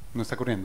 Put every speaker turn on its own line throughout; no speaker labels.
No está corriendo.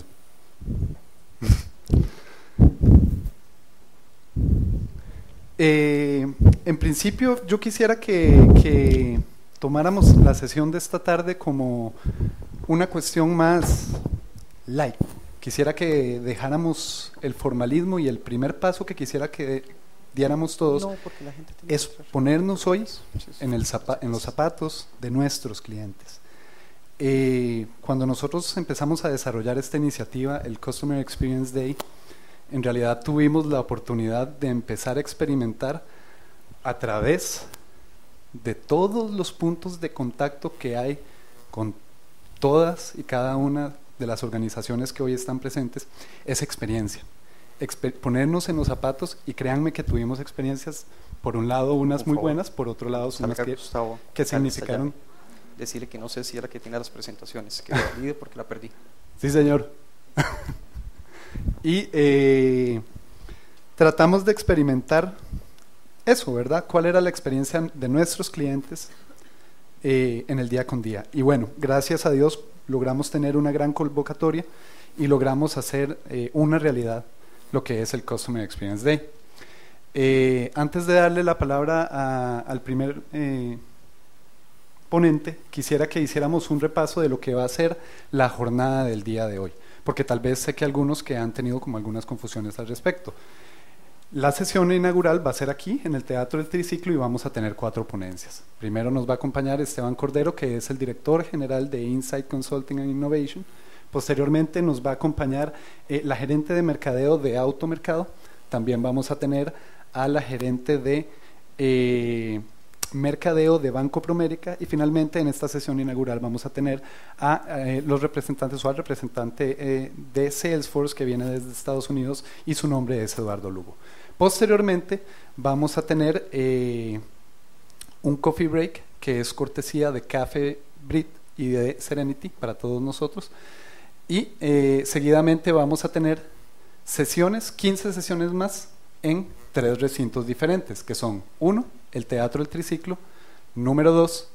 En principio yo quisiera que tomáramos la sesión de esta tarde como una cuestión más light. Quisiera que dejáramos el formalismo y el primer paso que quisiera que diéramos todos es ponernos hoy en los zapatos de nuestros clientes. Cuando nosotros empezamos a desarrollar esta iniciativa, el Customer Experience Day, en realidad tuvimos la oportunidad de empezar a experimentar a través de todos los puntos de contacto que hay con todas y cada una de las organizaciones que hoy están presentes, esa experiencia. Ponernos en los zapatos, y créanme que tuvimos experiencias, por un lado unas muy buenas, por otro lado unas que significaron...
Decirle que no sé si era que tiene las presentaciones, que lo valide porque la perdí.
Sí, señor. Y tratamos de experimentar eso, ¿verdad? ¿Cuál era la experiencia de nuestros clientes en el día con día? Y bueno, gracias a Dios logramos tener una gran convocatoria y logramos hacer una realidad lo que es el Customer Experience Day. Antes de darle la palabra al primer ponente, quisiera que hiciéramos un repaso de lo que va a ser la jornada del día de hoy, porque tal vez sé que algunos que han tenido como algunas confusiones al respecto. La sesión inaugural va a ser aquí en el Teatro del Triciclo y vamos a tener 4 ponencias. Primero nos va a acompañar Esteban Cordero, que es el director general de Insight Consulting and Innovation. Posteriormente nos va a acompañar la gerente de mercadeo de Automercado. También vamos a tener a la gerente de mercadeo de Banco Promérica, y finalmente en esta sesión inaugural vamos a tener a los representantes o al representante de Salesforce, que viene desde Estados Unidos, y su nombre es Eduardo Lugo. Posteriormente vamos a tener un coffee break que es cortesía de Café Brit y de Serenity para todos nosotros, y seguidamente vamos a tener sesiones, 15 sesiones más en 3 recintos diferentes, que son: 1, el Teatro del Triciclo; número 2,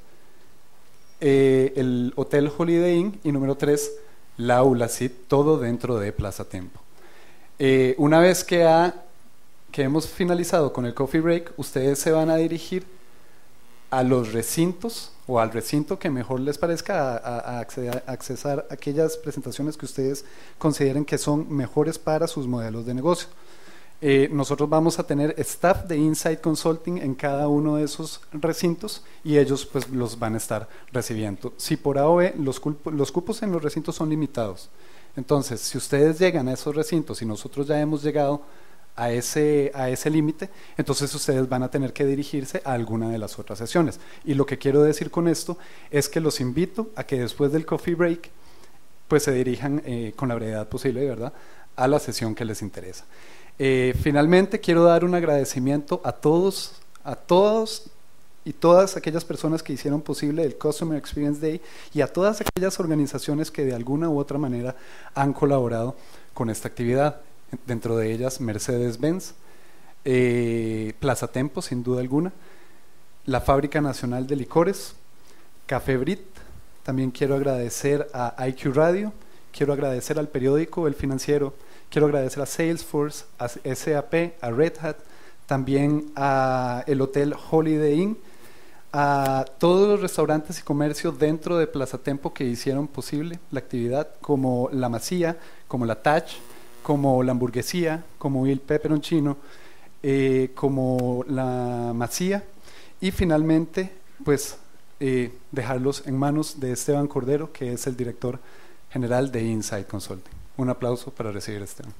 el Hotel Holiday Inn; y número 3, la Aula CIT, todo dentro de Plaza Tempo. Una vez que hemos finalizado con el coffee break, ustedes se van a dirigir a los recintos o al recinto que mejor les parezca, a accesar aquellas presentaciones que ustedes consideren que son mejores para sus modelos de negocio. Nosotros vamos a tener staff de Insight Consulting en cada uno de esos recintos, y ellos pues los van a estar recibiendo. Si por A o B los cupos en los recintos son limitados, entonces si ustedes llegan a esos recintos y nosotros ya hemos llegado a ese límite, entonces ustedes van a tener que dirigirse a alguna de las otras sesiones. Y lo que quiero decir con esto es que los invito a que después del coffee break pues se dirijan con la brevedad posible, ¿verdad?, a la sesión que les interesa. Finalmente quiero dar un agradecimiento a todos y todas aquellas personas que hicieron posible el Customer Experience Day, y a todas aquellas organizaciones que de alguna u otra manera han colaborado con esta actividad. Dentro de ellas Mercedes-Benz, Plaza Tempo sin duda alguna, la Fábrica Nacional de Licores, Café Brit. También quiero agradecer a IQ Radio, quiero agradecer al periódico El Financiero, quiero agradecer a Salesforce, a SAP, a Red Hat, también a el Hotel Holiday Inn, a todos los restaurantes y comercios dentro de Plaza Tempo que hicieron posible la actividad, como La Masía, como La Touch, como La Hamburguesía, como Il Peperoncino, como La Masía, y finalmente pues dejarlos en manos de Esteban Cordero, que es el director general de Insight Consulting. Un aplauso para recibir a Esteban.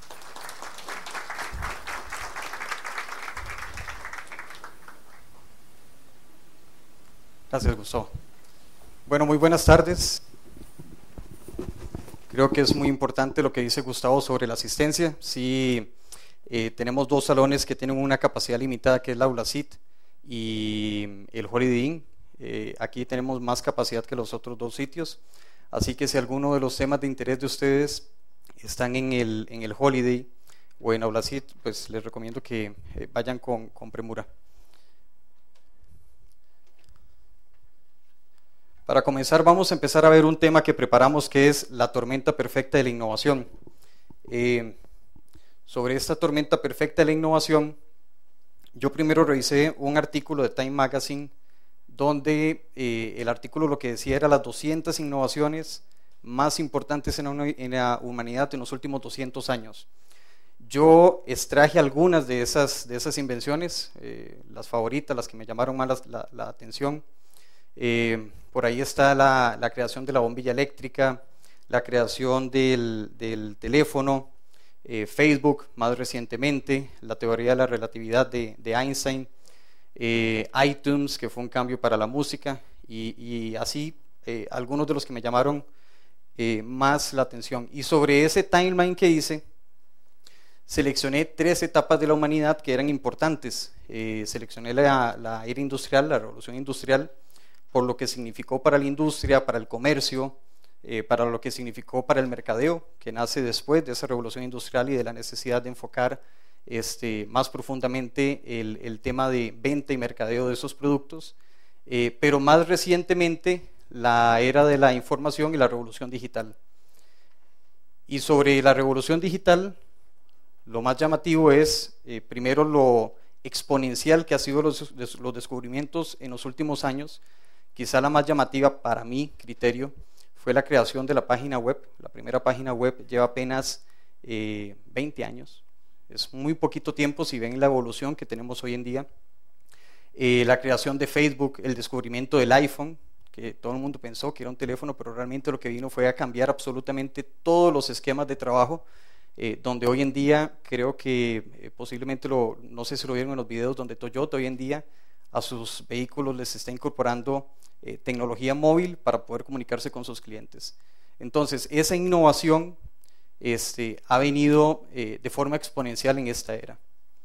Gracias, Gustavo. Bueno, muy buenas tardes. Creo que es muy importante lo que dice Gustavo sobre la asistencia. Sí, tenemos 2 salones que tienen una capacidad limitada, que es la Aula CIT y el Holiday Inn. Aquí tenemos más capacidad que los otros 2 sitios. Así que si alguno de los temas de interés de ustedes están en el Holiday o en Aula CIT, pues les recomiendo que vayan con premura. Para comenzar, vamos a empezar a ver un tema que preparamos, que es la tormenta perfecta de la innovación. Sobre esta tormenta perfecta de la innovación, yo primero revisé un artículo de Time Magazine, donde el artículo lo que decía era las 200 innovaciones más importantes en la humanidad en los últimos 200 años. Yo extraje algunas de esas invenciones, las favoritas, las que me llamaron más la atención. Por ahí está la creación de la bombilla eléctrica, la creación del teléfono, Facebook más recientemente, la teoría de la relatividad de Einstein, iTunes, que fue un cambio para la música, y así algunos de los que me llamaron más la atención. Y sobre ese timeline que hice, seleccioné 3 etapas de la humanidad que eran importantes. Seleccioné la era industrial, la revolución industrial, por lo que significó para la industria, para el comercio, para lo que significó para el mercadeo, que nace después de esa revolución industrial y de la necesidad de enfocar más profundamente el tema de venta y mercadeo de esos productos, pero más recientemente la era de la información y la revolución digital. Y sobre la revolución digital, lo más llamativo es, primero, lo exponencial que han sido los descubrimientos en los últimos años. Quizá la más llamativa para mi criterio fue la creación de la página web. La primera página web lleva apenas 20 años. Es muy poquito tiempo si ven la evolución que tenemos hoy en día. La creación de Facebook, el descubrimiento del iPhone, que todo el mundo pensó que era un teléfono, pero realmente lo que vino fue a cambiar absolutamente todos los esquemas de trabajo, donde hoy en día creo que posiblemente, no sé si lo vieron en los videos, donde Toyota hoy en día a sus vehículos les está incorporando tecnología móvil para poder comunicarse con sus clientes. Entonces, esa innovación ha venido de forma exponencial en esta era.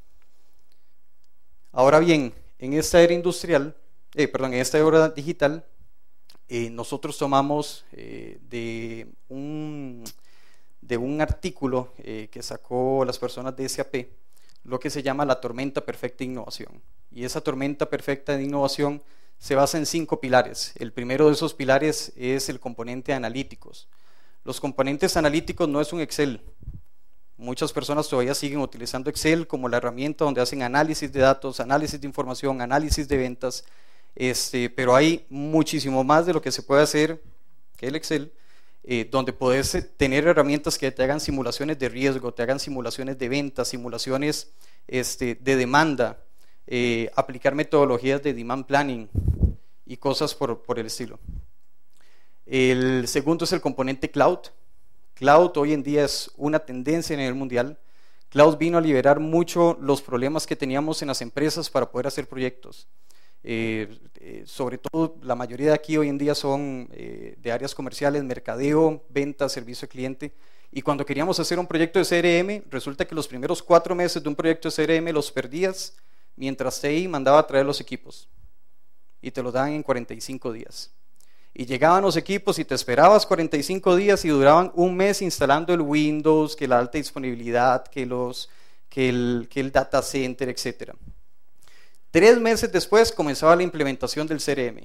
Ahora bien, en esta era industrial, en esta era digital, nosotros tomamos de un artículo que sacó las personas de SAP, lo que se llama la tormenta perfecta de innovación. Y esa tormenta perfecta de innovación se basa en 5 pilares. El primero de esos pilares es el componente analíticos. Los componentes analíticos no es un Excel. Muchas personas todavía siguen utilizando Excel como la herramienta donde hacen análisis de datos, análisis de información, análisis de ventas, pero hay muchísimo más de lo que se puede hacer que el Excel, donde puedes tener herramientas que te hagan simulaciones de riesgo, te hagan simulaciones de ventas, simulaciones de demanda, aplicar metodologías de demand planning y cosas por el estilo. El segundo es el componente cloud. Cloud hoy en día es una tendencia a nivel mundial. Cloud vino a liberar mucho los problemas que teníamos en las empresas para poder hacer proyectos. Sobre todo la mayoría de aquí hoy en día son de áreas comerciales, mercadeo, venta, servicio al cliente, y cuando queríamos hacer un proyecto de CRM, resulta que los primeros 4 meses de un proyecto de CRM los perdías mientras TI mandaba a traer los equipos y te los daban en 45 días. Y llegaban los equipos y te esperabas 45 días y duraban un mes instalando el Windows, que la alta disponibilidad, que el data center, etc. 3 meses después comenzaba la implementación del CRM.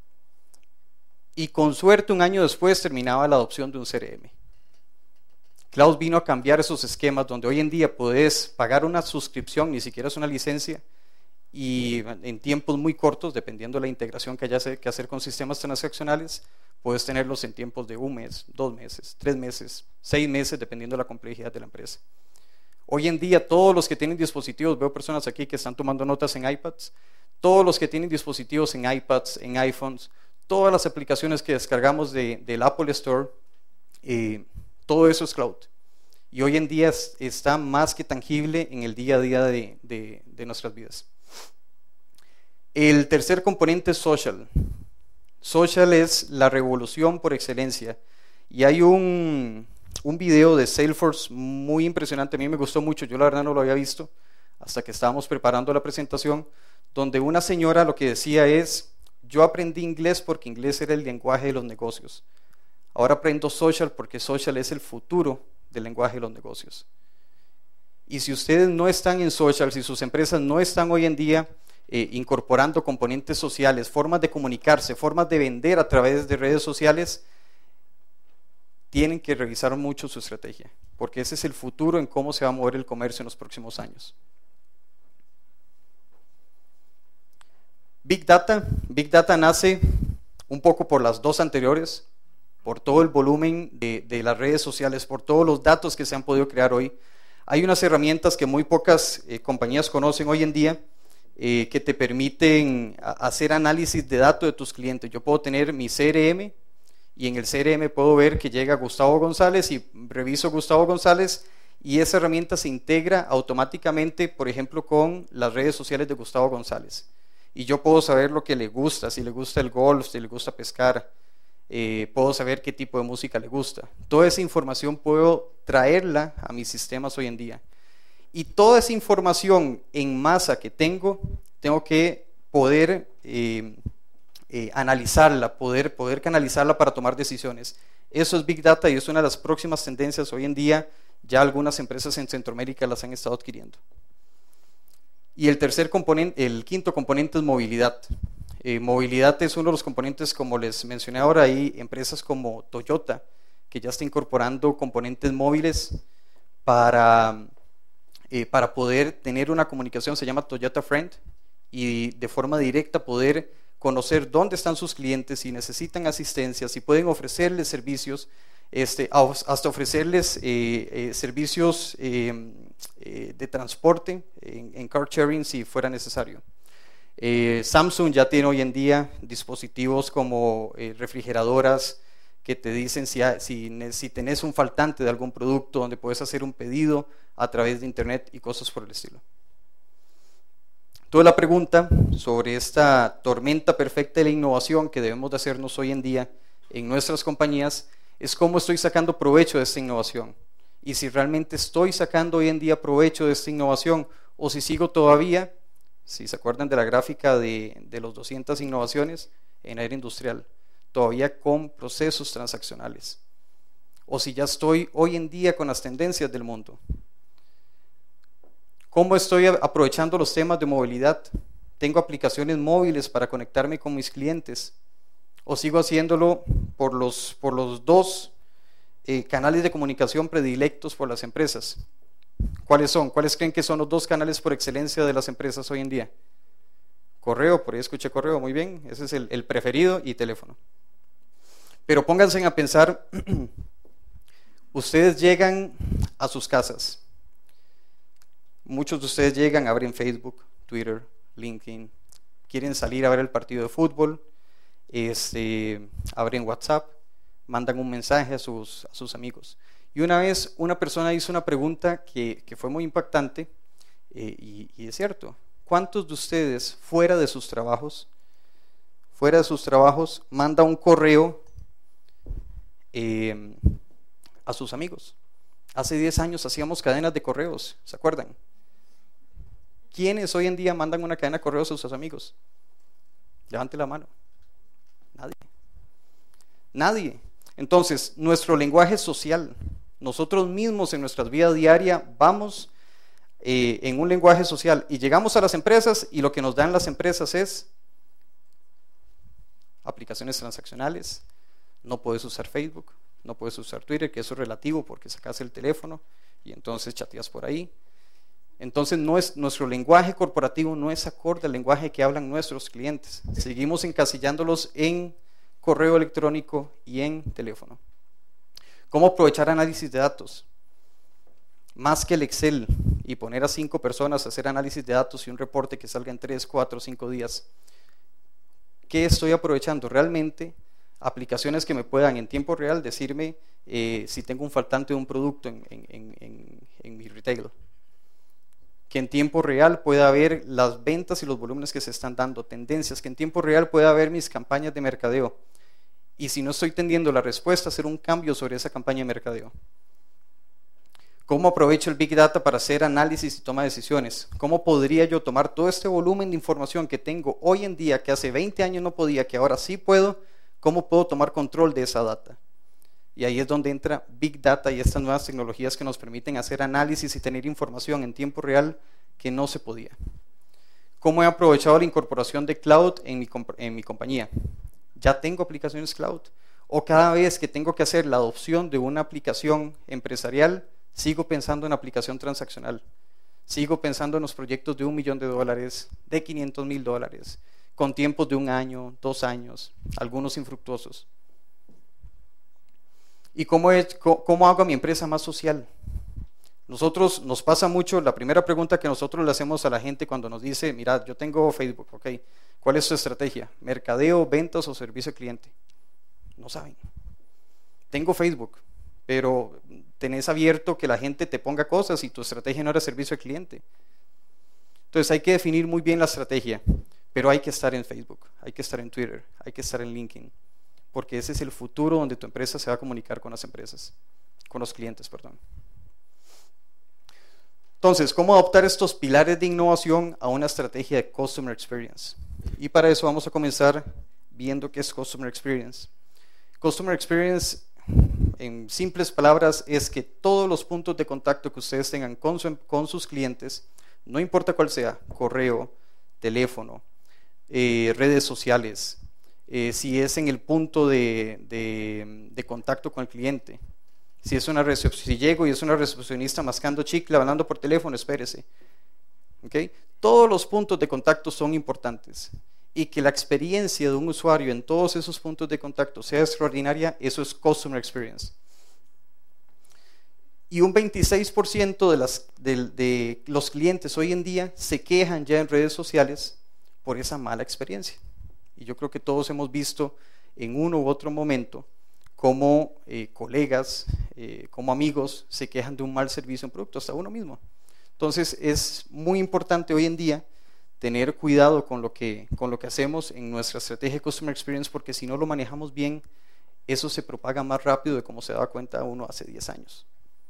Y con suerte un año después terminaba la adopción de un CRM. Cloud vino a cambiar esos esquemas donde hoy en día puedes pagar una suscripción, ni siquiera es una licencia, y en tiempos muy cortos, dependiendo de la integración que haya que hacer con sistemas transaccionales, puedes tenerlos en tiempos de 1 mes, 2 meses, 3 meses, 6 meses, dependiendo de la complejidad de la empresa. Hoy en día todos los que tienen dispositivos, veo personas aquí que están tomando notas en iPads, todos los que tienen dispositivos en iPads, en iPhones, todas las aplicaciones que descargamos del Apple Store, todo eso es cloud. Y hoy en día está más que tangible en el día a día de nuestras vidas. El tercer componente es social. Social es la revolución por excelencia. Y hay un video de Salesforce muy impresionante, a mí me gustó mucho, yo la verdad no lo había visto hasta que estábamos preparando la presentación, donde una señora lo que decía es: yo aprendí inglés porque inglés era el lenguaje de los negocios. Ahora aprendo social porque social es el futuro del lenguaje de los negocios. Y si ustedes no están en social, si sus empresas no están hoy en día incorporando componentes sociales, formas de comunicarse, formas de vender a través de redes sociales, tienen que revisar mucho su estrategia, porque ese es el futuro en cómo se va a mover el comercio en los próximos años. Big Data. Big Data nace un poco por las dos anteriores, por todo el volumen de las redes sociales, por todos los datos que se han podido crear hoy. Hay unas herramientas que muy pocas compañías conocen hoy en día, que te permiten hacer análisis de datos de tus clientes. Yo puedo tener mi CRM y en el CRM puedo ver que llega Gustavo González y reviso Gustavo González y esa herramienta se integra automáticamente, por ejemplo, con las redes sociales de Gustavo González. Y yo puedo saber lo que le gusta, si le gusta el golf, si le gusta pescar, puedo saber qué tipo de música le gusta. Toda esa información puedo traerla a mis sistemas hoy en día. Y toda esa información en masa que tengo que poder analizarla, poder canalizarla para tomar decisiones. Eso es Big Data y es una de las próximas tendencias hoy en día. Ya algunas empresas en Centroamérica las han estado adquiriendo. Y el quinto componente es movilidad. Movilidad es uno de los componentes, como les mencioné ahora, hay empresas como Toyota, que ya está incorporando componentes móviles para poder tener una comunicación, se llama Toyota Friend, y de forma directa poder conocer dónde están sus clientes, si necesitan asistencia, si pueden ofrecerles servicios, hasta ofrecerles servicios de transporte en car sharing si fuera necesario. Samsung ya tiene hoy en día dispositivos como refrigeradoras que te dicen si tenés un faltante de algún producto, donde puedes hacer un pedido a través de internet y cosas por el estilo. Toda la pregunta sobre esta tormenta perfecta de la innovación que debemos de hacernos hoy en día en nuestras compañías es cómo estoy sacando provecho de esta innovación y si realmente estoy sacando hoy en día provecho de esta innovación o si sigo todavía, si se acuerdan de la gráfica de los 200 innovaciones en área industrial, todavía con procesos transaccionales o si ya estoy hoy en día con las tendencias del mundo. ¿Cómo estoy aprovechando los temas de movilidad? ¿Tengo aplicaciones móviles para conectarme con mis clientes? ¿O sigo haciéndolo por los dos canales de comunicación predilectos por las empresas? ¿Cuáles son? ¿Cuáles creen que son los dos canales por excelencia de las empresas hoy en día? Correo, por ahí escuché correo, muy bien, ese es el preferido, y teléfono. Pero pónganse a pensar, ustedes llegan a sus casas. Muchos de ustedes llegan, abren Facebook, Twitter, LinkedIn, quieren salir a ver el partido de fútbol, abren WhatsApp, mandan un mensaje a sus amigos. Y una vez una persona hizo una pregunta que fue muy impactante y es cierto. ¿Cuántos de ustedes fuera de sus trabajos manda un correo a sus amigos? Hace 10 años hacíamos cadenas de correos, ¿se acuerdan? ¿Quiénes hoy en día mandan una cadena de correos a sus amigos? Levante la mano. Nadie. Entonces, nuestro lenguaje social, nosotros mismos en nuestra vida diaria vamos en un lenguaje social y llegamos a las empresas y lo que nos dan las empresas es aplicaciones transaccionales. No puedes usar Facebook, no puedes usar Twitter, que eso es relativo porque sacas el teléfono y entonces chateas por ahí. Entonces nuestro lenguaje corporativo no es acorde al lenguaje que hablan nuestros clientes. Seguimos encasillándolos en correo electrónico y en teléfono. ¿Cómo aprovechar análisis de datos? Más que el Excel y poner a 5 personas a hacer análisis de datos y un reporte que salga en 3, 4, 5 días. ¿Qué estoy aprovechando? Realmente aplicaciones que me puedan en tiempo real decirme si tengo un faltante de un producto en mi retail. Que en tiempo real pueda ver las ventas y los volúmenes que se están dando, tendencias, que en tiempo real pueda ver mis campañas de mercadeo. Y si no estoy teniendo la respuesta, hacer un cambio sobre esa campaña de mercadeo. ¿Cómo aprovecho el Big Data para hacer análisis y toma de decisiones? ¿Cómo podría yo tomar todo este volumen de información que tengo hoy en día, que hace 20 años no podía, que ahora sí puedo? ¿Cómo puedo tomar control de esa data? Y ahí es donde entra Big Data y estas nuevas tecnologías que nos permiten hacer análisis y tener información en tiempo real que no se podía. ¿Cómo he aprovechado la incorporación de cloud en mi compañía? Ya tengo aplicaciones cloud. O cada vez que tengo que hacer la adopción de una aplicación empresarial, sigo pensando en aplicación transaccional. Sigo pensando en los proyectos de $1 millón, de $500,000, con tiempos de 1 año, 2 años, algunos infructuosos. ¿Y cómo hago a mi empresa más social? Nos pasa mucho, la primera pregunta que nosotros le hacemos a la gente cuando nos dice, mira, yo tengo Facebook, ok, ¿cuál es su estrategia? ¿Mercadeo, ventas o servicio al cliente? No saben. Tengo Facebook, pero tenés abierto que la gente te ponga cosas y tu estrategia no era servicio al cliente. Entonces hay que definir muy bien la estrategia, pero hay que estar en Facebook, hay que estar en Twitter, hay que estar en LinkedIn, porque ese es el futuro donde tu empresa se va a comunicar con las empresas, con los clientes, perdón. Entonces, ¿cómo adoptar estos pilares de innovación a una estrategia de Customer Experience? Y para eso vamos a comenzar viendo qué es Customer Experience. Customer Experience, en simples palabras, es que todos los puntos de contacto que ustedes tengan con sus clientes, no importa cuál sea, correo, teléfono, redes sociales, si es en el punto de contacto con el cliente, si llego y es una recepcionista mascando chicle, hablando por teléfono, espérese. ¿Okay? Todos los puntos de contacto son importantes. Y que la experiencia de un usuario en todos esos puntos de contacto sea extraordinaria, eso es Customer Experience. Y un 26% de los clientes hoy en día se quejan ya en redes sociales por esa mala experiencia. Y yo creo que todos hemos visto en uno u otro momento cómo colegas, como amigos, se quejan de un mal servicio en producto, hasta uno mismo. Entonces es muy importante hoy en día tener cuidado con lo que hacemos en nuestra estrategia de Customer Experience, porque si no lo manejamos bien, eso se propaga más rápido de como se daba cuenta uno hace 10 años.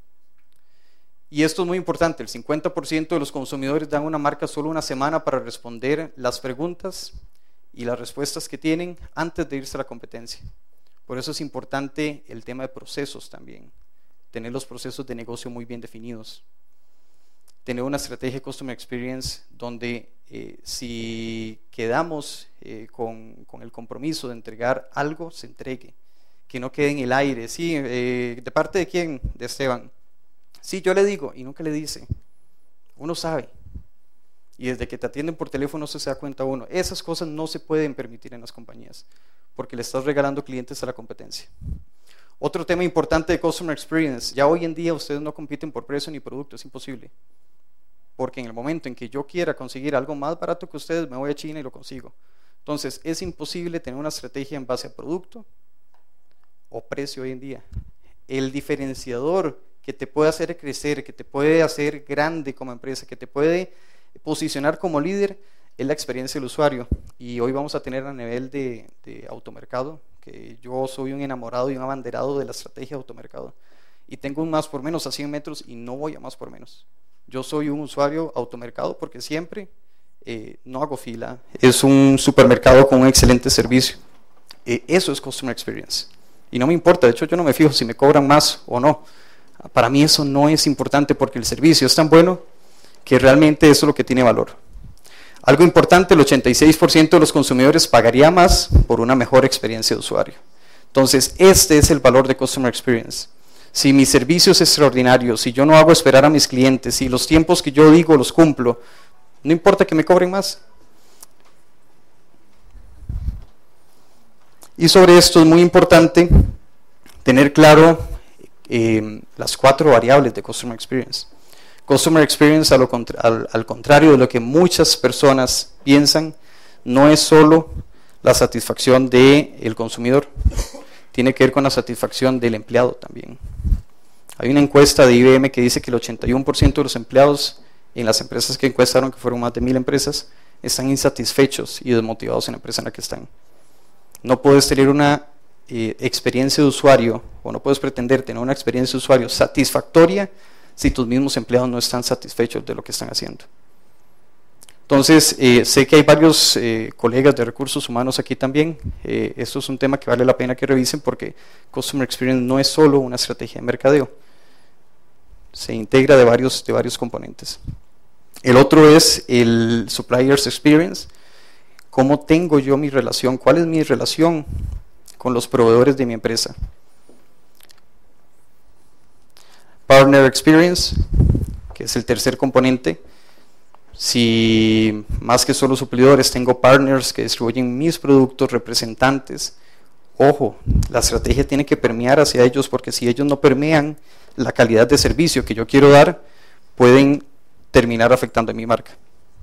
Y esto es muy importante, el 50% de los consumidores dan una marca solo una semana para responder las preguntas y las respuestas que tienen antes de irse a la competencia. Por eso es importante el tema de procesos también, tener los procesos de negocio muy bien definidos, tener una estrategia de Customer Experience donde si quedamos con el compromiso de entregar algo, se entregue, que no quede en el aire. Sí, ¿de parte de quién? De Esteban. Sí, yo le digo, y nunca le dice. Uno sabe. Y desde que te atienden por teléfono se da cuenta uno. Esas cosas no se pueden permitir en las compañías, porque le estás regalando clientes a la competencia. Otro tema importante de Customer Experience, ya hoy en día ustedes no compiten por precio ni producto, es imposible. Porque en el momento en que yo quiera conseguir algo más barato que ustedes, me voy a China y lo consigo. Entonces es imposible tener una estrategia en base a producto o precio hoy en día. El diferenciador que te puede hacer crecer, que te puede hacer grande como empresa, que te puede posicionar como líder, es la experiencia del usuario. Y hoy vamos a tener a nivel de automercado, que yo soy un enamorado y un abanderado de la estrategia de automercado. Y tengo un más por menos a 100 metros y no voy a más por menos. Yo soy un usuario automercado porque siempre no hago fila. Es un supermercado con un excelente servicio. Eso es Customer Experience. Y no me importa, de hecho yo no me fijo si me cobran más o no. Para mí eso no es importante porque el servicio es tan bueno que realmente eso es lo que tiene valor. Algo importante, el 86% de los consumidores pagaría más por una mejor experiencia de usuario. Entonces, este es el valor de Customer Experience. Si mi servicio es extraordinario, si yo no hago esperar a mis clientes, si los tiempos que yo digo los cumplo, no importa que me cobren más. Y sobre esto es muy importante tener claro las 4 variables de Customer Experience. Customer Experience, al contrario de lo que muchas personas piensan, no es solo la satisfacción del consumidor, tiene que ver con la satisfacción del empleado también. Hay una encuesta de IBM que dice que el 81% de los empleados en las empresas que encuestaron, que fueron más de 1000 empresas, están insatisfechos y desmotivados en la empresa en la que están. No puedes tener una experiencia de usuario, o no puedes pretender tener una experiencia de usuario satisfactoria si tus mismos empleados no están satisfechos de lo que están haciendo. Entonces, sé que hay varios colegas de recursos humanos aquí también. Esto es un tema que vale la pena que revisen porque Customer Experience no es solo una estrategia de mercadeo. Se integra de varios componentes. El otro es el Supplier's Experience. ¿Cómo tengo yo mi relación? ¿Cuál es mi relación con los proveedores de mi empresa? Partner Experience, que es el tercer componente. Si más que solo suplidores, tengo partners que distribuyen mis productos, representantes. Ojo, la estrategia tiene que permear hacia ellos, porque si ellos no permean la calidad de servicio que yo quiero dar, pueden terminar afectando a mi marca.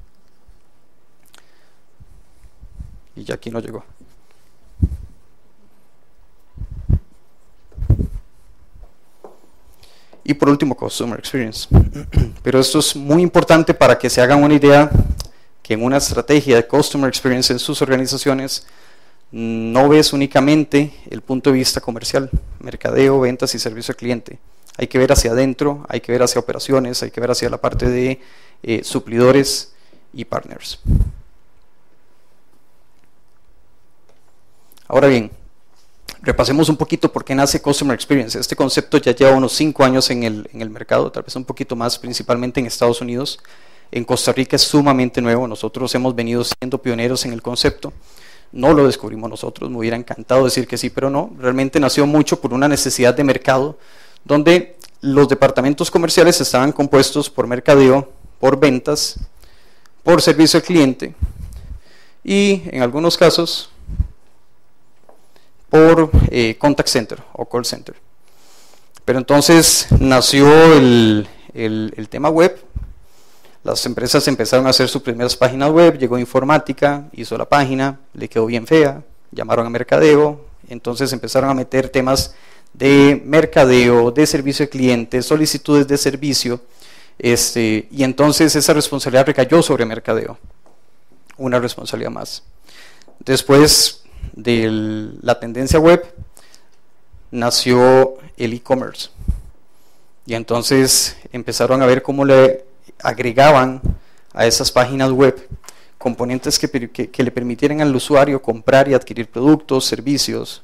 Y ya aquí no llegó. Y por último, Customer Experience. Pero esto es muy importante para que se hagan una idea que en una estrategia de Customer Experience en sus organizaciones no ves únicamente el punto de vista comercial, mercadeo, ventas y servicio al cliente. Hay que ver hacia adentro, hay que ver hacia operaciones, hay que ver hacia la parte de suplidores y partners. Ahora bien, repasemos un poquito por qué nace Customer Experience. Este concepto ya lleva unos 5 años en el mercado, tal vez un poquito más, principalmente en Estados Unidos. En Costa Rica es sumamente nuevo, nosotros hemos venido siendo pioneros en el concepto. No lo descubrimos nosotros, me hubiera encantado decir que sí, pero no. Realmente nació mucho por una necesidad de mercado, donde los departamentos comerciales estaban compuestos por mercadeo, por ventas, por servicio al cliente y en algunos casos por contact center o call center. Pero entonces nació el tema web. Las empresas empezaron a hacer sus primeras páginas web, llegó informática, hizo la página, le quedó bien fea, llamaron a mercadeo, entonces empezaron a meter temas de mercadeo, de servicio al cliente, solicitudes de servicio, y entonces esa responsabilidad recayó sobre mercadeo, una responsabilidad más. Después de la tendencia web, nació el e-commerce, y entonces empezaron a ver cómo le agregaban a esas páginas web componentes que le permitieran al usuario comprar y adquirir productos, servicios.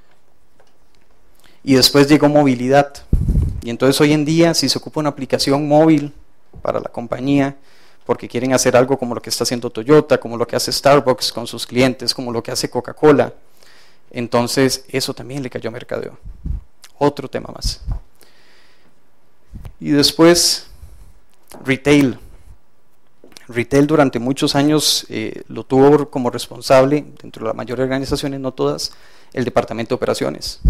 Y después llegó movilidad. Y entonces hoy en día, si se ocupa una aplicación móvil para la compañía, porque quieren hacer algo como lo que está haciendo Toyota, como lo que hace Starbucks con sus clientes, como lo que hace Coca-Cola, entonces eso también le cayó a mercadeo. Otro tema más. Y después retail. Retail durante muchos años lo tuvo como responsable, dentro de las mayores organizaciones, no todas, el departamento de operaciones.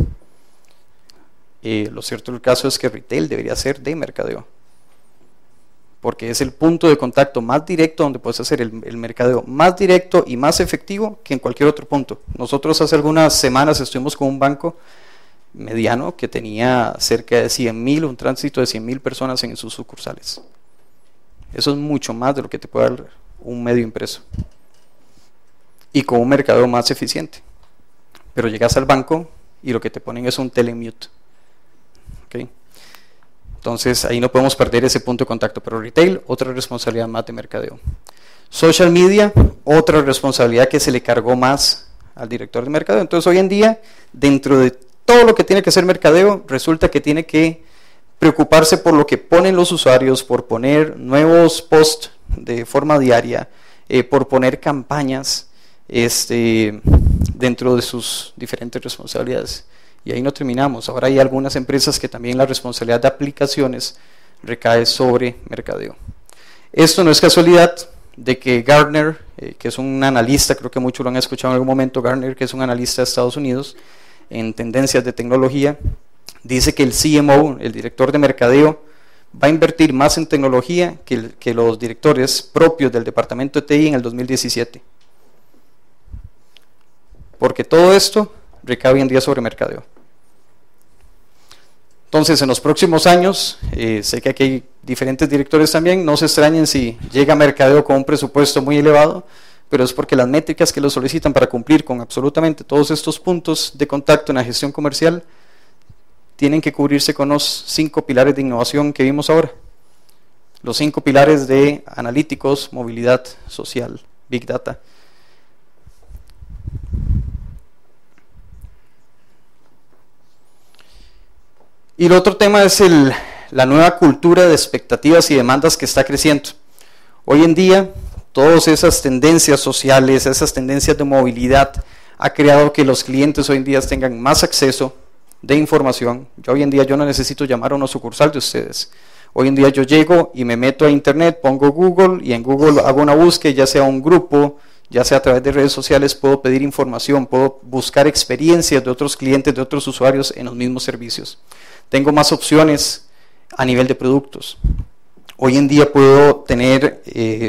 Lo cierto del caso es que retail debería ser de mercadeo, porque es el punto de contacto más directo donde puedes hacer el mercadeo más directo y más efectivo que en cualquier otro punto. Nosotros hace algunas semanas estuvimos con un banco mediano que tenía cerca de 100.000, un tránsito de 100.000 personas en sus sucursales. Eso es mucho más de lo que te puede dar un medio impreso. Y con un mercadeo más eficiente. Pero llegas al banco y lo que te ponen es un telemute. ¿Okay? Entonces ahí no podemos perder ese punto de contacto. Pero retail, otra responsabilidad más de mercadeo. Social media, otra responsabilidad que se le cargó más al director de mercadeo. Entonces hoy en día, dentro de todo lo que tiene que ser mercadeo, resulta que tiene que preocuparse por lo que ponen los usuarios, por poner nuevos posts de forma diaria, por poner campañas dentro de sus diferentes responsabilidades. Y ahí no terminamos. Ahora hay algunas empresas que también la responsabilidad de aplicaciones recae sobre mercadeo. Esto no es casualidad de que Gartner, que es un analista, creo que muchos lo han escuchado en algún momento, Gartner, que es un analista de Estados Unidos en tendencias de tecnología, dice que el CMO, el director de mercadeo, va a invertir más en tecnología que los directores propios del departamento de TI en el 2017. Porque todo esto recae hoy en día sobre mercadeo. Entonces, en los próximos años, sé que aquí hay diferentes directores también, no se extrañen si llega mercadeo con un presupuesto muy elevado, pero es porque las métricas que lo solicitan para cumplir con absolutamente todos estos puntos de contacto en la gestión comercial tienen que cubrirse con los 5 pilares de innovación que vimos ahora. Los 5 pilares de analíticos, movilidad social, Big Data. Y el otro tema es la nueva cultura de expectativas y demandas que está creciendo. Hoy en día, todas esas tendencias sociales, esas tendencias de movilidad, ha creado que los clientes hoy en día tengan más acceso de información. Hoy en día yo no necesito llamar a una sucursal de ustedes. Hoy en día yo llego y me meto a internet, pongo Google y en Google hago una búsqueda, ya sea un grupo, ya sea a través de redes sociales, puedo pedir información, puedo buscar experiencias de otros clientes, de otros usuarios en los mismos servicios. Tengo más opciones a nivel de productos. Hoy en día puedo tener,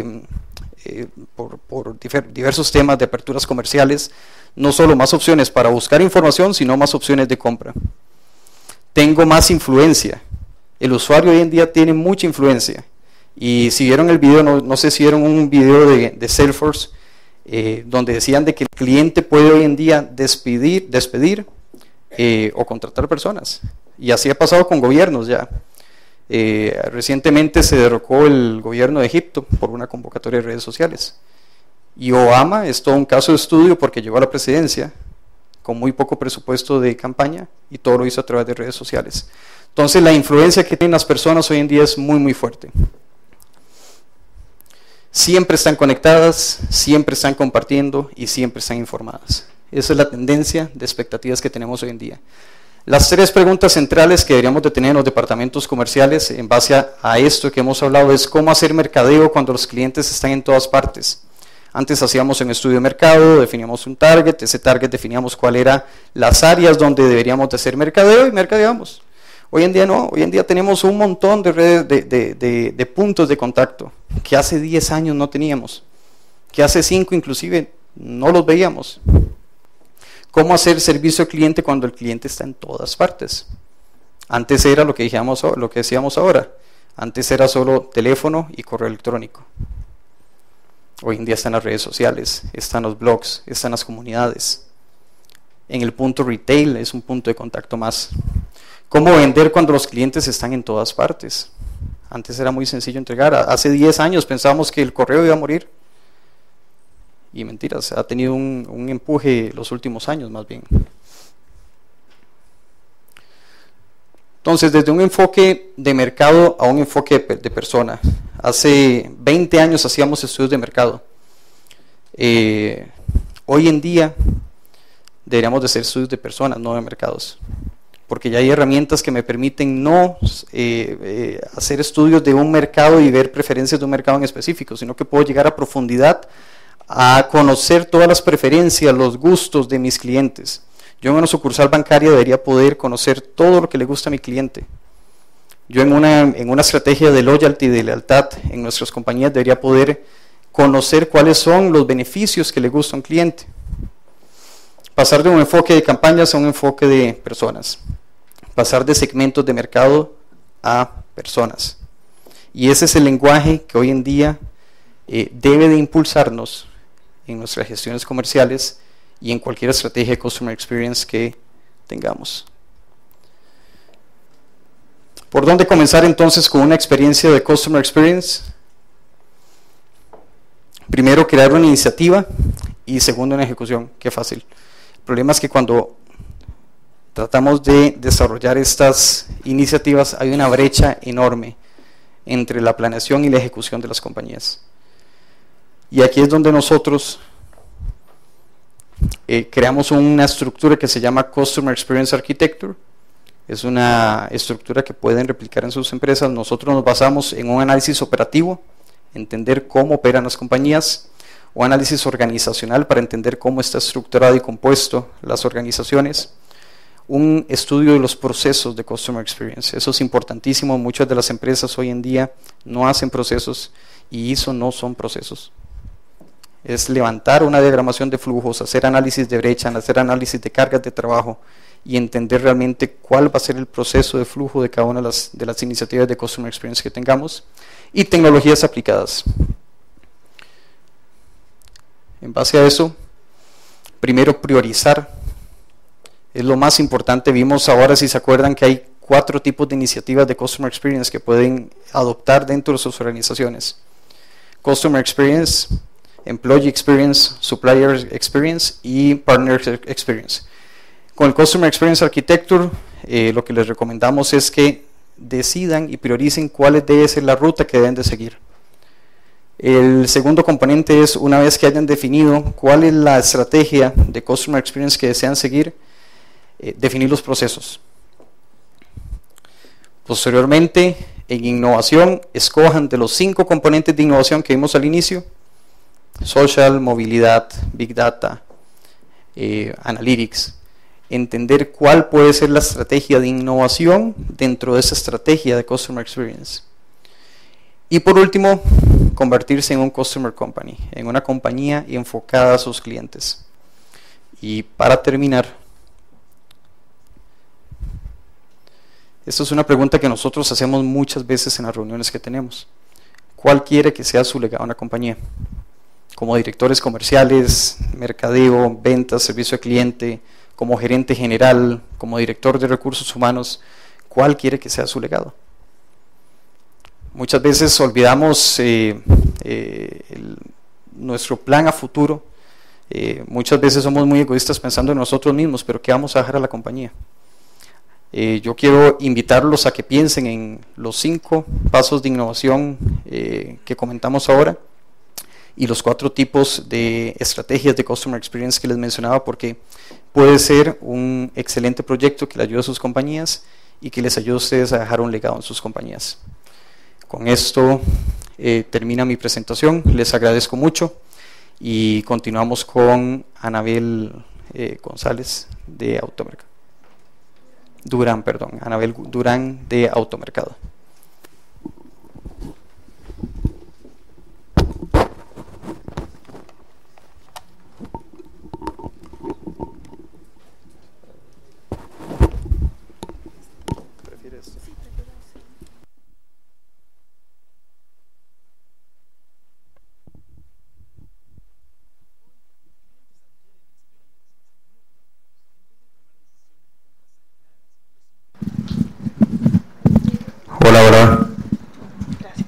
por diversos temas de aperturas comerciales, no solo más opciones para buscar información, sino más opciones de compra. Tengo más influencia. El usuario hoy en día tiene mucha influencia. Y si vieron el video, no sé si vieron un video de Salesforce, donde decían de que el cliente puede hoy en día despedir o contratar personas. Y así ha pasado con gobiernos ya. Recientemente se derrocó el gobierno de Egipto por una convocatoria de redes sociales. Y Obama es todo un caso de estudio porque llegó a la presidencia con muy poco presupuesto de campaña y todo lo hizo a través de redes sociales. Entonces la influencia que tienen las personas hoy en día es muy muy fuerte. Siempre están conectadas, siempre están compartiendo y siempre están informadas. Esa es la tendencia de expectativas que tenemos hoy en día. Las tres preguntas centrales que deberíamos de tener en los departamentos comerciales en base a esto que hemos hablado es cómo hacer mercadeo cuando los clientes están en todas partes. Antes hacíamos un estudio de mercado, definíamos un target, ese target definíamos cuáles eran las áreas donde deberíamos de hacer mercadeo y mercadeamos. Hoy en día no, hoy en día tenemos un montón de redes de puntos de contacto que hace 10 años no teníamos, que hace 5 inclusive no los veíamos. ¿Cómo hacer servicio al cliente cuando el cliente está en todas partes? Antes era lo que decíamos ahora, antes era solo teléfono y correo electrónico. Hoy en día están las redes sociales, están los blogs, están las comunidades. En el punto retail es un punto de contacto más. ¿Cómo vender cuando los clientes están en todas partes? Antes era muy sencillo entregar. Hace 10 años pensábamos que el correo iba a morir. Y mentiras, ha tenido un empuje los últimos años más bien. Entonces, desde un enfoque de mercado a un enfoque de persona. Hace 20 años hacíamos estudios de mercado. Hoy en día deberíamos de hacer estudios de personas, no de mercados. Porque ya hay herramientas que me permiten no hacer estudios de un mercado y ver preferencias de un mercado en específico, sino que puedo llegar a profundidad a conocer todas las preferencias, los gustos de mis clientes. Yo en una sucursal bancaria debería poder conocer todo lo que le gusta a mi cliente. Yo en una estrategia de loyalty, de lealtad en nuestras compañías debería poder conocer cuáles son los beneficios que le gusta a un cliente. Pasar de un enfoque de campañas a un enfoque de personas. Pasar de segmentos de mercado a personas. Y ese es el lenguaje que hoy en día debe de impulsarnos en nuestras gestiones comerciales y en cualquier estrategia de Customer Experience que tengamos. ¿Por dónde comenzar entonces con una experiencia de Customer Experience? Primero, crear una iniciativa y segundo, una ejecución. Qué fácil. El problema es que cuando tratamos de desarrollar estas iniciativas hay una brecha enorme entre la planeación y la ejecución de las compañías. Y aquí es donde nosotros creamos una estructura que se llama Customer Experience Architecture. Es una estructura que pueden replicar en sus empresas. Nosotros nos basamos en un análisis operativo, entender cómo operan las compañías, o análisis organizacional para entender cómo está estructurado y compuesto las organizaciones, un estudio de los procesos de Customer Experience. Eso es importantísimo. Muchas de las empresas hoy en día no hacen procesos y eso no son procesos. Es levantar una diagramación de flujos, hacer análisis de brecha, hacer análisis de cargas de trabajo y entender realmente cuál va a ser el proceso de flujo de cada una de las iniciativas de Customer Experience que tengamos, y tecnologías aplicadas. En base a eso, primero priorizar es lo más importante. Vimos ahora, si se acuerdan, que hay 4 tipos de iniciativas de Customer Experience que pueden adoptar dentro de sus organizaciones: Customer Experience, Employee Experience, Supplier Experience y Partner Experience. Con el Customer Experience Architecture, lo que les recomendamos es que decidan y prioricen cuál debe ser la ruta que deben de seguir. El segundo componente es, una vez que hayan definido cuál es la estrategia de Customer Experience que desean seguir, definir los procesos. Posteriormente, en innovación, escojan de los 5 componentes de innovación que vimos al inicio: social, movilidad, big data, analytics. Entender cuál puede ser la estrategia de innovación dentro de esa estrategia de Customer Experience. Y por último, convertirse en un Customer Company, en una compañía enfocada a sus clientes. Y para terminar, esto es una pregunta que nosotros hacemos muchas veces en las reuniones que tenemos. ¿Cuál quiere que sea su legado en la compañía? Como directores comerciales, mercadeo, ventas, servicio al cliente, como gerente general, como director de recursos humanos, ¿cuál quiere que sea su legado? Muchas veces olvidamos nuestro plan a futuro. Muchas veces somos muy egoístas pensando en nosotros mismos, pero ¿qué vamos a dejar a la compañía? Yo quiero invitarlos a que piensen en los 5 pasos de innovación que comentamos ahora y los 4 tipos de estrategias de Customer Experience que les mencionaba, porque puede ser un excelente proyecto que le ayude a sus compañías y que les ayude a ustedes a dejar un legado en sus compañías. Con esto termina mi presentación, les agradezco mucho y continuamos con Anabel González de Automercado. Anabel Durán de Automercado.
Hola, hola.
Gracias.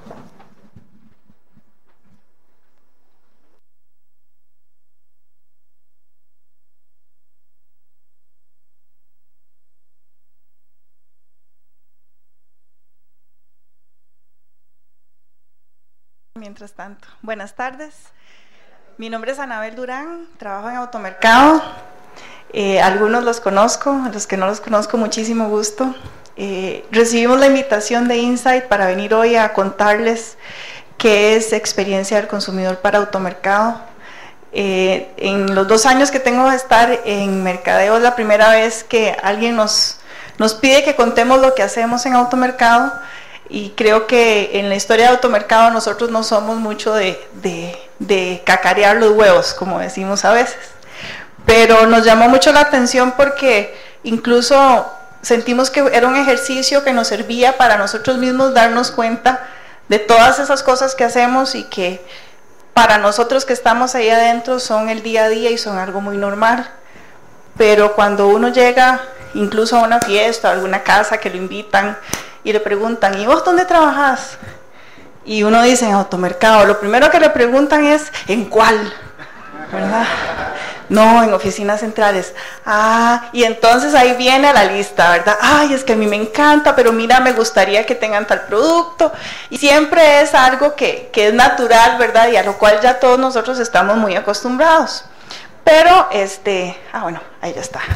Mientras tanto, buenas tardes. Mi nombre es Anabel Durán, trabajo en Automercado. Algunos los conozco, a los que no los conozco, muchísimo gusto. Recibimos la invitación de Insight para venir hoy a contarles qué es experiencia del consumidor para Automercado. En los 2 años que tengo de estar en mercadeo es la primera vez que alguien nos pide que contemos lo que hacemos en Automercado, y creo que en la historia de Automercado nosotros no somos mucho de cacarear los huevos, como decimos a veces, pero nos llamó mucho la atención porque incluso sentimos que era un ejercicio que nos servía para nosotros mismos darnos cuenta de todas esas cosas que hacemos y que para nosotros que estamos ahí adentro son el día a día y son algo muy normal. Pero cuando uno llega incluso a una fiesta, a alguna casa que lo invitan y le preguntan, ¿y vos dónde trabajas? Y uno dice, en Automercado. Lo primero que le preguntan es, ¿en cuál? ¿Verdad? No, en oficinas centrales. Ah, y entonces ahí viene la lista, ¿verdad? Ay, es que a mí me encanta, pero mira, me gustaría que tengan tal producto. Y siempre es algo que es natural, ¿verdad? Y a lo cual ya todos nosotros estamos muy acostumbrados. Pero, bueno, ahí ya está.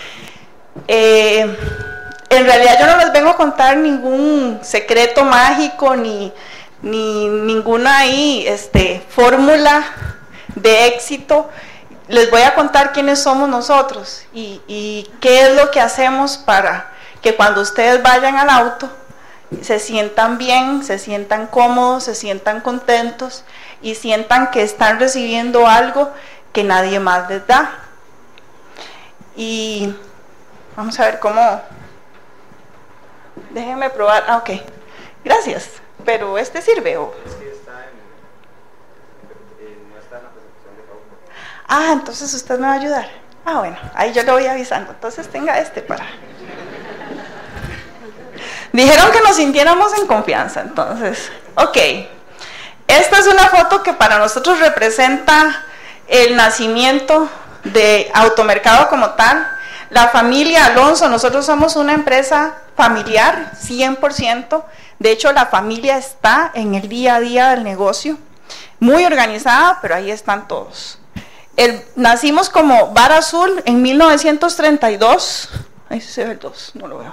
En realidad yo no les vengo a contar ningún secreto mágico ni ninguna fórmula de éxito. Les voy a contar quiénes somos nosotros y qué es lo que hacemos para que cuando ustedes vayan al auto se sientan bien, se sientan cómodos, se sientan contentos y sientan que están recibiendo algo que nadie más les da. Y vamos a ver cómo. Déjenme probar. Ah, ok. Gracias. Pero sirve o.
Es que está no está en la presentación de PowerPoint.
Ah, entonces usted me va a ayudar. Ah, bueno, ahí yo le voy avisando. Entonces tenga para. Dijeron que nos sintiéramos en confianza, entonces. Ok. Esta es una foto que para nosotros representa el nacimiento de Automercado como tal. La familia Alonso, nosotros somos una empresa familiar, 100%, De hecho, la familia está en el día a día del negocio, muy organizada, pero ahí están todos. Nacimos como Bar Azul en 1932. Ahí se ve el 2, no lo veo.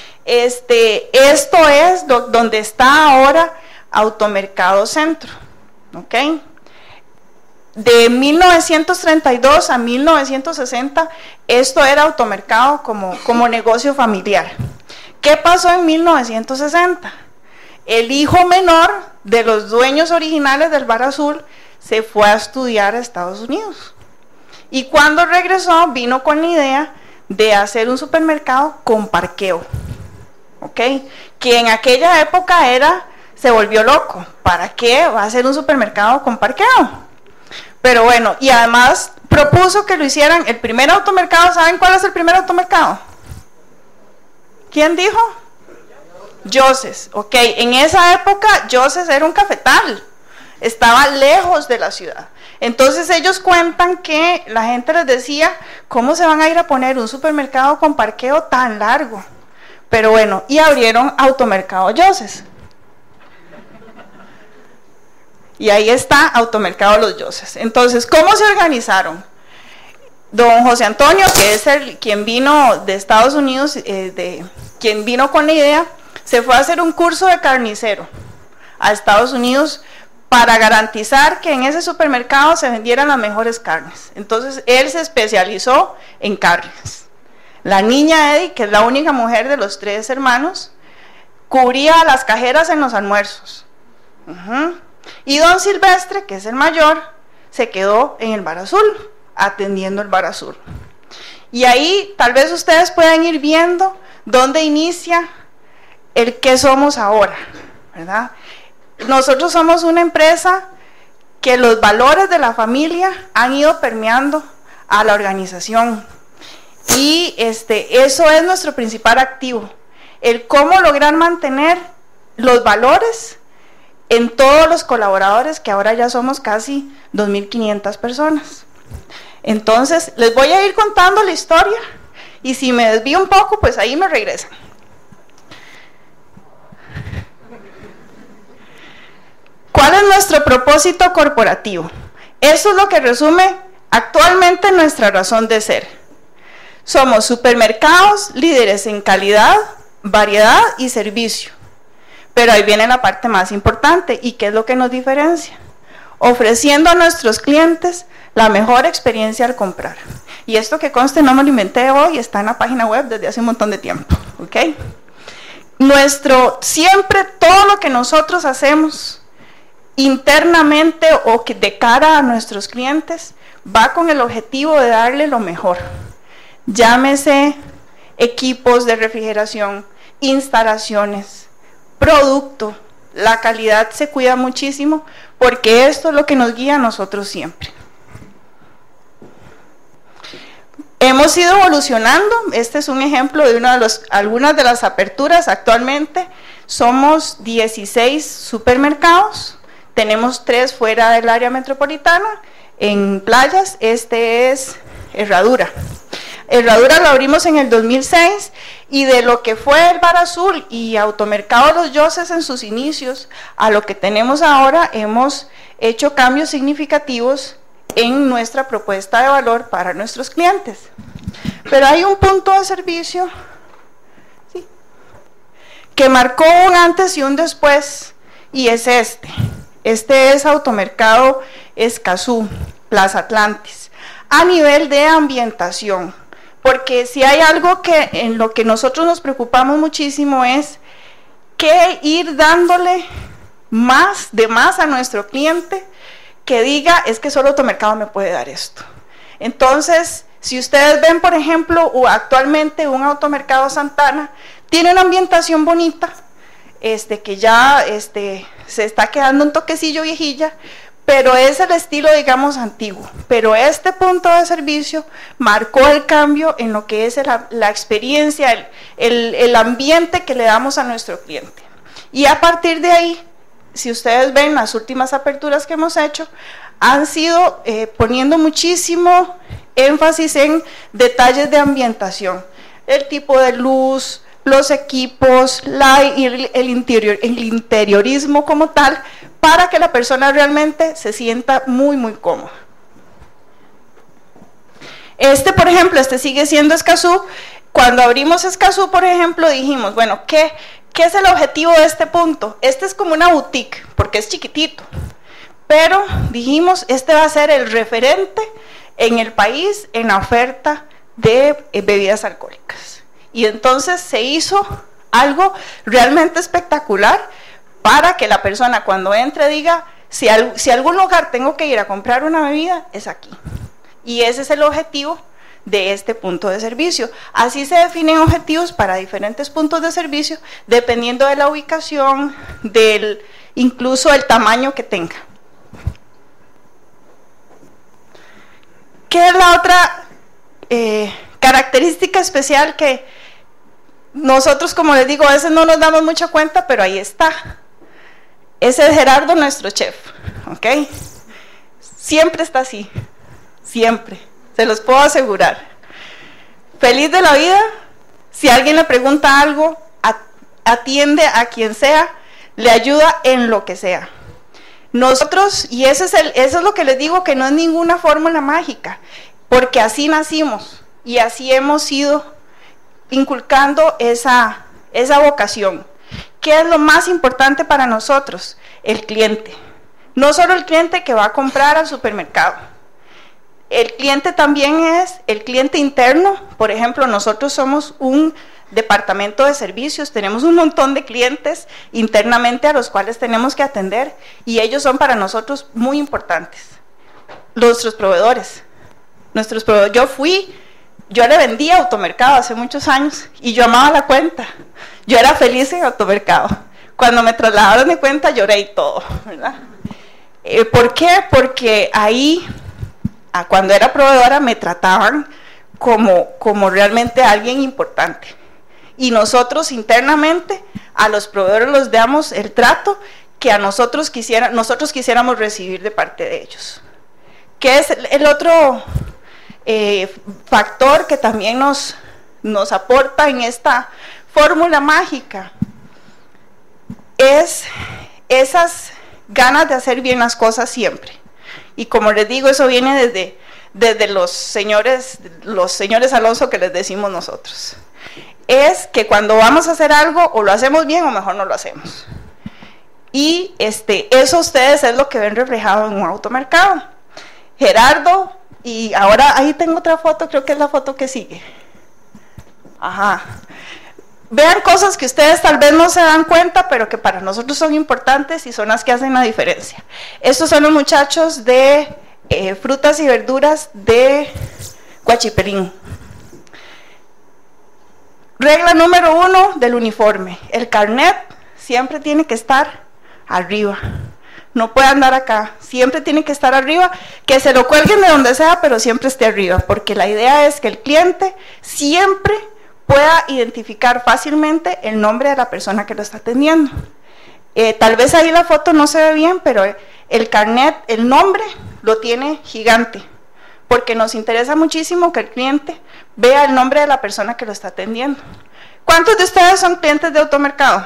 Esto es donde está ahora Automercado Centro. ¿Ok? De 1932 a 1960, esto era Automercado como negocio familiar. ¿Qué pasó en 1960? El hijo menor de los dueños originales del Bar Azul se fue a estudiar a Estados Unidos. Y cuando regresó, vino con la idea de hacer un supermercado con parqueo. ¿Ok? Que en aquella época se volvió loco. ¿Para qué va a hacer un supermercado con parqueo? Pero bueno, y además propuso que lo hicieran. El primer automercado, ¿saben cuál es el primer automercado? ¿Quién dijo? Joses. Ok, en esa época Joses era un cafetal, estaba lejos de la ciudad. Entonces ellos cuentan que la gente les decía, ¿cómo se van a ir a poner un supermercado con parqueo tan largo? Pero bueno, y abrieron Automercado Joses. Y ahí está Automercado Los Joses. Entonces, ¿cómo se organizaron? Don José Antonio, que es quien vino de Estados Unidos, quien vino con la idea, se fue a hacer un curso de carnicero a Estados Unidos para garantizar que en ese supermercado se vendieran las mejores carnes. Entonces, él se especializó en carnes. La niña Eddie, que es la única mujer de los 3 hermanos, cubría las cajeras en los almuerzos. Y don Silvestre, que es el mayor, se quedó en el Bar Azul, atendiendo el Bar Azul. Y ahí tal vez ustedes puedan ir viendo dónde inicia el qué somos ahora, ¿verdad? Nosotros somos una empresa que los valores de la familia han ido permeando a la organización. Y eso es nuestro principal activo, el cómo lograr mantener los valores en todos los colaboradores, que ahora ya somos casi 2.500 personas. Entonces, les voy a ir contando la historia, y si me desvío un poco, pues ahí me regresan. ¿Cuál es nuestro propósito corporativo? Eso es lo que resume actualmente nuestra razón de ser. Somos supermercados líderes en calidad, variedad y servicio. Pero ahí viene la parte más importante, ¿y qué es lo que nos diferencia? Ofreciendo a nuestros clientes la mejor experiencia al comprar. Y esto, que conste, no me lo inventé hoy, está en la página web desde hace un montón de tiempo, ¿ok? Siempre todo lo que nosotros hacemos internamente o de cara a nuestros clientes va con el objetivo de darle lo mejor. Llámese equipos de refrigeración, instalaciones, producto. La calidad se cuida muchísimo, porque esto es lo que nos guía a nosotros siempre. Hemos ido evolucionando. Este es un ejemplo de algunas de las aperturas. Actualmente somos 16 supermercados, tenemos 3 fuera del área metropolitana, en playas. Este es Herradura. Herradura lo abrimos en el 2006, y de lo que fue el Bar Azul y Automercado Los Joses en sus inicios a lo que tenemos ahora, hemos hecho cambios significativos en nuestra propuesta de valor para nuestros clientes. Pero hay un punto de servicio, ¿sí?, que marcó un antes y un después, y es este. Este es Automercado Escazú, Plaza Atlantis, a nivel de ambientación. Porque si hay algo en lo que nosotros nos preocupamos muchísimo, es que ir dándole más a nuestro cliente, que diga, es que solo Automercado me puede dar esto. Entonces, si ustedes ven, por ejemplo, actualmente un Automercado Santana tiene una ambientación bonita, que ya se está quedando un toquecillo viejilla, pero es el estilo, digamos, antiguo. Pero este punto de servicio marcó el cambio en lo que es la experiencia, el ambiente que le damos a nuestro cliente. Y a partir de ahí, si ustedes ven las últimas aperturas que hemos hecho, han sido poniendo muchísimo énfasis en detalles de ambientación, el tipo de luz, los equipos, el interiorismo como tal, para que la persona realmente se sienta muy, muy cómoda. Por ejemplo, sigue siendo Escazú. Cuando abrimos Escazú, por ejemplo, dijimos, bueno, ¿qué es el objetivo de este punto? Es como una boutique, porque es chiquitito, pero dijimos, va a ser el referente en el país en la oferta de bebidas alcohólicas. Y entonces se hizo algo realmente espectacular para que la persona cuando entre diga, si a algún lugar tengo que ir a comprar una bebida, es aquí. Y ese es el objetivo de este punto de servicio. Así se definen objetivos para diferentes puntos de servicio, dependiendo de la ubicación, incluso el tamaño que tenga. ¿Qué es la otra característica especial que nosotros, como les digo, a veces no nos damos mucha cuenta, pero ahí está? Ese es Gerardo, nuestro chef, ¿ok? Siempre está así, siempre, se los puedo asegurar. Feliz de la vida, si alguien le pregunta algo, atiende a quien sea, le ayuda en lo que sea. Nosotros, y eso es lo que les digo, que no es ninguna fórmula mágica, porque así nacimos y así hemos ido inculcando esa vocación. ¿Qué es lo más importante para nosotros? El cliente. No solo el cliente que va a comprar al supermercado. El cliente también es el cliente interno. Por ejemplo, nosotros somos un departamento de servicios, tenemos un montón de clientes internamente a los cuales tenemos que atender y ellos son para nosotros muy importantes. Nuestros proveedores. Yo le vendía Automercado hace muchos años y yo amaba la cuenta. Yo era feliz en Automercado. Cuando me trasladaron de cuenta lloré y todo, ¿verdad? ¿Por qué? Porque ahí, cuando era proveedora, me trataban como realmente alguien importante. Y nosotros internamente a los proveedores les damos el trato que nosotros quisiéramos recibir de parte de ellos. ¿Qué es el otro factor que también nos aporta en esta fórmula mágica? Es esas ganas de hacer bien las cosas siempre. Y como les digo, eso viene desde los señores Alonso, que les decimos nosotros. Es que cuando vamos a hacer algo, o lo hacemos bien o mejor no lo hacemos. Y eso ustedes es lo que ven reflejado en un Automercado. Gerardo, y ahora ahí tengo otra foto, creo que es la foto que sigue. Ajá. Vean cosas que ustedes tal vez no se dan cuenta, pero que para nosotros son importantes y son las que hacen la diferencia. Estos son los muchachos de frutas y verduras de Guachiperín. Regla número 1 del uniforme: el carnet siempre tiene que estar arriba, no puede andar acá, siempre tiene que estar arriba, que se lo cuelguen de donde sea, pero siempre esté arriba, porque la idea es que el cliente siempre pueda identificar fácilmente el nombre de la persona que lo está atendiendo. Tal vez ahí la foto no se ve bien, pero el carnet, el nombre, lo tiene gigante, porque nos interesa muchísimo que el cliente vea el nombre de la persona que lo está atendiendo. ¿Cuántos de ustedes son clientes de Automercado?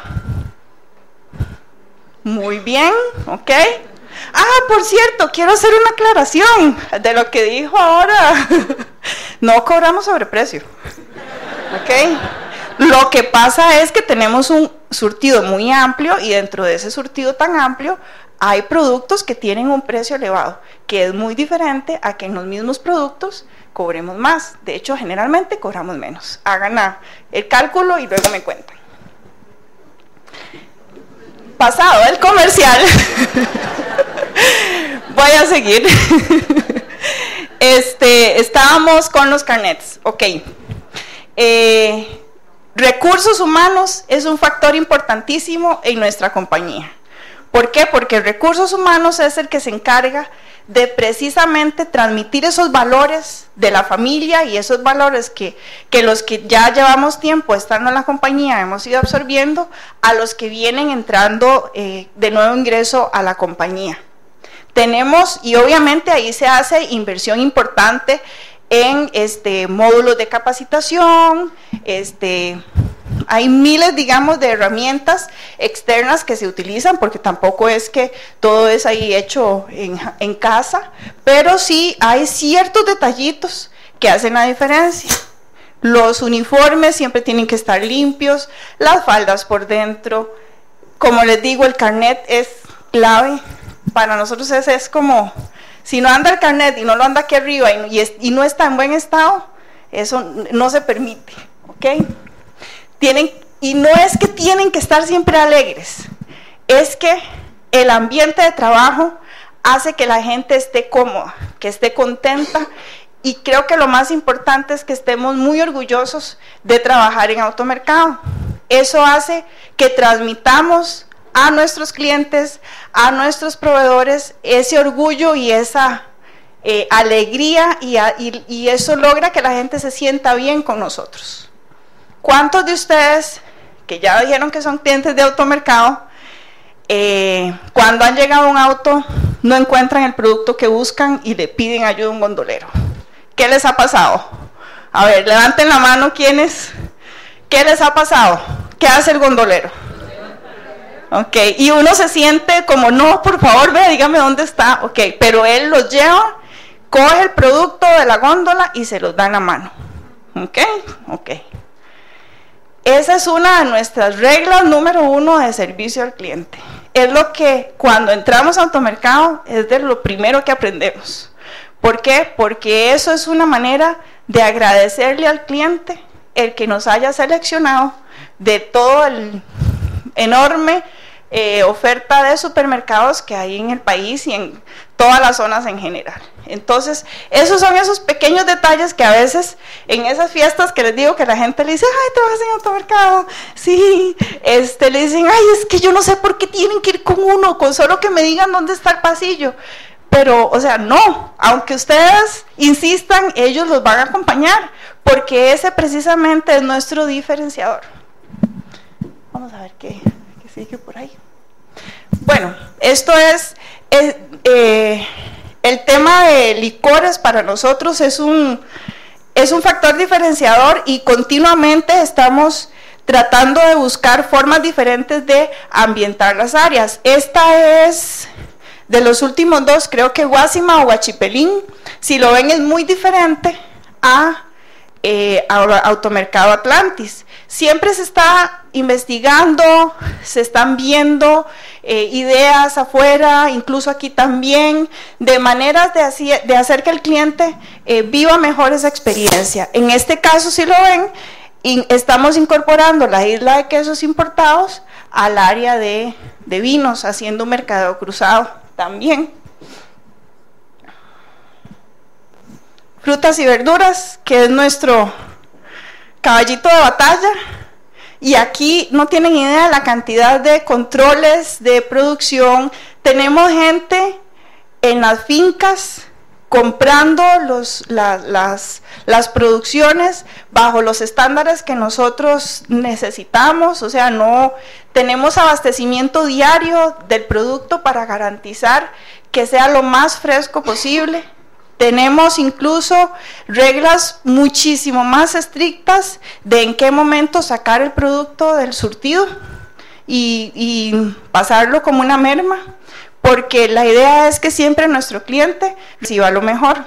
Muy bien, ok. Por cierto, quiero hacer una aclaración de lo que dijo ahora. No cobramos sobreprecio, ok. Lo que pasa es que tenemos un surtido muy amplio y dentro de ese surtido tan amplio hay productos que tienen un precio elevado, que es muy diferente a que en los mismos productos cobremos más. De hecho, generalmente cobramos menos. Hagan el cálculo y luego me cuentan. Pasado el comercial, voy a seguir. Estábamos con los carnets, ok. Recursos humanos es un factor importantísimo en nuestra compañía. ¿Por qué? Porque recursos humanos es el que se encarga de precisamente transmitir esos valores de la familia y esos valores que los que ya llevamos tiempo estando en la compañía hemos ido absorbiendo a los que vienen entrando de nuevo ingreso a la compañía. Tenemos, y obviamente ahí se hace inversión importante en módulos de capacitación, hay miles, digamos, de herramientas externas que se utilizan, porque tampoco es que todo es ahí hecho en casa, pero sí hay ciertos detallitos que hacen la diferencia. Los uniformes siempre tienen que estar limpios, las faldas por dentro. Como les digo, el carnet es clave. Para nosotros es como, si no anda el carnet y no lo anda aquí arriba y no está en buen estado, eso no se permite, ¿ok? Y no es que tienen que estar siempre alegres, es que el ambiente de trabajo hace que la gente esté cómoda, que esté contenta, y creo que lo más importante es que estemos muy orgullosos de trabajar en Automercado. Eso hace que transmitamos a nuestros clientes, a nuestros proveedores, ese orgullo y esa alegría, y eso logra que la gente se sienta bien con nosotros. ¿Cuántos de ustedes, que ya dijeron que son clientes de Automercado, cuando han llegado a un auto no encuentran el producto que buscan y le piden ayuda a un gondolero? ¿Qué les ha pasado? A ver, levanten la mano, ¿quiénes? ¿Qué les ha pasado? ¿Qué hace el gondolero? Ok, y uno se siente como, no, por favor, ve, dígame dónde está. Ok, pero él los lleva, coge el producto de la góndola y se los da en la mano. Ok, ok. Esa es una de nuestras reglas número 1 de servicio al cliente. Es lo que cuando entramos a Automercado es de lo primero que aprendemos. ¿Por qué? Porque eso es una manera de agradecerle al cliente el que nos haya seleccionado de todo el enorme oferta de supermercados que hay en el país y en todas las zonas en general. Entonces, esos son esos pequeños detalles que a veces en esas fiestas que les digo que la gente le dice, ay, trabajas en Automercado, sí, le dicen, ay, es que yo no sé por qué tienen que ir con uno, con solo que me digan dónde está el pasillo. Pero, o sea, no, aunque ustedes insistan, ellos los van a acompañar, porque ese precisamente es nuestro diferenciador. Vamos a ver qué sigue por ahí. Bueno, esto es el tema de licores. Para nosotros es un factor diferenciador, y continuamente estamos tratando de buscar formas diferentes de ambientar las áreas. Esta es de los últimos dos, creo que Guásima o Huachipelín. Si lo ven, es muy diferente a Automercado Atlantis. Siempre se está investigando, se están viendo ideas afuera, incluso aquí también, de maneras de hacer que el cliente viva mejor esa experiencia. En este caso, si lo ven, estamos incorporando la isla de quesos importados al área de vinos, haciendo un mercadeo cruzado también. Frutas y verduras, que es nuestro caballito de batalla, y aquí no tienen idea de la cantidad de controles de producción. Tenemos gente en las fincas comprando las producciones bajo los estándares que nosotros necesitamos. O sea, no tenemos abastecimiento diario del producto para garantizar que sea lo más fresco posible. Tenemos incluso reglas muchísimo más estrictas de en qué momento sacar el producto del surtido y pasarlo como una merma, porque la idea es que siempre nuestro cliente reciba lo mejor.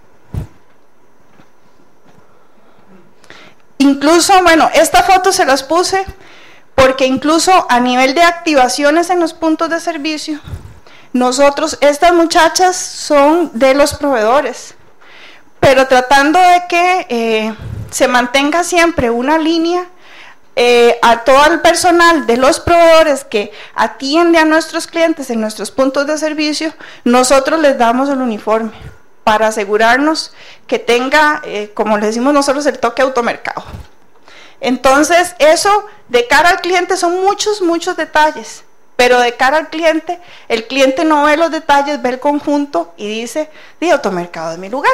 Incluso, bueno, esta foto se las puse porque incluso a nivel de activaciones en los puntos de servicio, nosotros, estas muchachas son de los proveedores, pero tratando de que se mantenga siempre una línea, a todo el personal de los proveedores que atiende a nuestros clientes en nuestros puntos de servicio, nosotros les damos el uniforme para asegurarnos que tenga, como le decimos nosotros, el toque Automercado. Entonces, eso de cara al cliente son muchos detalles. Pero de cara al cliente, el cliente no ve los detalles, ve el conjunto y dice, de Automercado es mi lugar.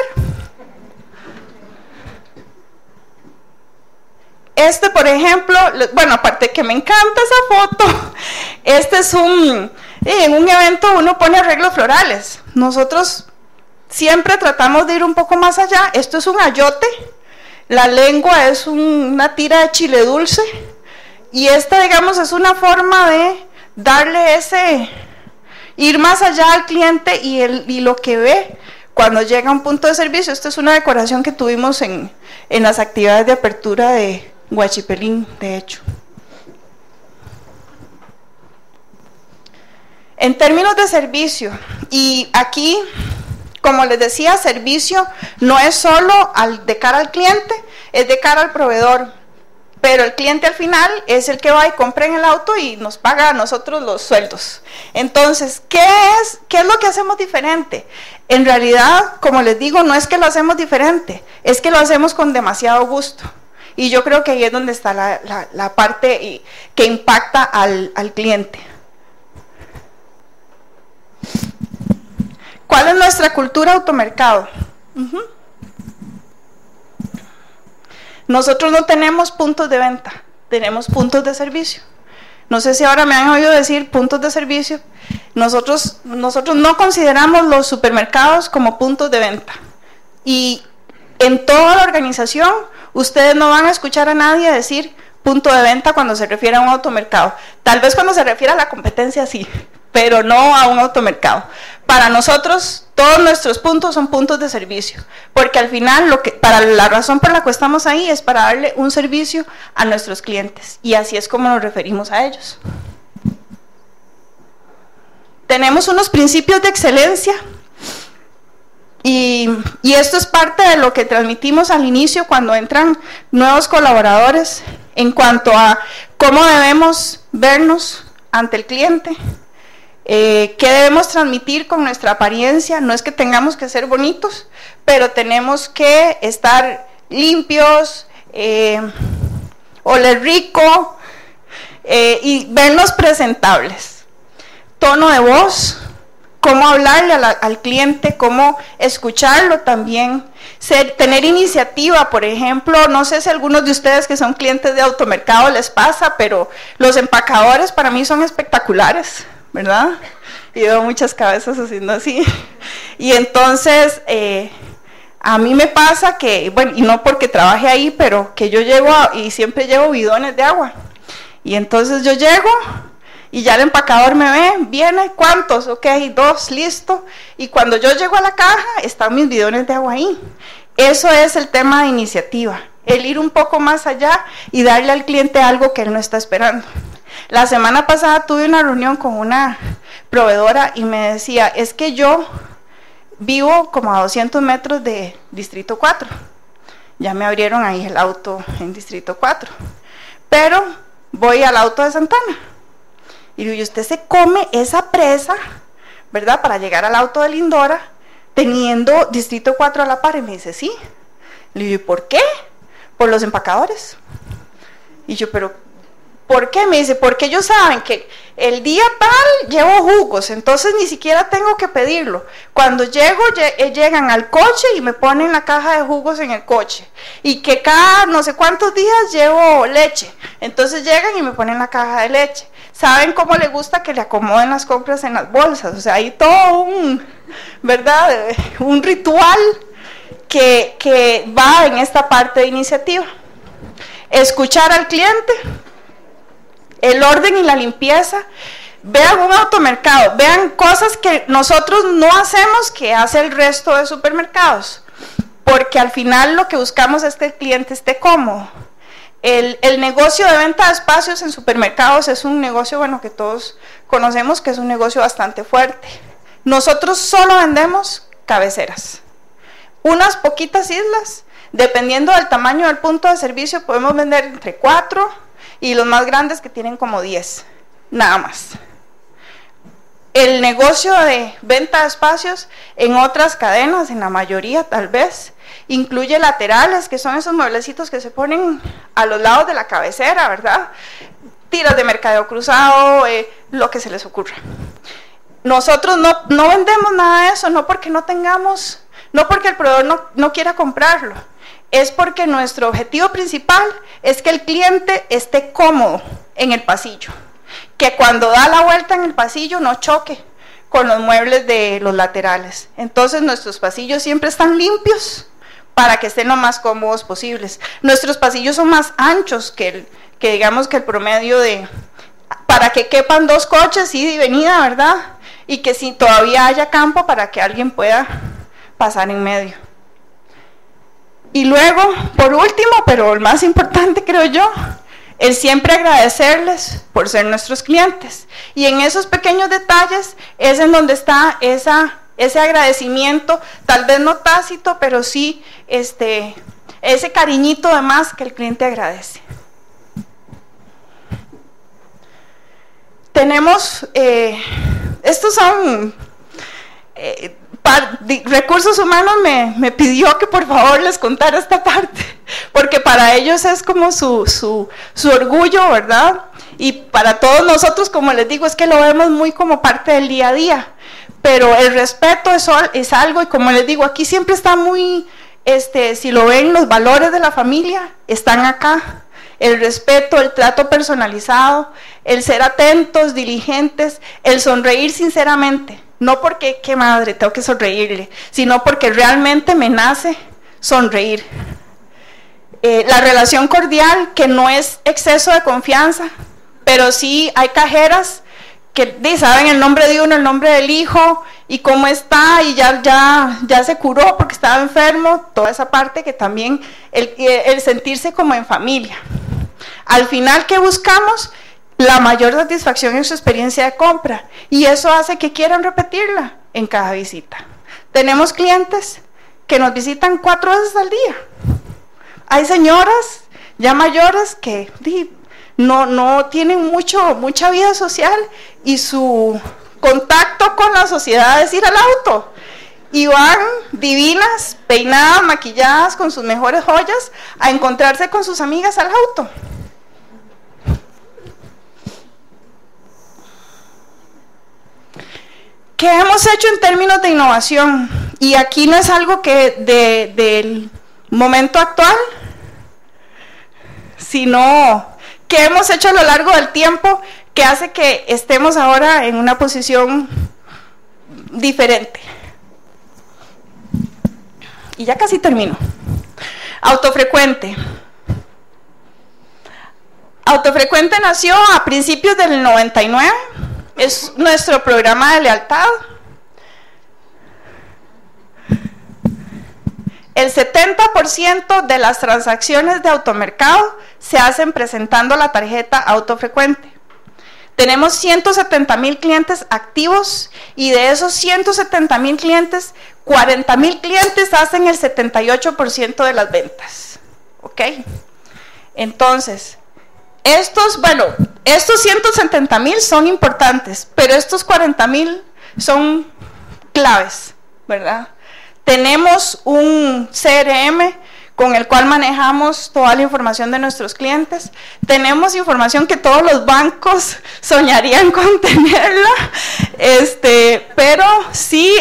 Por ejemplo, bueno, aparte que me encanta esa foto, es en un evento uno pone arreglos florales. Nosotros siempre tratamos de ir un poco más allá. Esto es un ayote, la lengua es una tira de chile dulce, Y esta, digamos, es una forma de darle ir más allá al cliente y lo que ve cuando llega a un punto de servicio. Esta es una decoración que tuvimos en las actividades de apertura de Huachipelín, de hecho. En términos de servicio, y aquí, como les decía, servicio no es solo de cara al cliente, es de cara al proveedor. Pero el cliente al final es el que va y compra en el auto y nos paga a nosotros los sueldos. Entonces, ¿qué es lo que hacemos diferente? En realidad, como les digo, no es que lo hacemos diferente, es que lo hacemos con demasiado gusto. Y yo creo que ahí es donde está la parte que impacta al cliente. ¿Cuál es nuestra cultura automercado? Nosotros no tenemos puntos de venta, tenemos puntos de servicio. No sé si ahora me han oído decir puntos de servicio. Nosotros no consideramos los supermercados como puntos de venta. Y en toda la organización, ustedes no van a escuchar a nadie decir punto de venta cuando se refiere a un automercado. Tal vez cuando se refiere a la competencia sí, pero no a un automercado. Para nosotros, todos nuestros puntos son puntos de servicio, porque al final, para la razón por la que estamos ahí es para darle un servicio a nuestros clientes, y así es como nos referimos a ellos. Tenemos unos principios de excelencia, y esto es parte de lo que transmitimos al inicio cuando entran nuevos colaboradores, en cuanto a cómo debemos vernos ante el cliente. ¿Qué debemos transmitir con nuestra apariencia? No es que tengamos que ser bonitos, pero tenemos que estar limpios, oler rico y vernos presentables. Tono de voz, cómo hablarle al cliente, cómo escucharlo también. Tener iniciativa, por ejemplo, no sé si a algunos de ustedes que son clientes de automercado les pasa, pero los empacadores para mí son espectaculares, ¿verdad? Y veo muchas cabezas haciendo así. Y entonces, a mí me pasa que, bueno, y no porque trabaje ahí, pero que yo llego y siempre llevo bidones de agua. Y entonces yo llego y ya el empacador me ve, viene, ¿cuántos? Ok, 2, listo. Y cuando yo llego a la caja, están mis bidones de agua ahí. Eso es el tema de iniciativa, el ir un poco más allá y darle al cliente algo que él no está esperando. La semana pasada tuve una reunión con una proveedora y me decía, es que yo vivo como a 200 metros de Distrito 4. Ya me abrieron ahí el auto en Distrito 4. Pero voy al auto de Santana. Y digo, ¿y usted se come esa presa, verdad, para llegar al auto de Lindora, teniendo Distrito 4 a la par? Y me dice, sí. Le digo, ¿y por qué? Por los empacadores. Y yo, pero ¿por qué? Me dice, porque ellos saben que el día tal llevo jugos, entonces ni siquiera tengo que pedirlo. Cuando llego, llegan al coche y me ponen la caja de jugos en el coche. Y que cada no sé cuántos días llevo leche, entonces llegan y me ponen la caja de leche. Saben cómo le gusta que le acomoden las compras en las bolsas. O sea, hay todo ¿verdad? Un ritual que va en esta parte de iniciativa. Escuchar al cliente. El orden y la limpieza. Vean un automercado, vean cosas que nosotros no hacemos que hace el resto de supermercados, porque al final lo que buscamos es que el cliente esté cómodo. El negocio de venta de espacios en supermercados es un negocio, bueno, que todos conocemos que es un negocio bastante fuerte. Nosotros solo vendemos cabeceras, unas poquitas islas, dependiendo del tamaño del punto de servicio podemos vender entre 4 y los más grandes que tienen como 10, nada más. El negocio de venta de espacios en otras cadenas, en la mayoría tal vez, incluye laterales, que son esos mueblecitos que se ponen a los lados de la cabecera, ¿verdad? Tiras de mercadeo cruzado, lo que se les ocurra. Nosotros no vendemos nada de eso, no porque no tengamos, no porque el proveedor no quiera comprarlo, es porque nuestro objetivo principal es que el cliente esté cómodo en el pasillo, que cuando da la vuelta en el pasillo no choque con los muebles de los laterales. Entonces nuestros pasillos siempre están limpios para que estén lo más cómodos posibles. Nuestros pasillos son más anchos que que digamos que el promedio para que quepan 2 coches, ida y venida, ¿verdad? Y que si todavía haya campo para que alguien pueda pasar en medio. Y luego, por último, pero el más importante creo yo, el siempre agradecerles por ser nuestros clientes. Y en esos pequeños detalles es en donde está ese agradecimiento, tal vez no tácito, pero sí ese cariñito de más que el cliente agradece. Tenemos, estos son... Recursos Humanos me pidió que por favor les contara esta parte, porque para ellos es como su orgullo, ¿verdad? Y para todos nosotros, como les digo, es que lo vemos muy como parte del día a día, pero el respeto es algo, y como les digo, aquí siempre está muy, si lo ven, los valores de la familia están acá. El respeto, el trato personalizado, el ser atentos, diligentes, el sonreír sinceramente. No porque, qué madre, tengo que sonreírle, sino porque realmente me nace sonreír. La relación cordial, que no es exceso de confianza, pero sí hay cajeras que saben el nombre de uno, el nombre del hijo, y cómo está, y ya se curó porque estaba enfermo, toda esa parte que también, el sentirse como en familia. Al final, ¿qué buscamos? La mayor satisfacción en su experiencia de compra, y eso hace que quieran repetirla en cada visita. Tenemos clientes que nos visitan 4 veces al día. Hay señoras ya mayores que no tienen mucha vida social, y su contacto con la sociedad es ir al auto, y van divinas, peinadas, maquilladas, con sus mejores joyas, a encontrarse con sus amigas al auto. ¿Qué hemos hecho en términos de innovación? Y aquí no es algo que del momento actual, sino que hemos hecho a lo largo del tiempo que hace que estemos ahora en una posición diferente. Y ya casi termino. Autofrecuente. Autofrecuente nació a principios del 99. Es nuestro programa de lealtad. El 70% de las transacciones de Automercado se hacen presentando la tarjeta Autofrecuente. Tenemos 170,000 clientes activos, y de esos 170,000 clientes, 40,000 clientes hacen el 78% de las ventas. ¿Ok? Entonces, estos 170,000 son importantes, pero estos 40,000 son claves, ¿verdad? Tenemos un CRM con el cual manejamos toda la información de nuestros clientes. Tenemos información que todos los bancos soñarían con tenerla, pero sí,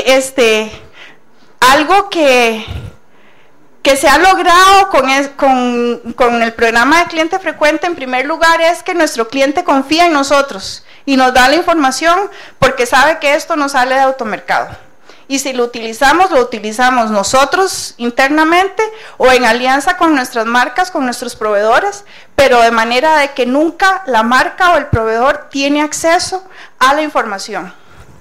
algo que se ha logrado con el programa de cliente frecuente, en primer lugar, es que nuestro cliente confía en nosotros y nos da la información porque sabe que esto no sale de Automercado. Y si lo utilizamos nosotros internamente o en alianza con nuestras marcas, con nuestros proveedores, pero de manera de que nunca la marca o el proveedor tiene acceso a la información.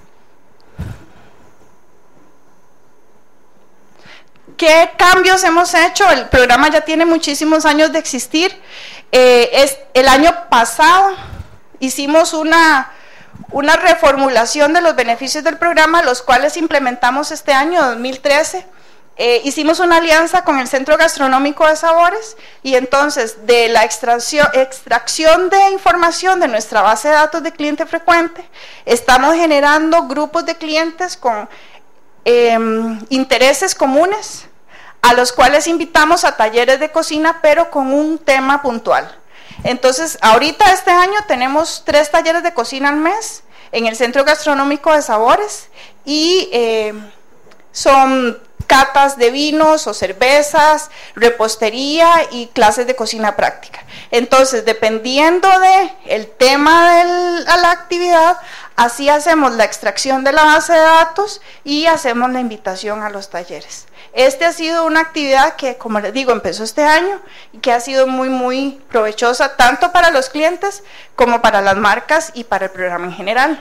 ¿Qué cambios hemos hecho? El programa ya tiene muchísimos años de existir. El año pasado hicimos una reformulación de los beneficios del programa, los cuales implementamos este año, 2013. Hicimos una alianza con el Centro Gastronómico de Sabores, y entonces de la extracción de información de nuestra base de datos de cliente frecuente, estamos generando grupos de clientes con intereses comunes, a los cuales invitamos a talleres de cocina, pero con un tema puntual. Entonces, ahorita este año tenemos 3 talleres de cocina al mes en el Centro Gastronómico de Sabores, y son catas de vinos o cervezas, repostería y clases de cocina práctica. Entonces, dependiendo del tema de la actividad, así hacemos la extracción de la base de datos y hacemos la invitación a los talleres. Este ha sido una actividad que, como les digo, empezó este año y que ha sido muy, muy provechosa tanto para los clientes como para las marcas y para el programa en general.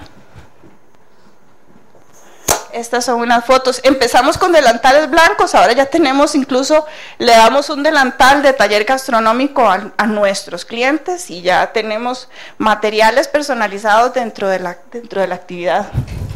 Estas son unas fotos. Empezamos con delantales blancos, ahora ya tenemos incluso, le damos un delantal de taller gastronómico a nuestros clientes y ya tenemos materiales personalizados dentro de la actividad.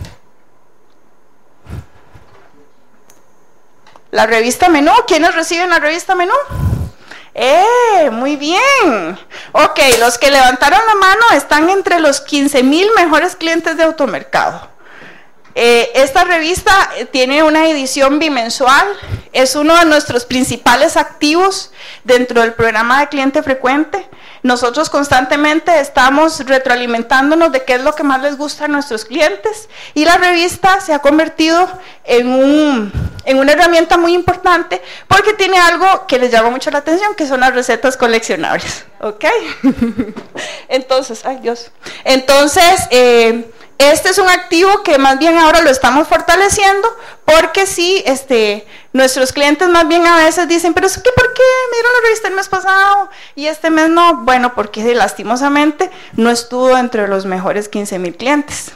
La revista Menú, ¿quiénes reciben la revista Menú? Muy bien. Ok, los que levantaron la mano están entre los 15,000 mejores clientes de Automercado. Esta revista tiene una edición bimensual, es uno de nuestros principales activos dentro del programa de cliente frecuente. Nosotros constantemente estamos retroalimentándonos de qué es lo que más les gusta a nuestros clientes y la revista se ha convertido en una herramienta muy importante porque tiene algo que les llama mucho la atención, que son las recetas coleccionables. ¿Ok? Entonces, ay Dios. Entonces, este es un activo que más bien ahora lo estamos fortaleciendo porque sí, nuestros clientes más bien a veces dicen, pero es que ¿por qué me dieron la revista el mes pasado y este mes no? Bueno, porque lastimosamente no estuvo entre los mejores 15,000 clientes.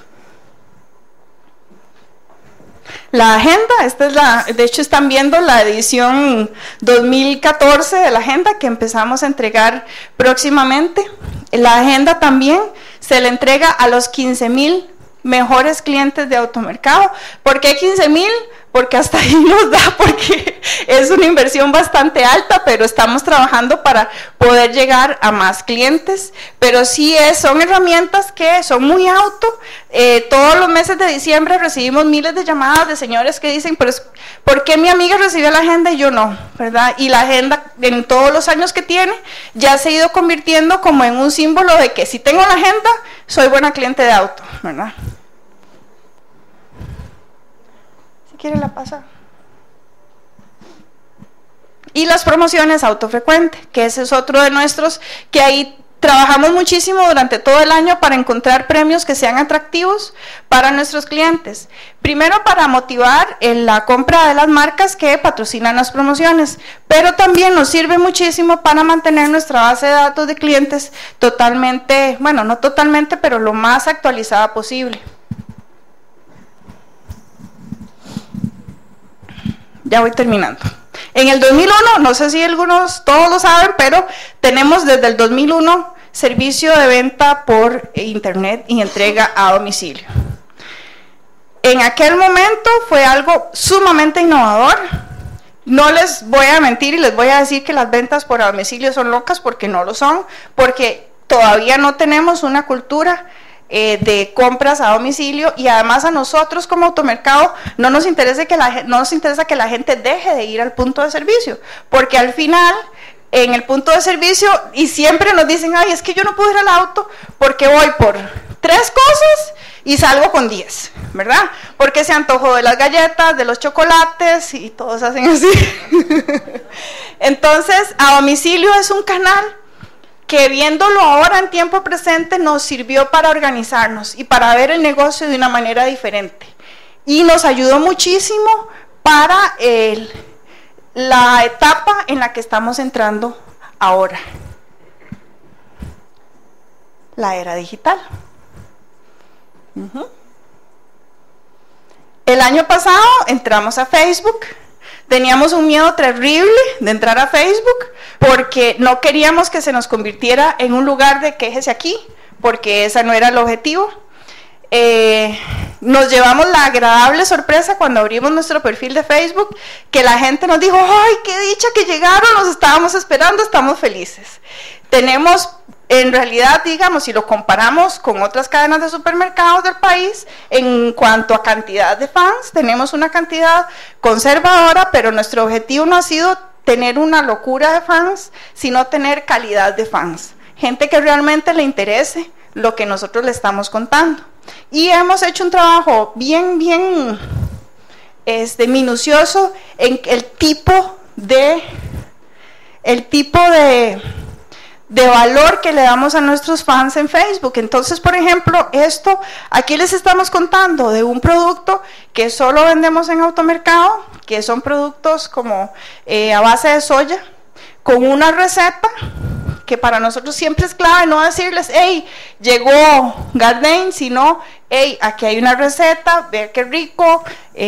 La agenda, de hecho están viendo la edición 2014 de la agenda que empezamos a entregar próximamente. La agenda también se le entrega a los 15,000 mejores clientes de Automercado. ¿Por qué 15,000? Porque hasta ahí nos da, porque es una inversión bastante alta, pero estamos trabajando para poder llegar a más clientes. Pero sí son herramientas que son muy todos los meses de diciembre recibimos miles de llamadas de señores que dicen, pero ¿por qué mi amiga recibió la agenda y yo no? ¿Verdad? Y la agenda, en todos los años que tiene, ya se ha ido convirtiendo como en un símbolo de que si tengo la agenda, soy buena cliente de Auto, ¿verdad? ¿Quiere la pasa? Y las promociones Autofrecuente, que ese es otro de nuestros, que ahí trabajamos muchísimo durante todo el año para encontrar premios que sean atractivos para nuestros clientes. Primero para motivar en la compra de las marcas que patrocinan las promociones, pero también nos sirve muchísimo para mantener nuestra base de datos de clientes totalmente, bueno, no totalmente, pero lo más actualizada posible. Ya voy terminando. En el 2001, no sé si todos lo saben, pero tenemos desde el 2001 servicio de venta por internet y entrega a domicilio. En aquel momento fue algo sumamente innovador. No les voy a mentir y les voy a decir que las ventas por domicilio son locas, porque no lo son, porque todavía no tenemos una cultura de compras a domicilio, y además a nosotros como Automercado no nos interesa que la gente deje de ir al punto de servicio, porque al final en el punto de servicio y siempre nos dicen, ay, es que yo no puedo ir al auto porque voy por 3 cosas y salgo con 10, ¿verdad? Porque se antojó de las galletas, de los chocolates y todos hacen así. Entonces, a domicilio es un canal que, viéndolo ahora en tiempo presente, nos sirvió para organizarnos y para ver el negocio de una manera diferente. Y nos ayudó muchísimo para la etapa en la que estamos entrando ahora, la era digital. El año pasado entramos a Facebook. Teníamos un miedo terrible de entrar a Facebook porque no queríamos que se nos convirtiera en un lugar de quéjese aquí, porque ese no era el objetivo. Nos llevamos la agradable sorpresa cuando abrimos nuestro perfil de Facebook, que la gente nos dijo, ¡ay, qué dicha que llegaron! Los estábamos esperando, estamos felices. Tenemos, en realidad, digamos, si lo comparamos con otras cadenas de supermercados del país, en cuanto a cantidad de fans, tenemos una cantidad conservadora, pero nuestro objetivo no ha sido tener una locura de fans, sino tener calidad de fans. Gente que realmente le interese lo que nosotros le estamos contando. Y hemos hecho un trabajo bien minucioso en el tipo de de valor que le damos a nuestros fans en Facebook. Entonces, por ejemplo, esto, aquí les estamos contando de un producto que solo vendemos en Automercado, que son productos como a base de soya, con una receta que para nosotros siempre es clave, no decirles, hey, llegó Garden, sino, hey, aquí hay una receta, vea qué rico,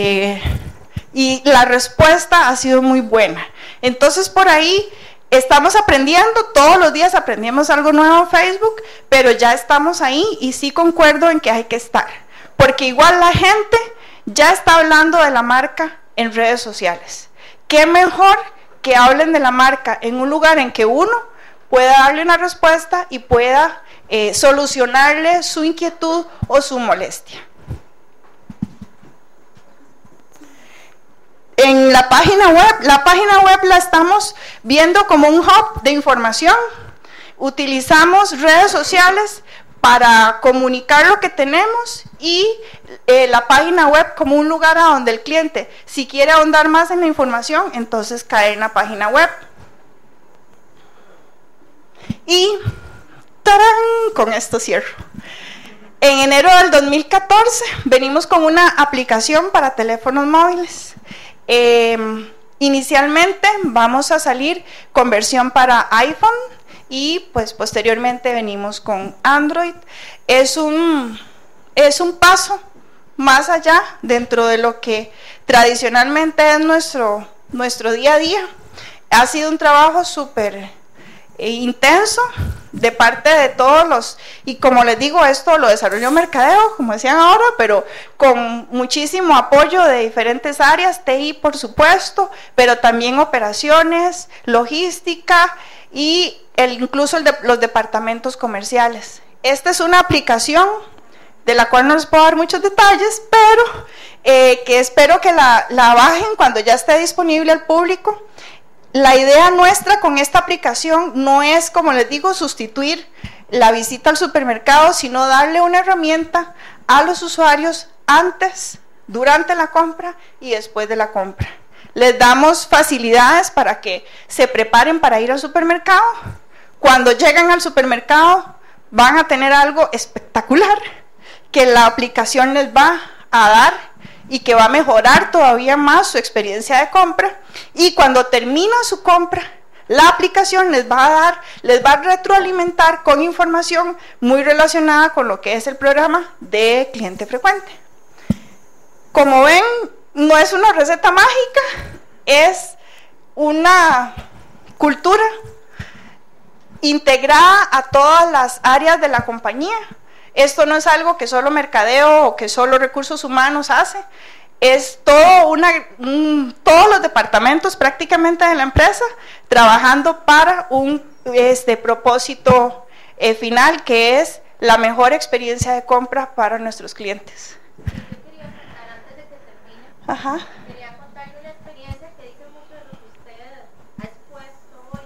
y la respuesta ha sido muy buena. Entonces, por ahí estamos aprendiendo, todos los días aprendemos algo nuevo en Facebook, pero ya estamos ahí y sí concuerdo en que hay que estar, porque igual la gente ya está hablando de la marca en redes sociales. ¿Qué mejor que hablen de la marca en un lugar en que uno pueda darle una respuesta y pueda solucionarle su inquietud o su molestia? En la página web la estamos viendo como un hub de información. Utilizamos redes sociales para comunicar lo que tenemos y la página web como un lugar a donde el cliente, si quiere ahondar más en la información, entonces cae en la página web. Y ¡tarán! Con esto cierro. En enero del 2014 venimos con una aplicación para teléfonos móviles. Inicialmente vamos a salir con versión para iPhone y pues posteriormente venimos con Android. Es un paso más allá dentro de lo que tradicionalmente es nuestro día a día. Ha sido un trabajo súper intenso de parte de todos los, y como les digo, esto lo desarrolló Mercadeo, como decían ahora, pero con muchísimo apoyo de diferentes áreas, TI por supuesto, pero también operaciones, logística y incluso los departamentos comerciales. Esta es una aplicación de la cual no les puedo dar muchos detalles, pero que espero que la bajen cuando ya esté disponible al público. La idea nuestra con esta aplicación no es, como les digo, sustituir la visita al supermercado, sino darle una herramienta a los usuarios antes, durante la compra y después de la compra. Les damos facilidades para que se preparen para ir al supermercado. Cuando llegan al supermercado van a tener algo espectacular que la aplicación les va a dar y que va a mejorar todavía más su experiencia de compra, y cuando termina su compra, la aplicación les va a retroalimentar con información muy relacionada con lo que es el programa de cliente frecuente. Como ven, no es una receta mágica, es una cultura integrada a todas las áreas de la compañía. Esto no es algo que solo Mercadeo o que solo Recursos Humanos hace, es todos los departamentos prácticamente de la empresa trabajando para un propósito final, que es la mejor experiencia de compra para nuestros clientes.
Yo quería contar, antes de que termine,
Ajá.
quería contarle una experiencia que dice mucho de lo que usted ha expuesto hoy.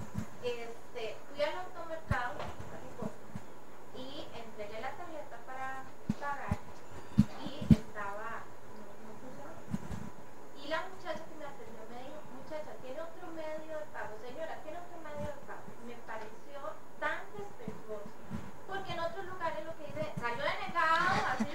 Fui al automercado hace poco y entregué la tarjeta para pagar y estaba, no funcionaba. Y la muchacha que me atendió me dijo, muchacha, ¿tiene otro medio de pago? Señora, ¿tiene otro medio de pago? Me pareció tan respetuoso, porque en otros lugares lo que dice, salió denegado, así.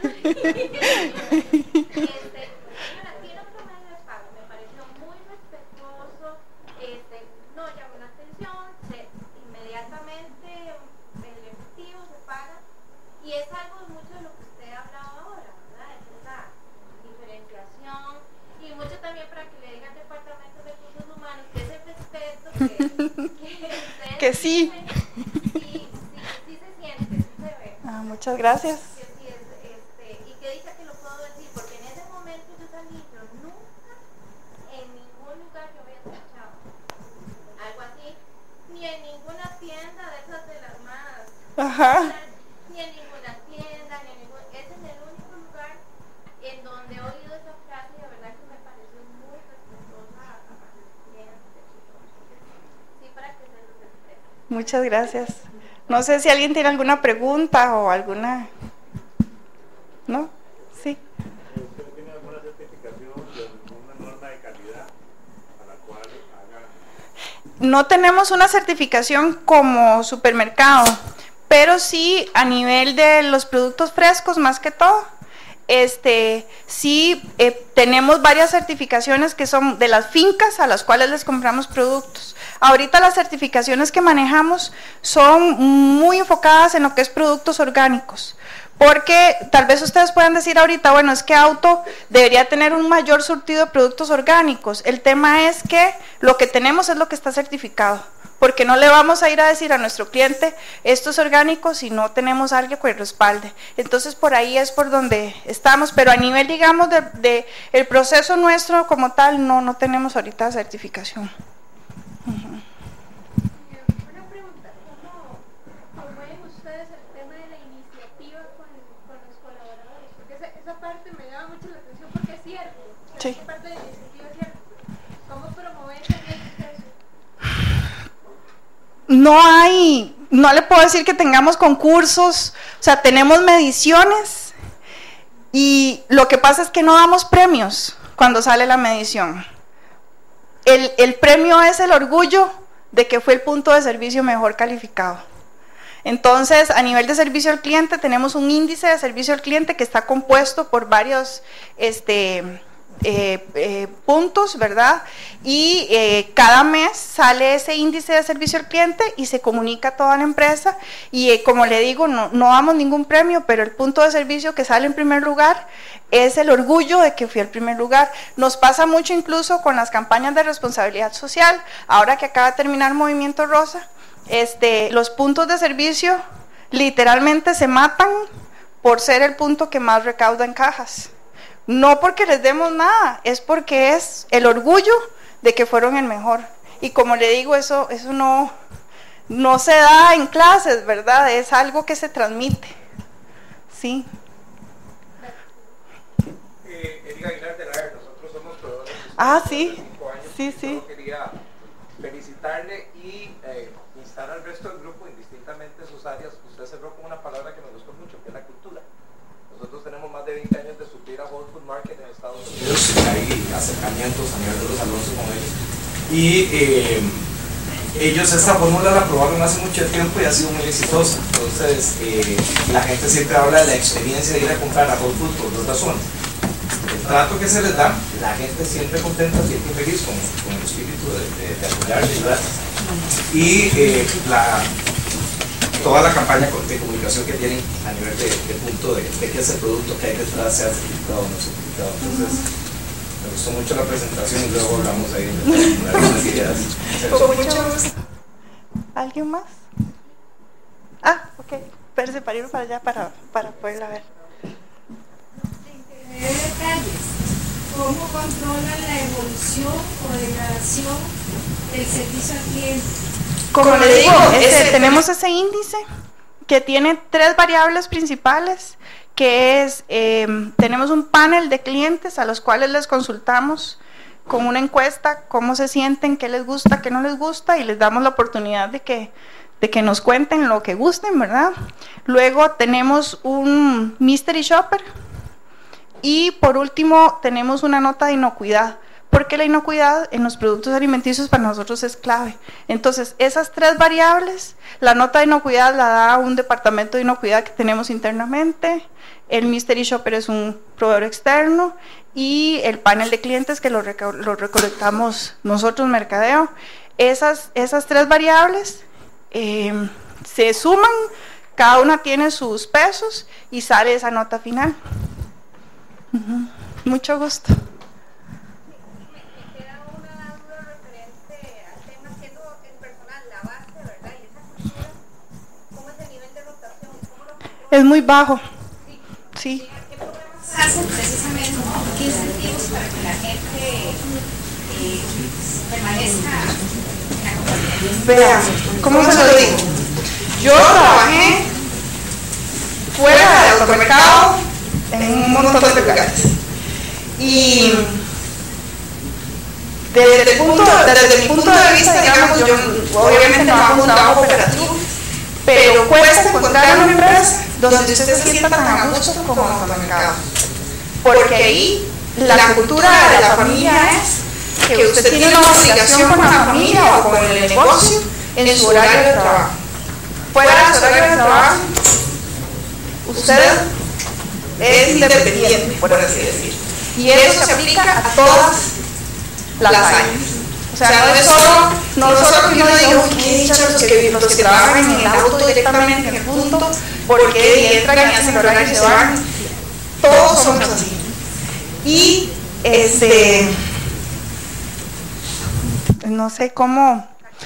Señora, ¿tiene otro medio de pago? Me pareció muy respetuoso. No llamó la atención, inmediatamente el efectivo se paga, y es algo mucho de lo que usted ha hablado ahora, ¿verdad? Es esa diferenciación, y mucho también para que le digan al departamento de recursos humanos que ese respeto que
Que sí.
Sí se siente, sí se ve.
Muchas gracias.
Que sí es, y que dice que lo puedo decir, porque en ese momento yo salí, yo nunca en ningún lugar yo había escuchado algo así, ni en ninguna tienda de esas de las más,
Ajá.
ni en ninguna tienda, ese es el único lugar en donde he oído esa frase, y de verdad que me pareció muy respetuosa a los clientes. Sí, para que se los exprese.
Muchas gracias. No sé si alguien tiene alguna pregunta o alguna... ¿No? Sí.
¿Usted tiene alguna certificación de alguna norma de calidad a la cual hagan?
no tenemos una certificación como supermercado, pero sí a nivel de los productos frescos más que todo. Sí tenemos varias certificaciones que son de las fincas a las cuales les compramos productos. Ahorita las certificaciones que manejamos son muy enfocadas en lo que es productos orgánicos, porque tal vez ustedes puedan decir ahorita, bueno, es que Auto debería tener un mayor surtido de productos orgánicos. El tema es que lo que tenemos es lo que está certificado, porque no le vamos a ir a decir a nuestro cliente esto es orgánico si no tenemos algo que respalde. Entonces por ahí es por donde estamos, pero a nivel, digamos, de el proceso nuestro como tal, no tenemos ahorita certificación.
Una pregunta, ¿cómo ven ustedes el tema de la iniciativa con los colaboradores? Porque esa parte me llama mucho la atención porque es cierto,
Sí.
esa parte de la iniciativa es cierto. ¿Cómo promover también eso?
No le puedo decir que tengamos concursos, o sea, tenemos mediciones y lo que pasa es que no damos premios cuando sale la medición. El premio es el orgullo de que fue el punto de servicio mejor calificado. Entonces, a nivel de servicio al cliente, tenemos un índice de servicio al cliente que está compuesto por varios puntos, ¿verdad? Y cada mes sale ese índice de servicio al cliente y se comunica a toda la empresa y como le digo, no damos ningún premio, pero el punto de servicio que sale en primer lugar es el orgullo de que fui al primer lugar. Nos pasa mucho incluso con las campañas de responsabilidad social. Ahora que acaba de terminar Movimiento Rosa, los puntos de servicio literalmente se matan por ser el punto que más recauda en cajas. No porque les demos nada, es porque es el orgullo de que fueron el mejor. Y como le digo, eso no se da en clases, ¿verdad? Es algo que se transmite. Sí.
Erika Aguilar de la AER, nosotros somos proveedores.
Sí.
5 años.
Sí.
Solo quería felicitarle y instar al resto del grupo, indistintamente sus áreas. Usted cerró con una palabra que me gustó mucho, que es la cultura. Nosotros tenemos más de 20 años de suplir a Whole Food Market en Estados Unidos. Hay acercamientos a nivel de los Alonso con ellos. Y ellos esta fórmula la probaron hace mucho tiempo y ha sido muy exitosa. Entonces, la gente siempre habla de la experiencia de ir a comprar a Whole Food por 2 razones. El trato que se les da, la gente siempre contenta, siempre feliz con el espíritu de apoyar y ayudar. Y toda la campaña de comunicación que tienen a nivel de punto de que es el producto que hay detrás, sea certificado o no certificado. Entonces, me gustó mucho la presentación y luego hablamos ahí de algunas ideas.
Con mucho gusto. ¿Alguien más? Ok. Espérese para ir para allá para poderla ver.
De detalles, ¿cómo controlan la evolución o degradación del servicio al cliente?
Como le digo, tenemos ese índice que tiene 3 variables principales, que es, tenemos un panel de clientes a los cuales les consultamos con una encuesta, cómo se sienten, qué les gusta, qué no les gusta, y les damos la oportunidad de que nos cuenten lo que gusten, ¿verdad? Luego tenemos un mystery shopper y por último tenemos una nota de inocuidad, porque la inocuidad en los productos alimenticios para nosotros es clave. Entonces, esas 3 variables, la nota de inocuidad la da un departamento de inocuidad que tenemos internamente, el mystery shopper es un proveedor externo y el panel de clientes que lo recolectamos nosotros, mercadeo. Esas 3 variables se suman, cada una tiene sus pesos y sale esa nota final. Mucho gusto.
Me queda una duda referente al tema, siendo el personal la base, ¿verdad? Y esa cultura, ¿cómo es el nivel de rotación? ¿Cómo lo controlan?
Es muy bajo. Sí.
¿Qué programas
Hacen precisamente qué incentivos para que la gente permanezca en la compañía.
Vea, ¿cómo se lo digo? Yo trabajé fuera del automercado en un montón de lugares. Y desde mi punto de vista, digamos, yo obviamente trabajo un trabajo operativo, pero cuesta encontrar una empresa donde usted se sienta tan a gusto como en el automercado. Porque ahí la cultura de la familia es que usted tiene una obligación con la familia o con el negocio en su horario de trabajo. Fuera de su horario de trabajo, usted es independiente, por así decirlo. Y eso se aplica a todas las áreas. O sea, no es solo que uno diga, uy, qué dicha los que trabajan en el auto directamente en el punto, porque entran y hacen el horario y se van. Todos somos así. Y no sé cómo.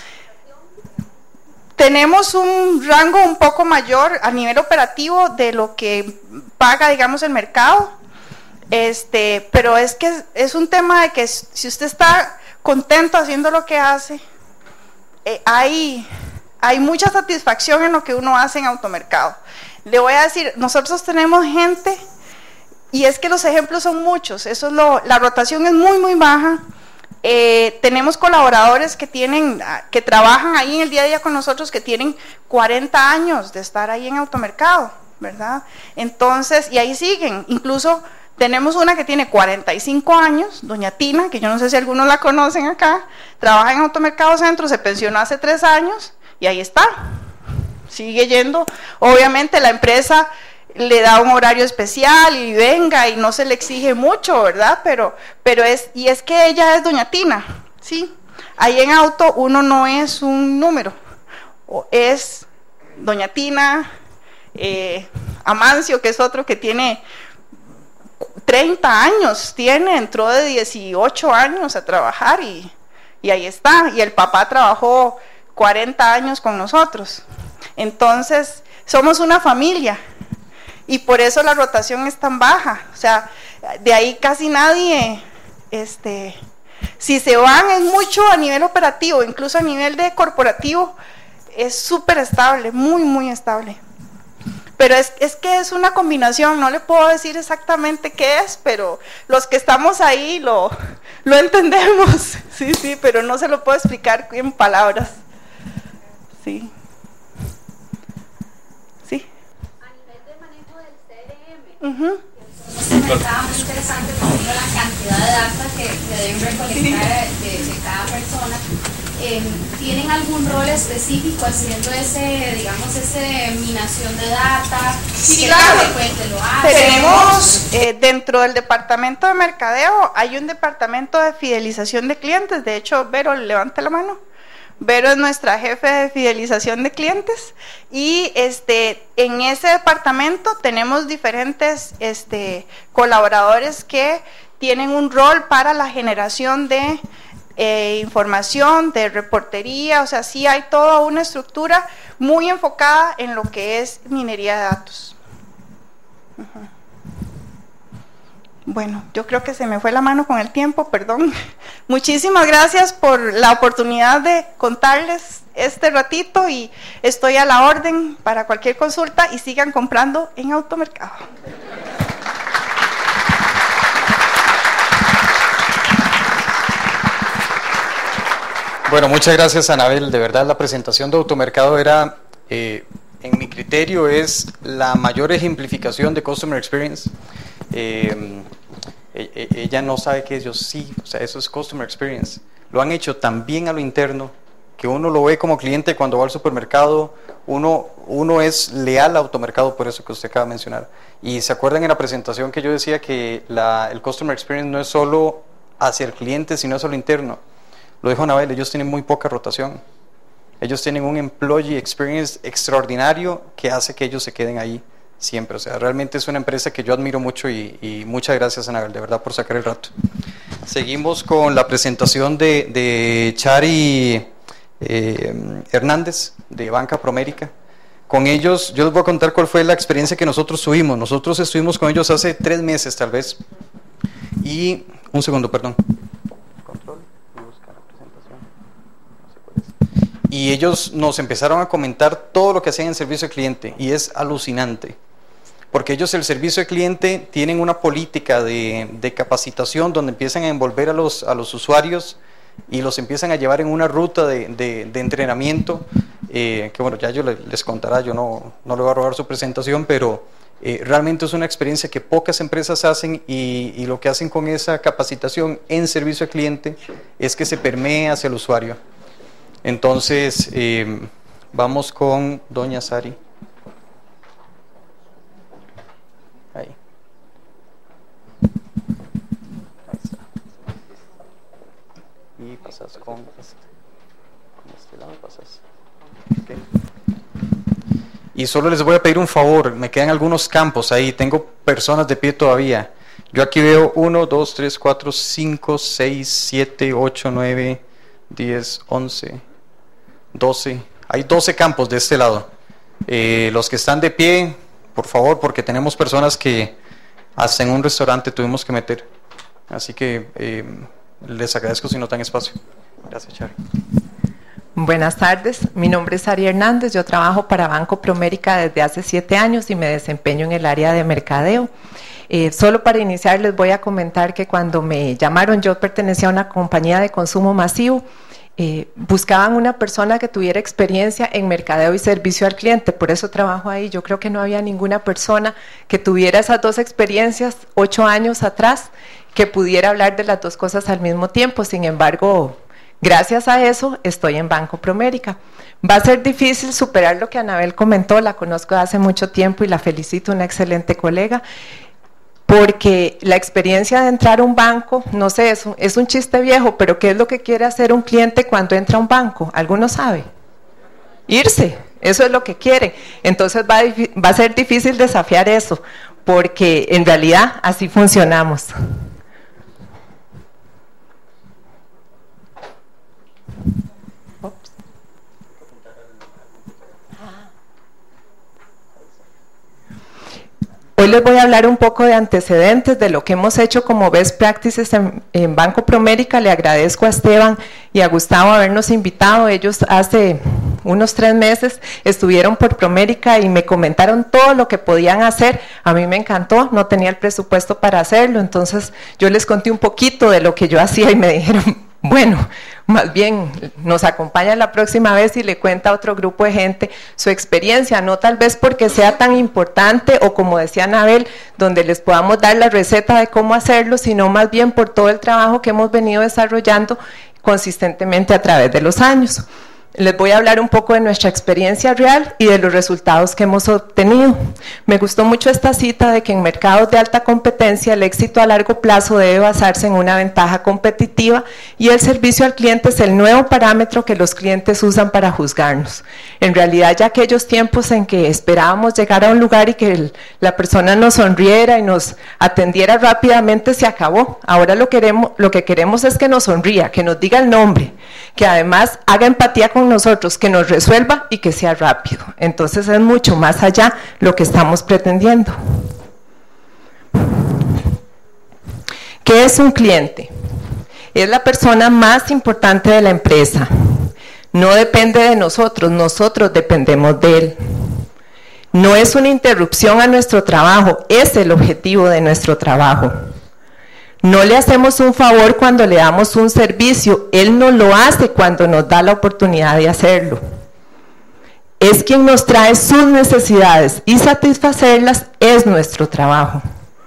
Tenemos un rango un poco mayor a nivel operativo de lo que paga, digamos, el mercado. Pero es que es un tema de que si usted está contento haciendo lo que hace, hay mucha satisfacción en lo que uno hace en automercado. Le voy a decir, nosotros tenemos gente, y es que los ejemplos son muchos, la rotación es muy, muy baja. Tenemos colaboradores que trabajan ahí en el día a día con nosotros, que tienen 40 años de estar ahí en automercado, ¿verdad? Entonces, y ahí siguen, incluso tenemos una que tiene 45 años, doña Tina, que yo no sé si algunos la conocen acá, trabaja en Automercado Centro, se pensionó hace 3 años y ahí está, sigue yendo. Obviamente la empresa le da un horario especial y venga y no se le exige mucho, ¿verdad? Pero es que ella es doña Tina, ¿sí? Ahí en auto uno no es un número, es doña Tina, Amancio, que es otro que tiene 30 años, entró de 18 años a trabajar y ahí está, y el papá trabajó 40 años con nosotros. Entonces, somos una familia y por eso la rotación es tan baja. O sea, de ahí casi nadie, si se van es mucho a nivel operativo, incluso a nivel de corporativo, es súper estable, muy, muy estable. Pero es que es una combinación, no le puedo decir exactamente qué es, pero los que estamos ahí lo entendemos, sí, pero no se lo puedo explicar en palabras. Sí. Sí.
A nivel de manejo del CRM,
Estaba muy interesante, por ejemplo, la cantidad de datos que deben recolectar de cada persona. ¿Tienen algún rol específico haciendo ese minación de data?
Sí, claro. Tenemos dentro del departamento de mercadeo, hay un departamento de fidelización de clientes. De hecho, Vero, levante la mano. Vero es nuestra jefe de fidelización de clientes y en ese departamento tenemos diferentes colaboradores que tienen un rol para la generación de información, de reportería. O sea, sí hay toda una estructura muy enfocada en lo que es minería de datos. Bueno, yo creo que se me fue la mano con el tiempo, perdón. Muchísimas gracias por la oportunidad de contarles este ratito y estoy a la orden para cualquier consulta y sigan comprando en Automercado.
Bueno, muchas gracias, Anabel. De verdad, la presentación de Automercado era, en mi criterio, es la mayor ejemplificación de Customer Experience. Ella no sabe qué es, yo sí, o sea, eso es Customer Experience. Lo han hecho tan bien a lo interno que uno lo ve como cliente cuando va al supermercado, uno es leal a Automercado, por eso que usted acaba de mencionar. Y se acuerdan en la presentación que yo decía que el Customer Experience no es solo hacia el cliente, sino hacia lo interno. Lo dijo Anabel, ellos tienen muy poca rotación. Ellos tienen un employee experience extraordinario que hace que ellos se queden ahí siempre. O sea, realmente es una empresa que yo admiro mucho y muchas gracias, Anabel, de verdad, por sacar el rato. Seguimos con la presentación de Chari Hernández, de Banca Promérica. Con ellos, yo les voy a contar cuál fue la experiencia que nosotros tuvimos. Nosotros estuvimos con ellos hace 3 meses, tal vez. Y, un segundo, perdón. Y ellos nos empezaron a comentar todo lo que hacían en servicio al cliente y es alucinante, porque ellos, el servicio al cliente, tienen una política de capacitación donde empiezan a envolver a los usuarios y los empiezan a llevar en una ruta de entrenamiento, que bueno, ya yo les contará, yo no le voy a robar su presentación, pero Realmente es una experiencia que pocas empresas hacen y lo que hacen con esa capacitación en servicio al cliente es que se permee hacia el usuario. Entonces, vamos con doña Sari. Ahí. Ahí está. Y pasas con este lado, pasas. Okay. Y solo les voy a pedir un favor, me quedan algunos campos ahí, tengo personas de pie todavía. Yo aquí veo 1, 2, 3, 4, 5, 6, 7, 8, 9, 10, 11, 12. Hay 12 campos de este lado. Los que están de pie, por favor, porque tenemos personas que hasta en un restaurante tuvimos que meter. Así que les agradezco si notan espacio. Gracias, Chari.
Buenas tardes, mi nombre es Ari Hernández, yo trabajo para Banco Promérica desde hace 7 años y me desempeño en el área de mercadeo. Solo para iniciar les voy a comentar que cuando me llamaron, yo pertenecía a una compañía de consumo masivo, buscaban una persona que tuviera experiencia en mercadeo y servicio al cliente, por eso trabajo ahí. Yo creo que no había ninguna persona que tuviera esas dos experiencias 8 años atrás, que pudiera hablar de las dos cosas al mismo tiempo. Sin embargo, gracias a eso estoy en Banco Promérica. Va a ser difícil superar lo que Anabel comentó, la conozco de hace mucho tiempo y la felicito, una excelente colega, porque la experiencia de entrar a un banco, no sé, es un chiste viejo, pero ¿qué es lo que quiere hacer un cliente cuando entra a un banco? ¿Alguno sabe? Irse, eso es lo que quiere. Entonces va a ser difícil desafiar eso, porque en realidad así funcionamos. Hoy les voy a hablar un poco de antecedentes de lo que hemos hecho como best practices en Banco Promérica. Le agradezco a Esteban y a Gustavo habernos invitado. Ellos hace unos 3 meses estuvieron por Promérica y me comentaron todo lo que podían hacer. A mí me encantó, no tenía el presupuesto para hacerlo, entonces yo les conté un poquito de lo que yo hacía y me dijeron, bueno, más bien nos acompaña la próxima vez y le cuenta a otro grupo de gente su experiencia, no tal vez porque sea tan importante o como decía Anabel, donde les podamos dar la receta de cómo hacerlo, sino más bien por todo el trabajo que hemos venido desarrollando consistentemente a través de los años. Les voy a hablar un poco de nuestra experiencia real y de los resultados que hemos obtenido. Me gustó mucho esta cita de que en mercados de alta competencia el éxito a largo plazo debe basarse en una ventaja competitiva y el servicio al cliente es el nuevo parámetro que los clientes usan para juzgarnos. En realidad, ya aquellos tiempos en que esperábamos llegar a un lugar y que la persona nos sonriera y nos atendiera rápidamente se acabó. Ahora lo que queremos es que nos sonría, que nos diga el nombre, que además haga empatía con nosotros, que nos resuelva y que sea rápido. Entonces es mucho más allá lo que estamos pretendiendo. ¿Qué es un cliente? Es la persona más importante de la empresa. No depende de nosotros, nosotros dependemos de él. No es una interrupción a nuestro trabajo, es el objetivo de nuestro trabajo. No le hacemos un favor cuando le damos un servicio, él nos lo hace cuando nos da la oportunidad de hacerlo. Es quien nos trae sus necesidades y satisfacerlas es nuestro trabajo.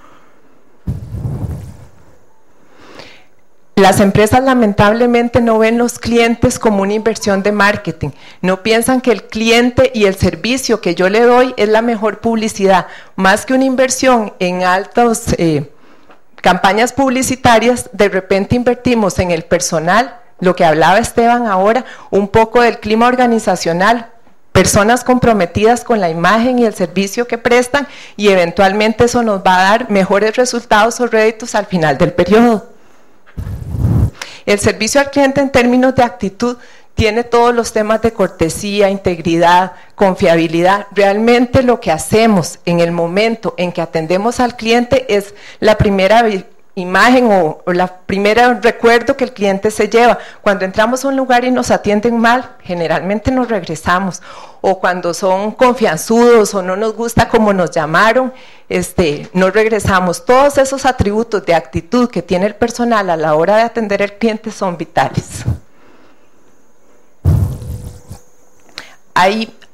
Las empresas lamentablemente no ven los clientes como una inversión de marketing, no piensan que el cliente y el servicio que yo le doy es la mejor publicidad, más que una inversión en altos campañas publicitarias. De repente invertimos en el personal, lo que hablaba Esteban ahora, un poco del clima organizacional, personas comprometidas con la imagen y el servicio que prestan y eventualmente eso nos va a dar mejores resultados o réditos al final del periodo. El servicio al cliente en términos de actitud tiene todos los temas de cortesía, integridad, confiabilidad. Realmente lo que hacemos en el momento en que atendemos al cliente es la primera imagen o la primera recuerdo que el cliente se lleva. Cuando entramos a un lugar y nos atienden mal, generalmente nos regresamos. O cuando son confianzudos o no nos gusta como nos llamaron, no regresamos. Todos esos atributos de actitud que tiene el personal a la hora de atender al cliente son vitales. Hay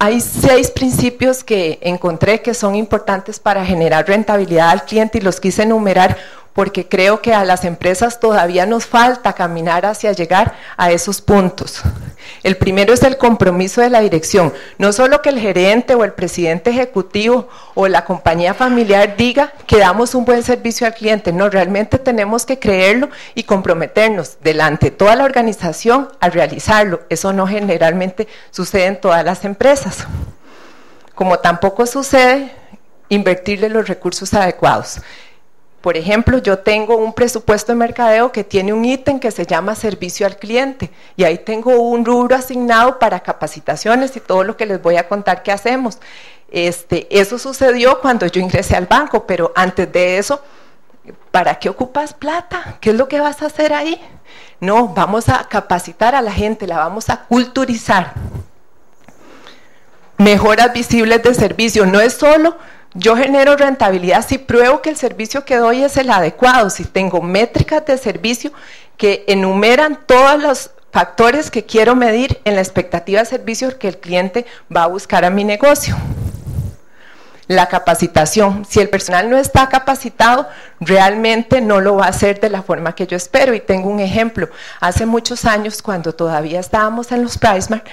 Hay 6 principios que encontré que son importantes para generar rentabilidad al cliente y los quise enumerar porque creo que a las empresas todavía nos falta caminar hacia llegar a esos puntos. El primero es el compromiso de la dirección. No solo que el gerente o el presidente ejecutivo o la compañía familiar diga que damos un buen servicio al cliente, no, realmente tenemos que creerlo y comprometernos delante de toda la organización a realizarlo. Eso no generalmente sucede en todas las empresas. Como tampoco sucede invertirle los recursos adecuados. Por ejemplo, yo tengo un presupuesto de mercadeo que tiene un ítem que se llama servicio al cliente y ahí tengo un rubro asignado para capacitaciones y todo lo que les voy a contar que hacemos. Eso sucedió cuando yo ingresé al banco, pero antes de eso, ¿para qué ocupas plata? ¿Qué es lo que vas a hacer ahí? No, vamos a capacitar a la gente, la vamos a culturizar. Mejoras visibles de servicio, no es solo yo genero rentabilidad si pruebo que el servicio que doy es el adecuado, si tengo métricas de servicio que enumeran todos los factores que quiero medir en la expectativa de servicio que el cliente va a buscar a mi negocio. La capacitación, si el personal no está capacitado, realmente no lo va a hacer de la forma que yo espero. Y tengo un ejemplo, hace muchos años cuando todavía estábamos en los PriceSmart,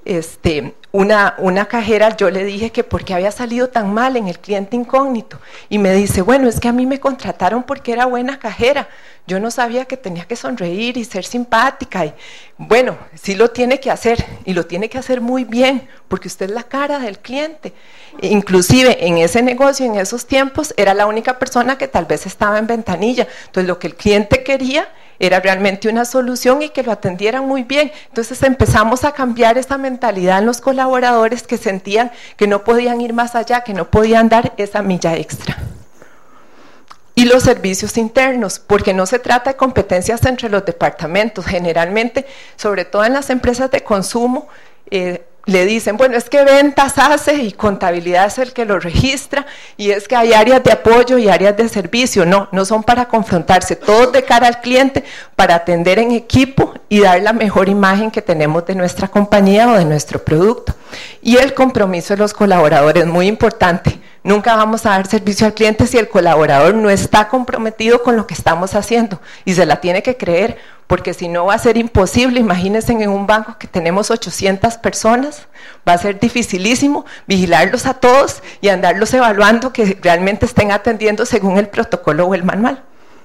una cajera, yo le dije que por qué había salido tan mal en el cliente incógnito y me dice, bueno, es que a mí me contrataron porque era buena cajera, yo no sabía que tenía que sonreír y ser simpática y bueno, sí lo tiene que hacer y lo tiene que hacer muy bien porque usted es la cara del cliente. Inclusive en ese negocio, en esos tiempos, era la única persona que tal vez estaba en ventanilla, entonces lo que el cliente quería era realmente una solución y que lo atendieran muy bien. Entonces empezamos a cambiar esa mentalidad en los colaboradores que sentían que no podían ir más allá, que no podían dar esa milla extra. Y los servicios internos, porque no se trata de competencias entre los departamentos. Generalmente, sobre todo en las empresas de consumo, le dicen, bueno, es que ventas hace y contabilidad es el que lo registra y es que hay áreas de apoyo y áreas de servicio. No, no son para confrontarse, todos de cara al cliente para atender en equipo y dar la mejor imagen que tenemos de nuestra compañía o de nuestro producto. Y el compromiso de los colaboradores, muy importante. Nunca vamos a dar servicio al cliente si el colaborador no está comprometido con lo que estamos haciendo y se la tiene que creer, porque si no va a ser imposible. Imagínense en un banco que tenemos 800 personas, va a ser dificilísimo vigilarlos a todos y andarlos evaluando que realmente estén atendiendo según el protocolo o el manual.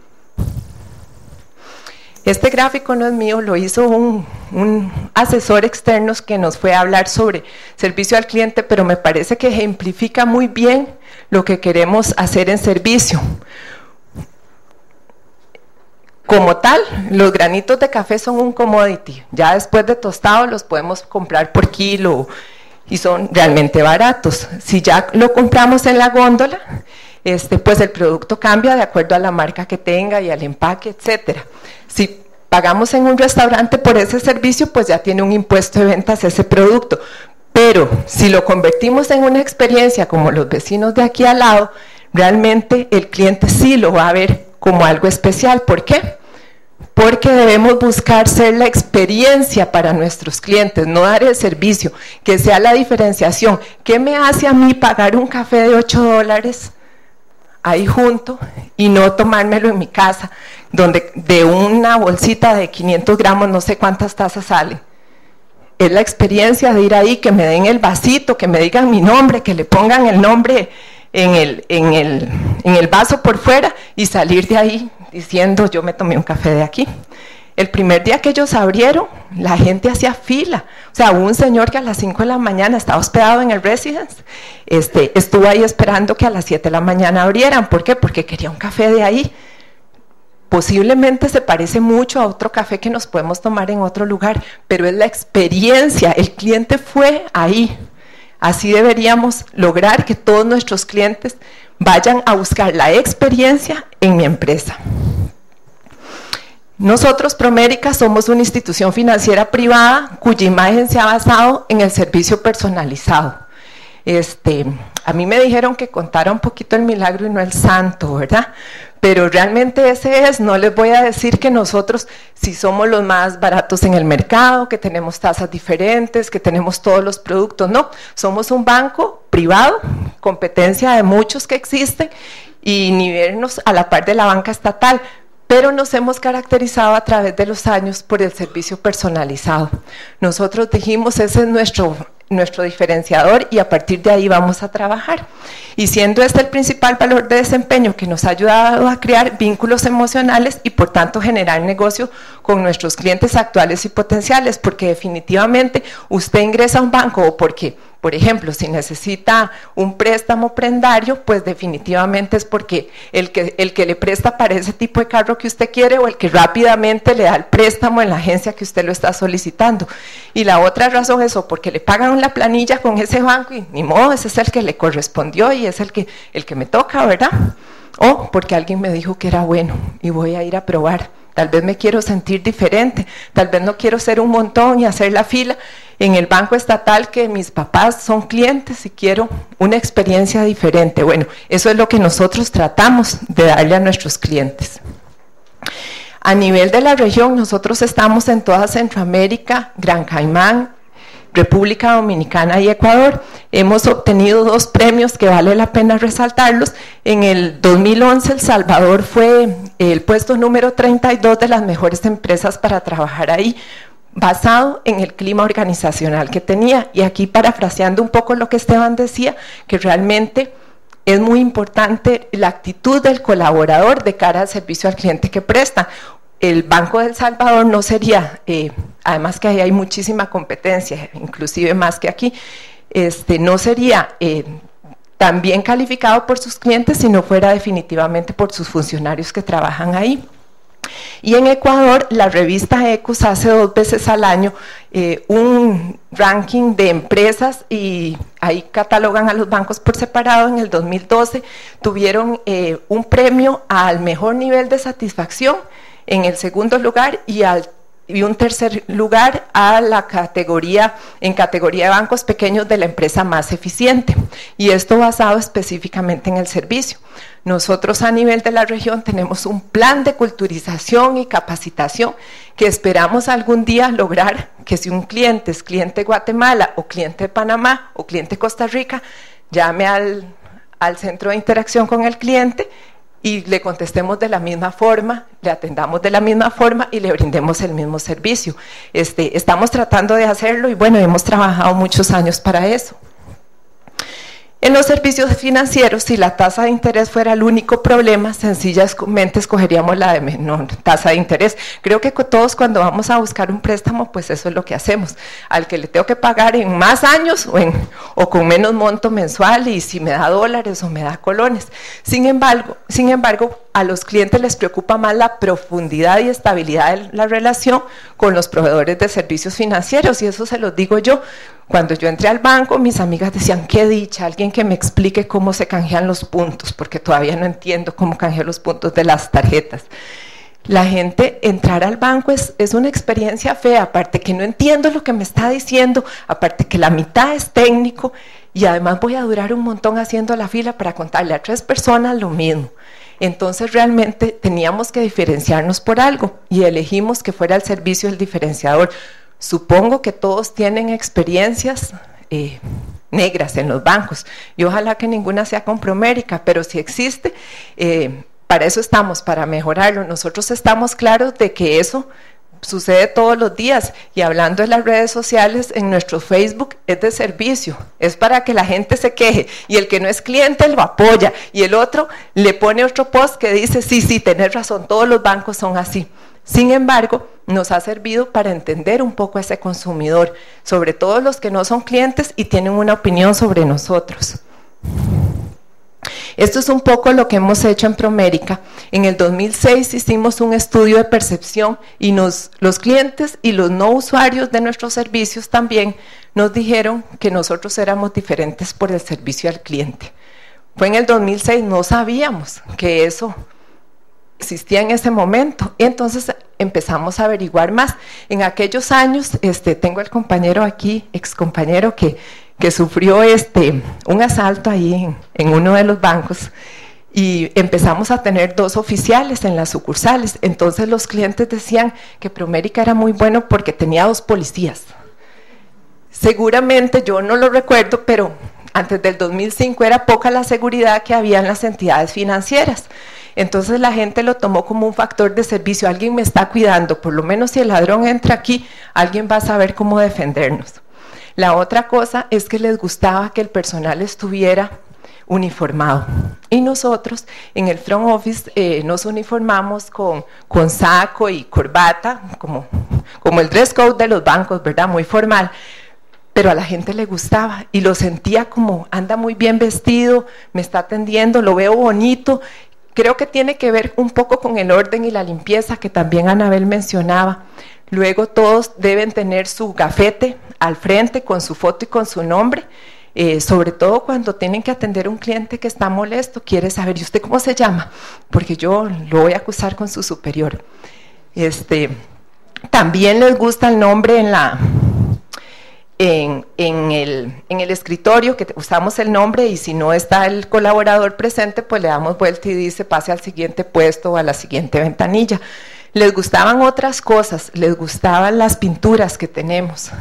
Este gráfico no es mío, lo hizo un asesor externo que nos fue a hablar sobre servicio al cliente, pero me parece que ejemplifica muy bien lo que queremos hacer en servicio. Como tal, los granitos de café son un commodity, ya después de tostados los podemos comprar por kilo y son realmente baratos. Si ya lo compramos en la góndola, pues el producto cambia de acuerdo a la marca que tenga y al empaque, etcétera. Si pagamos en un restaurante por ese servicio, pues ya tiene un impuesto de ventas ese producto. Pero si lo convertimos en una experiencia como los vecinos de aquí al lado, realmente el cliente sí lo va a ver como algo especial. ¿Por qué? Porque debemos buscar ser la experiencia para nuestros clientes, no dar el servicio, que sea la diferenciación. ¿Qué me hace a mí pagar un café de $8 ahí junto y no tomármelo en mi casa, donde de una bolsita de 500 gramos no sé cuántas tazas salen? Es la experiencia de ir ahí, que me den el vasito, que me digan mi nombre, que le pongan el nombre en el vaso por fuera y salir de ahí diciendo yo me tomé un café de aquí. El primer día que ellos abrieron, la gente hacía fila. O sea, hubo un señor que a las 5 de la mañana estaba hospedado en el Residence, estuvo ahí esperando que a las 7 de la mañana abrieran. ¿Por qué? Porque quería un café de ahí. Posiblemente se parece mucho a otro café que nos podemos tomar en otro lugar, pero es la experiencia, el cliente fue ahí. Así deberíamos lograr que todos nuestros clientes vayan a buscar la experiencia en mi empresa. Nosotros, Promérica, somos una institución financiera privada cuya imagen se ha basado en el servicio personalizado. a mí me dijeron que contara un poquito el milagro y no el santo, ¿verdad? Pero realmente ese es, no les voy a decir que nosotros si somos los más baratos en el mercado, que tenemos tasas diferentes, que tenemos todos los productos, no, somos un banco privado, competencia de muchos que existen y nivelarnos a la par de la banca estatal, pero nos hemos caracterizado a través de los años por el servicio personalizado. Nosotros dijimos, ese es nuestro diferenciador y a partir de ahí vamos a trabajar. Y siendo este el principal valor de desempeño que nos ha ayudado a crear vínculos emocionales y por tanto generar negocio con nuestros clientes actuales y potenciales, porque definitivamente usted ingresa a un banco o porque, por ejemplo, si necesita un préstamo prendario, pues definitivamente es porque el que le presta para ese tipo de carro que usted quiere o el que rápidamente le da el préstamo en la agencia que usted lo está solicitando. Y la otra razón es o porque le pagan la planilla con ese banco y ni modo, ese es el que le correspondió y es el que me toca, ¿verdad? O porque alguien me dijo que era bueno y voy a ir a probar. Tal vez me quiero sentir diferente, tal vez no quiero ser un montón y hacer la fila en el banco estatal que mis papás son clientes y quiero una experiencia diferente. Bueno, eso es lo que nosotros tratamos de darle a nuestros clientes. A nivel de la región, nosotros estamos en toda Centroamérica, Gran Caimán, República Dominicana y Ecuador. Hemos obtenido 2 premios que vale la pena resaltarlos. En el 2011 El Salvador fue el puesto número 32 de las mejores empresas para trabajar ahí, basado en el clima organizacional que tenía. Y aquí parafraseando un poco lo que Esteban decía, que realmente es muy importante la actitud del colaborador de cara al servicio al cliente que presta. El Banco de El Salvador no sería, además que ahí hay muchísima competencia, inclusive más que aquí, no sería tan bien calificado por sus clientes si no fuera definitivamente por sus funcionarios que trabajan ahí. Y en Ecuador, la revista Ecos hace 2 veces al año un ranking de empresas y ahí catalogan a los bancos por separado. En el 2012 tuvieron un premio al mejor nivel de satisfacción, en el segundo lugar y un tercer lugar a la categoría de bancos pequeños de la empresa más eficiente, y esto basado específicamente en el servicio. Nosotros a nivel de la región tenemos un plan de culturización y capacitación que esperamos algún día lograr que si un cliente es cliente de Guatemala o cliente de Panamá o cliente de Costa Rica, llame al centro de interacción con el cliente y le contestemos de la misma forma, le atendamos de la misma forma y le brindemos el mismo servicio. Estamos tratando de hacerlo y bueno, hemos trabajado muchos años para eso. En los servicios financieros, si la tasa de interés fuera el único problema, sencillamente escogeríamos la de menor tasa de interés. Creo que todos cuando vamos a buscar un préstamo, pues eso es lo que hacemos. Al que le tengo que pagar en más años o con menos monto mensual y si me da dólares o me da colones. Sin embargo, a los clientes les preocupa más la profundidad y estabilidad de la relación con los proveedores de servicios financieros, y eso se los digo yo. Cuando yo entré al banco, mis amigas decían, qué dicha, alguien que me explique cómo se canjean los puntos, porque todavía no entiendo cómo canjeo los puntos de las tarjetas. La gente, entrar al banco es una experiencia fea, aparte que no entiendo lo que me está diciendo, aparte que la mitad es técnico, y además voy a durar un montón haciendo la fila para contarle a 3 personas lo mismo. Entonces realmente teníamos que diferenciarnos por algo, y elegimos que fuera el servicio el diferenciador. Supongo que todos tienen experiencias negras en los bancos y ojalá que ninguna sea con Promérica, pero si existe, para eso estamos, para mejorarlo. Nosotros estamos claros de que eso sucede todos los días, y hablando de las redes sociales, en nuestro Facebook es de servicio, es para que la gente se queje y el que no es cliente lo apoya y el otro le pone otro post que dice sí, tenés razón, todos los bancos son así. Sin embargo, nos ha servido para entender un poco a ese consumidor, sobre todo los que no son clientes y tienen una opinión sobre nosotros. Esto es un poco lo que hemos hecho en Promérica. En el 2006 hicimos un estudio de percepción y los clientes y los no usuarios de nuestros servicios también nos dijeron que nosotros éramos diferentes por el servicio al cliente. Fue en el 2006, no sabíamos que eso existía en ese momento, y entonces empezamos a averiguar más. En aquellos años, tengo el compañero aquí, ex compañero, que que sufrió un asalto ahí en uno de los bancos, y empezamos a tener 2 oficiales en las sucursales. Entonces los clientes decían que Promérica era muy bueno porque tenía 2 policías. Seguramente, yo no lo recuerdo, pero antes del 2005 era poca la seguridad que había en las entidades financieras. Entonces la gente lo tomó como un factor de servicio. Alguien me está cuidando, por lo menos si el ladrón entra aquí, alguien va a saber cómo defendernos. La otra cosa es que les gustaba que el personal estuviera uniformado, y nosotros en el front office nos uniformamos con saco y corbata, como el dress code de los bancos, ¿verdad? Muy formal, pero a la gente le gustaba y lo sentía como, anda muy bien vestido, me está atendiendo, lo veo bonito. Creo que tiene que ver un poco con el orden y la limpieza que también Anabel mencionaba. Luego todos deben tener su gafete al frente con su foto y con su nombre. Sobre todo cuando tienen que atender a un cliente que está molesto, quiere saber, ¿y usted cómo se llama? Porque yo lo voy a acusar con su superior. También les gusta el nombre en el escritorio, que usamos el nombre, y si no está el colaborador presente, pues le damos vuelta y dice, pase al siguiente puesto o a la siguiente ventanilla. Les gustaban otras cosas, les gustaban las pinturas que tenemos,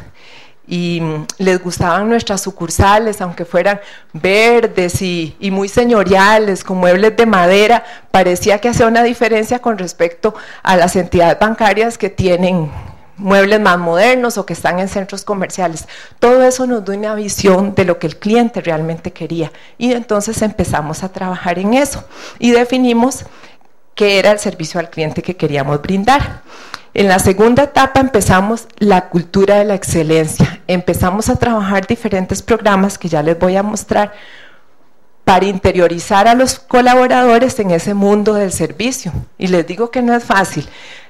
y les gustaban nuestras sucursales, aunque fueran verdes y muy señoriales, con muebles de madera. Parecía que hacía una diferencia con respecto a las entidades bancarias que tienen muebles más modernos o que están en centros comerciales. Todo eso nos da una visión de lo que el cliente realmente quería, y entonces empezamos a trabajar en eso y definimos qué era el servicio al cliente que queríamos brindar. En la segunda etapa empezamos la cultura de la excelencia. Empezamos a trabajar diferentes programas que ya les voy a mostrar para interiorizar a los colaboradores en ese mundo del servicio. Y les digo que no es fácil.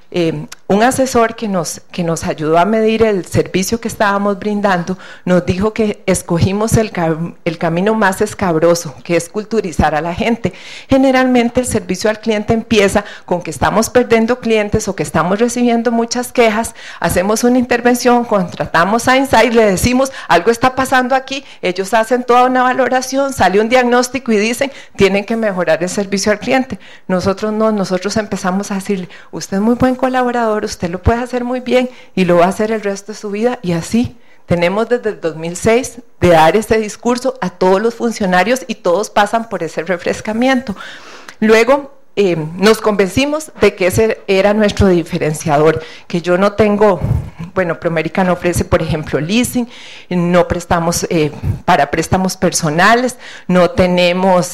Un asesor que nos ayudó a medir el servicio que estábamos brindando nos dijo que escogimos el camino más escabroso, que es culturizar a la gente. Generalmente el servicio al cliente empieza con que estamos perdiendo clientes o que estamos recibiendo muchas quejas, hacemos una intervención, contratamos a Insight, le decimos algo está pasando aquí, ellos hacen toda una valoración, sale un diagnóstico y dicen tienen que mejorar el servicio al cliente. Nosotros no, nosotros empezamos a decirle, usted es muy buen colaborador, usted lo puede hacer muy bien y lo va a hacer el resto de su vida, y así tenemos desde el 2006 de dar ese discurso a todos los funcionarios y todos pasan por ese refrescamiento. Luego nos convencimos de que ese era nuestro diferenciador, que yo no tengo, bueno, Promérica no ofrece, por ejemplo, leasing, no prestamos para préstamos personales, no tenemos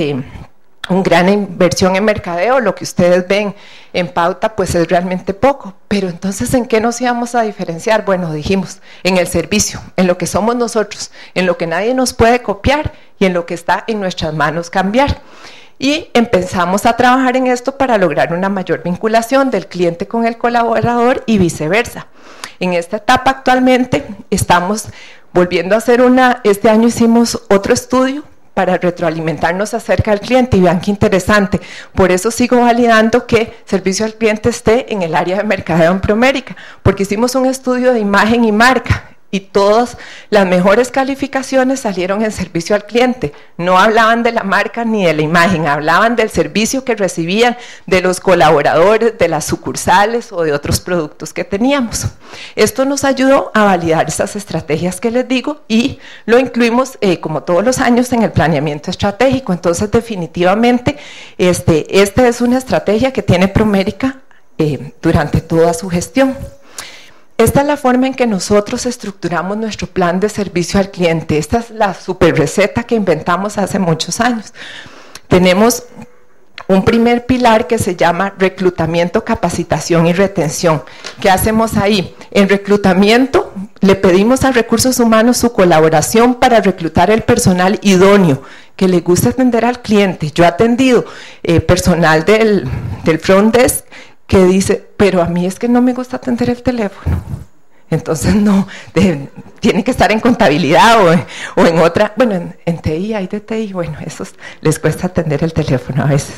una gran inversión en mercadeo, lo que ustedes ven en pauta pues es realmente poco, pero entonces ¿en qué nos íbamos a diferenciar? Bueno, dijimos, en el servicio, en lo que somos nosotros, en lo que nadie nos puede copiar y en lo que está en nuestras manos cambiar. Y empezamos a trabajar en esto para lograr una mayor vinculación del cliente con el colaborador y viceversa. En esta etapa actualmente estamos volviendo a hacer este año hicimos otro estudio para retroalimentarnos acerca del cliente, y vean qué interesante. Por eso sigo validando que servicio al cliente esté en el área de mercadeo en Promérica, porque hicimos un estudio de imagen y marca y todas las mejores calificaciones salieron en servicio al cliente. No hablaban de la marca ni de la imagen, hablaban del servicio que recibían de los colaboradores, de las sucursales o de otros productos que teníamos. Esto nos ayudó a validar esas estrategias que les digo y lo incluimos como todos los años en el planeamiento estratégico. Entonces definitivamente esta es una estrategia que tiene Promérica durante toda su gestión. Esta es la forma en que nosotros estructuramos nuestro plan de servicio al cliente. Esta es la super receta que inventamos hace muchos años. Tenemos un primer pilar que se llama reclutamiento, capacitación y retención. ¿Qué hacemos ahí? En reclutamiento le pedimos a recursos humanos su colaboración para reclutar el personal idóneo, que le guste atender al cliente. Yo he atendido personal del front desk que dice, pero a mí es que no me gusta atender el teléfono. Entonces no, tiene que estar en contabilidad o en otra, bueno, en TI, hay de TI, bueno, esos les cuesta atender el teléfono a veces.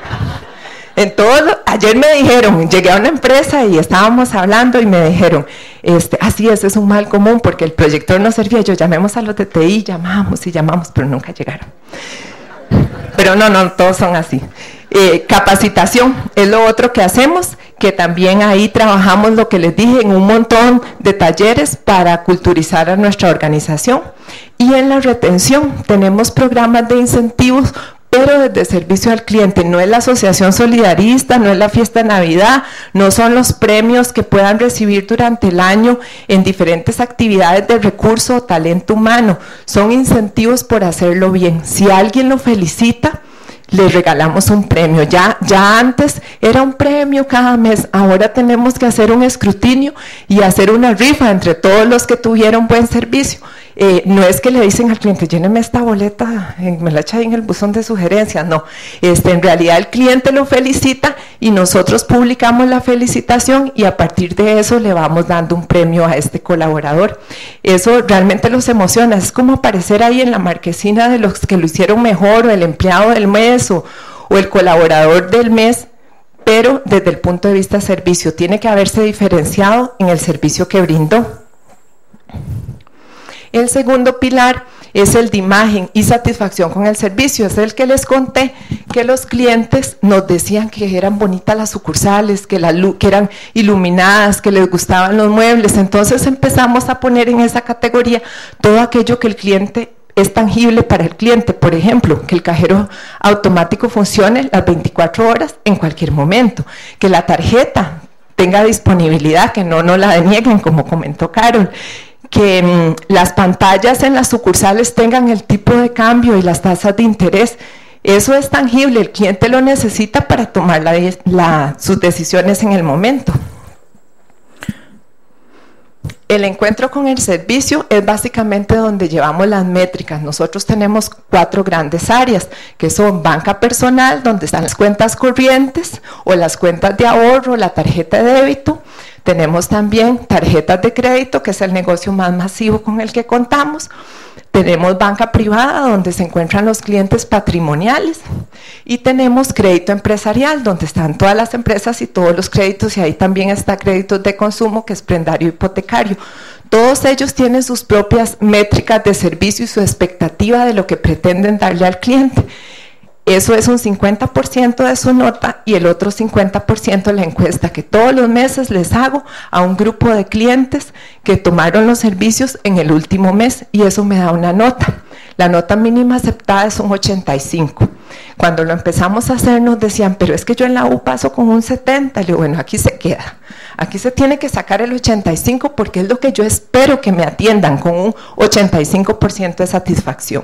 Ayer me dijeron, llegué a una empresa y estábamos hablando y me dijeron, así es un mal común porque el proyector no servía. Yo llamemos a los de TI, llamamos y llamamos, pero nunca llegaron. Pero no, todos son así. Capacitación es lo otro que hacemos, que también ahí trabajamos lo que les dije en un montón de talleres para culturizar a nuestra organización. Y en la retención tenemos programas de incentivos, pero desde servicio al cliente. No es la asociación solidarista, no es la fiesta de Navidad, no son los premios que puedan recibir durante el año en diferentes actividades de recurso o talento humano. Son incentivos por hacerlo bien. Si alguien lo felicita, le regalamos un premio. Ya antes era un premio cada mes, ahora tenemos que hacer un escrutinio y hacer una rifa entre todos los que tuvieron buen servicio. No es que le dicen al cliente, lléneme esta boleta, me la echa ahí en el buzón de sugerencias, no. En realidad el cliente lo felicita y nosotros publicamos la felicitación y a partir de eso le vamos dando un premio a este colaborador. Eso realmente los emociona, es como aparecer ahí en la marquesina de los que lo hicieron mejor, o el empleado del mes, o el colaborador del mes, pero desde el punto de vista de servicio, tiene que haberse diferenciado en el servicio que brindó. El segundo pilar es el de imagen y satisfacción con el servicio. Es el que les conté que los clientes nos decían que eran bonitas las sucursales, que eran iluminadas, que les gustaban los muebles. Entonces empezamos a poner en esa categoría todo aquello que el cliente es tangible para el cliente. Por ejemplo, que el cajero automático funcione las 24 horas en cualquier momento, que la tarjeta tenga disponibilidad, que no la denieguen, como comentó Carol, que las pantallas en las sucursales tengan el tipo de cambio y las tasas de interés. Eso es tangible, el cliente lo necesita para tomar sus decisiones en el momento. El encuentro con el servicio es básicamente donde llevamos las métricas. Nosotros tenemos 4 grandes áreas, que son banca personal, donde están las cuentas corrientes o las cuentas de ahorro, la tarjeta de débito. Tenemos también tarjetas de crédito, que es el negocio más masivo con el que contamos. Tenemos banca privada, donde se encuentran los clientes patrimoniales. Y tenemos crédito empresarial, donde están todas las empresas y todos los créditos, y ahí también está créditos de consumo, que es prendario hipotecario. Todos ellos tienen sus propias métricas de servicio y su expectativa de lo que pretenden darle al cliente. Eso es un 50% de su nota y el otro 50% la encuesta que todos los meses les hago a un grupo de clientes que tomaron los servicios en el último mes, y eso me da una nota. La nota mínima aceptada es un 85. Cuando lo empezamos a hacer nos decían, pero es que yo en la U paso con un 70. Le digo, bueno, aquí se queda. Aquí se tiene que sacar el 85 porque es lo que yo espero que me atiendan, con un 85% de satisfacción.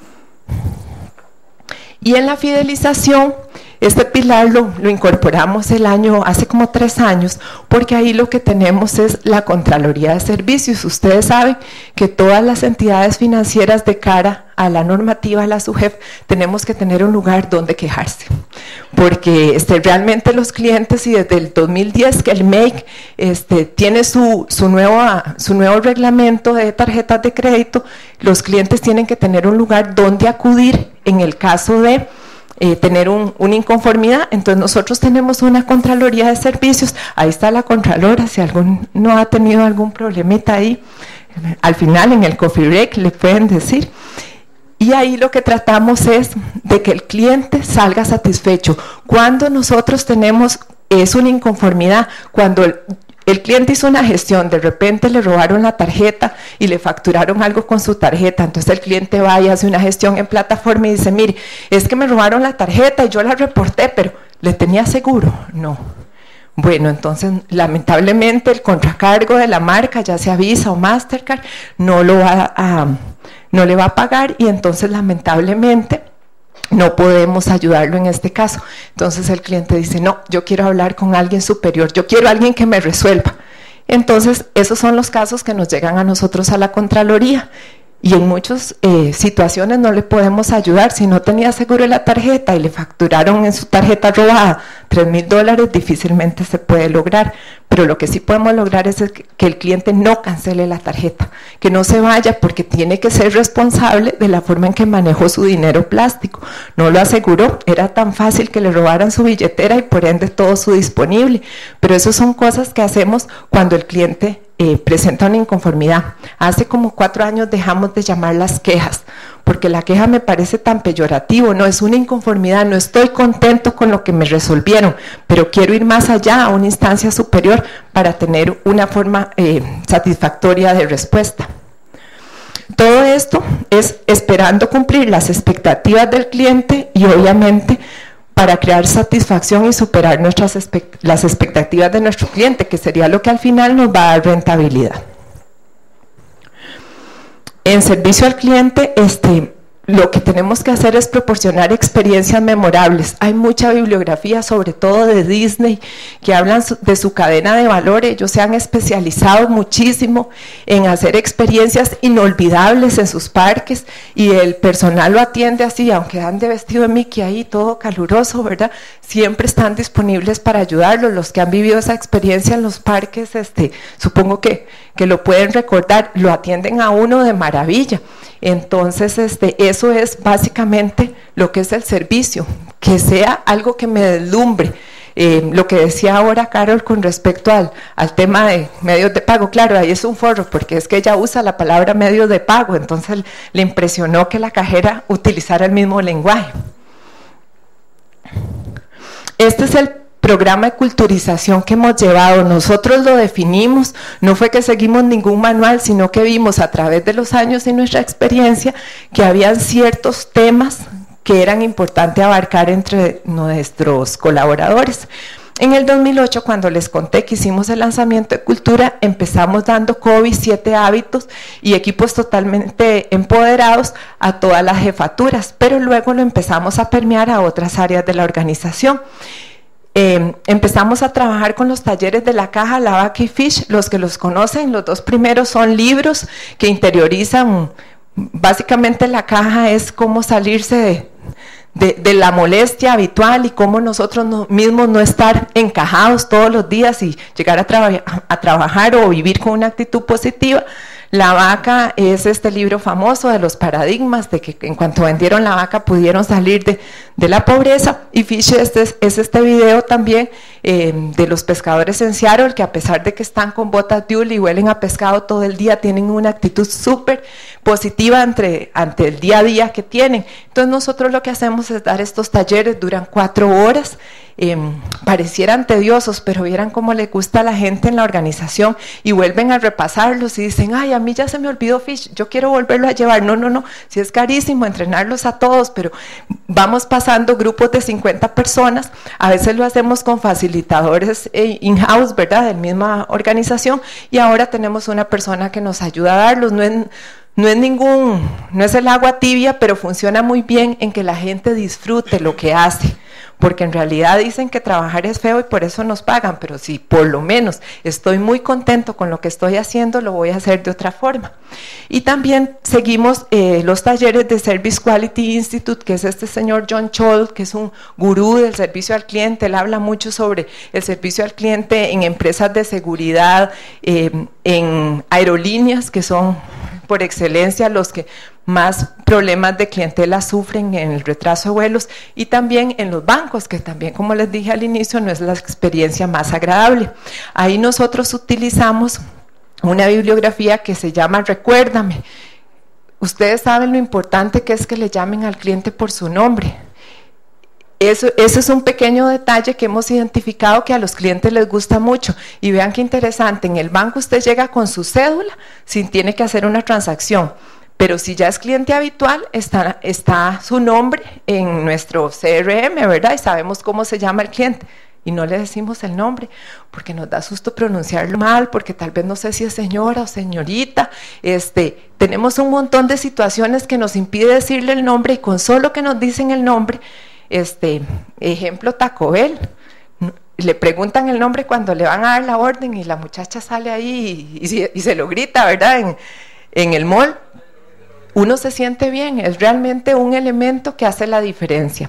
Y en la fidelización, este pilar lo incorporamos hace como 3 años, porque ahí lo que tenemos es la Contraloría de Servicios. Ustedes saben que todas las entidades financieras, de cara a la normativa, a la SUGEF, tenemos que tener un lugar donde quejarse, porque realmente los clientes, y desde el 2010 que el MEIC tiene su nuevo reglamento de tarjetas de crédito, los clientes tienen que tener un lugar donde acudir en el caso de tener una inconformidad. Entonces nosotros tenemos una Contraloría de Servicios, ahí está la Contralora, si no ha tenido algún problemita ahí, al final en el coffee break le pueden decir. Y ahí lo que tratamos es de que el cliente salga satisfecho. Cuando nosotros tenemos una inconformidad, cuando el cliente hizo una gestión, de repente le robaron la tarjeta y le facturaron algo con su tarjeta, entonces el cliente va y hace una gestión en plataforma y dice, mire, es que me robaron la tarjeta y yo la reporté, pero ¿le tenía seguro? No. Bueno, entonces lamentablemente el contracargo de la marca, ya sea Visa o Mastercard, no le va a pagar, y entonces lamentablemente no podemos ayudarlo en este caso. Entonces el cliente dice, no, yo quiero hablar con alguien superior, yo quiero a alguien que me resuelva. Entonces esos son los casos que nos llegan a nosotros a la Contraloría, y en muchas situaciones no le podemos ayudar. Si no tenía seguro la tarjeta y le facturaron en su tarjeta robada $3,000, difícilmente se puede lograr. Pero lo que sí podemos lograr es que el cliente no cancele la tarjeta, que no se vaya, porque tiene que ser responsable de la forma en que manejó su dinero plástico. No lo aseguró, era tan fácil que le robaran su billetera y por ende todo su disponible. Pero eso son cosas que hacemos cuando el cliente presenta una inconformidad. Hace como 4 años dejamos de llamarlas quejas, porque la queja me parece tan peyorativo, no es una inconformidad, no estoy contento con lo que me resolvieron, pero quiero ir más allá, a una instancia superior, para tener una forma satisfactoria de respuesta. Todo esto es esperando cumplir las expectativas del cliente y obviamente para crear satisfacción y superar las expectativas de nuestro cliente, que sería lo que al final nos va a dar rentabilidad. En servicio al cliente, lo que tenemos que hacer es proporcionar experiencias memorables. Hay mucha bibliografía, sobre todo de Disney, que hablan de su cadena de valor. Ellos se han especializado muchísimo en hacer experiencias inolvidables en sus parques y el personal lo atiende así, aunque ande vestido de Mickey ahí, todo caluroso, ¿verdad? Siempre están disponibles para ayudarlos. Los que han vivido esa experiencia en los parques, supongo que lo pueden recordar, lo atienden a uno de maravilla. Entonces, eso es básicamente lo que es el servicio, que sea algo que me deslumbre. Lo que decía ahora Carol con respecto al tema de medios de pago, claro, ahí es un forro, porque es que ella usa la palabra medios de pago, entonces le impresionó que la cajera utilizara el mismo lenguaje. Este es el programa de culturización que hemos llevado. Nosotros lo definimos, no fue que seguimos ningún manual, sino que vimos a través de los años y nuestra experiencia que habían ciertos temas que eran importantes abarcar entre nuestros colaboradores. En el 2008, cuando les conté que hicimos el lanzamiento de Cultura, empezamos dando COVID 7 hábitos y equipos totalmente empoderados a todas las jefaturas, pero luego lo empezamos a permear a otras áreas de la organización. Empezamos a trabajar con los talleres de la caja, la vaca y Fish. Los que los conocen, los 2 primeros son libros que interiorizan. Básicamente la caja es cómo salirse de la molestia habitual y cómo nosotros mismos no estar encajados todos los días y llegar a trabajar o vivir con una actitud positiva. La vaca es este libro famoso de los paradigmas, de que en cuanto vendieron la vaca pudieron salir de la pobreza. Y Fish es este video también de los pescadores en Seattle, que a pesar de que están con botas de hule y huelen a pescado todo el día, tienen una actitud súper positiva ante el día a día que tienen. Entonces nosotros lo que hacemos es dar estos talleres, duran 4 horas, parecieran tediosos, pero vieran cómo le gusta a la gente en la organización y vuelven a repasarlos y dicen, ay, a mí ya se me olvidó Fish, yo quiero volverlo a llevar. No, si es carísimo entrenarlos a todos, pero vamos pasando grupos de 50 personas, a veces lo hacemos con facilitadores in-house, ¿verdad?, de la misma organización, y ahora tenemos una persona que nos ayuda a darlos. No es el agua tibia, pero funciona muy bien en que la gente disfrute lo que hace, porque en realidad dicen que trabajar es feo y por eso nos pagan, pero si por lo menos estoy muy contento con lo que estoy haciendo, lo voy a hacer de otra forma. Y también seguimos los talleres de Service Quality Institute, que es este señor John Scholl, que es un gurú del servicio al cliente. Él habla mucho sobre el servicio al cliente en empresas de seguridad, en aerolíneas, que son por excelencia los que más problemas de clientela sufren en el retraso de vuelos, y también en los bancos, que también, como les dije al inicio, no es la experiencia más agradable. Ahí nosotros utilizamos una bibliografía que se llama Recuérdame. Ustedes saben lo importante que es que le llamen al cliente por su nombre. Ese es un pequeño detalle que hemos identificado que a los clientes les gusta mucho. Y vean qué interesante, en el banco usted llega con su cédula sin tiene que hacer una transacción, pero si ya es cliente habitual, está su nombre en nuestro CRM, ¿verdad? Y sabemos cómo se llama el cliente. Y no le decimos el nombre, porque nos da susto pronunciarlo mal, porque tal vez no sé si es señora o señorita. Tenemos un montón de situaciones que nos impide decirle el nombre, y con solo que nos dicen el nombre, ejemplo, Taco Bell, le preguntan el nombre cuando le van a dar la orden y la muchacha sale ahí y se lo grita, ¿verdad? En el mall, uno se siente bien, es realmente un elemento que hace la diferencia.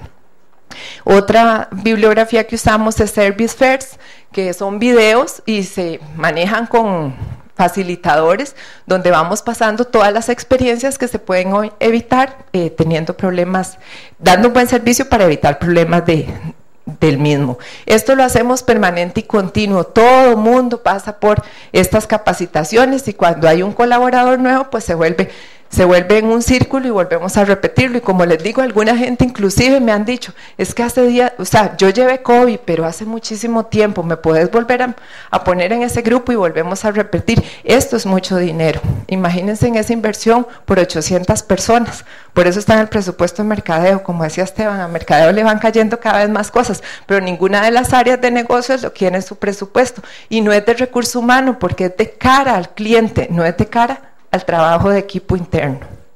Otra bibliografía que usamos es Service First, que son videos y se manejan con facilitadores, donde vamos pasando todas las experiencias que se pueden hoy evitar teniendo problemas, dando un buen servicio para evitar problemas del mismo. Esto lo hacemos permanente y continuo, todo mundo pasa por estas capacitaciones y cuando hay un colaborador nuevo pues se vuelve en un círculo y volvemos a repetirlo. Y como les digo, alguna gente inclusive me han dicho, es que hace días, o sea, yo llevé COVID, pero hace muchísimo tiempo, ¿me puedes volver a poner en ese grupo? Y volvemos a repetir. Esto es mucho dinero. Imagínense en esa inversión por 800 personas. Por eso está en el presupuesto de mercadeo. Como decía Esteban, a mercadeo le van cayendo cada vez más cosas, pero ninguna de las áreas de negocios lo quiere en su presupuesto. Y no es de recurso humano, porque es de cara al cliente, no es de cara al trabajo de equipo interno.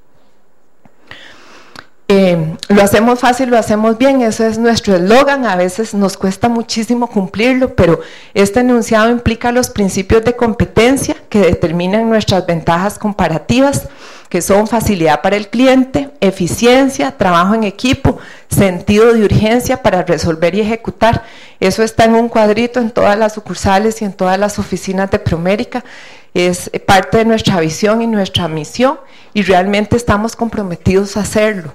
Lo hacemos fácil, lo hacemos bien, eso es nuestro eslogan. A veces nos cuesta muchísimo cumplirlo, pero este enunciado implica los principios de competencia que determinan nuestras ventajas comparativas, que son facilidad para el cliente, eficiencia, trabajo en equipo, sentido de urgencia para resolver y ejecutar. Eso está en un cuadrito en todas las sucursales y en todas las oficinas de Promérica. Es parte de nuestra visión y nuestra misión y realmente estamos comprometidos a hacerlo.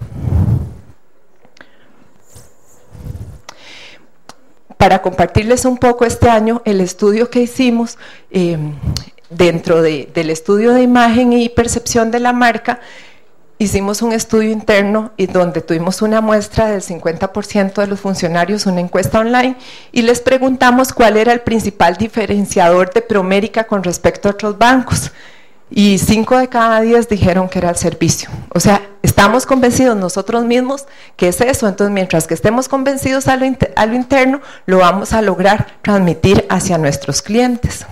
Para compartirles un poco este año, el estudio que hicimos dentro del estudio de imagen y percepción de la marca, hicimos un estudio interno y donde tuvimos una muestra del 50% de los funcionarios, una encuesta online, y les preguntamos cuál era el principal diferenciador de Promérica con respecto a otros bancos. Y 5 de cada 10 dijeron que era el servicio. O sea, estamos convencidos nosotros mismos que es eso. Entonces, mientras que estemos convencidos a lo interno, lo vamos a lograr transmitir hacia nuestros clientes.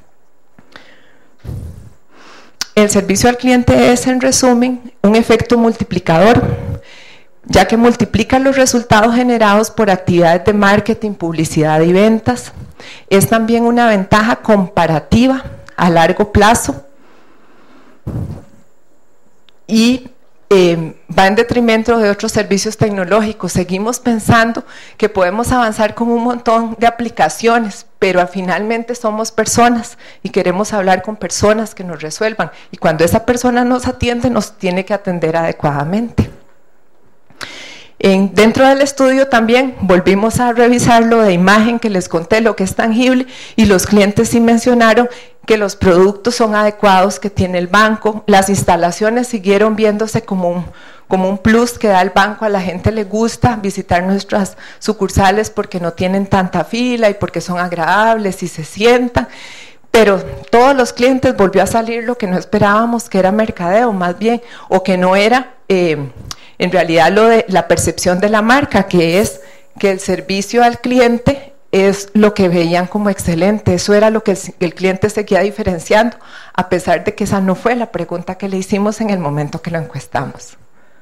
El servicio al cliente es, en resumen, un efecto multiplicador, ya que multiplica los resultados generados por actividades de marketing, publicidad y ventas. Es también una ventaja comparativa a largo plazo y va en detrimento de otros servicios tecnológicos. Seguimos pensando que podemos avanzar con un montón de aplicaciones, pero finalmente somos personas y queremos hablar con personas que nos resuelvan. Y cuando esa persona nos atiende, nos tiene que atender adecuadamente. Dentro del estudio también volvimos a revisar lo de imagen que les conté, lo que es tangible, y los clientes sí mencionaron que los productos son adecuados que tiene el banco. Las instalaciones siguieron viéndose como un plus que da el banco. A la gente le gusta visitar nuestras sucursales porque no tienen tanta fila y porque son agradables y se sientan. Pero todos los clientes volvió a salir lo que no esperábamos, que era mercadeo más bien, o que no era en realidad lo de la percepción de la marca, que es que el servicio al cliente es lo que veían como excelente. Eso era lo que el cliente seguía diferenciando, a pesar de que esa no fue la pregunta que le hicimos en el momento que lo encuestamos.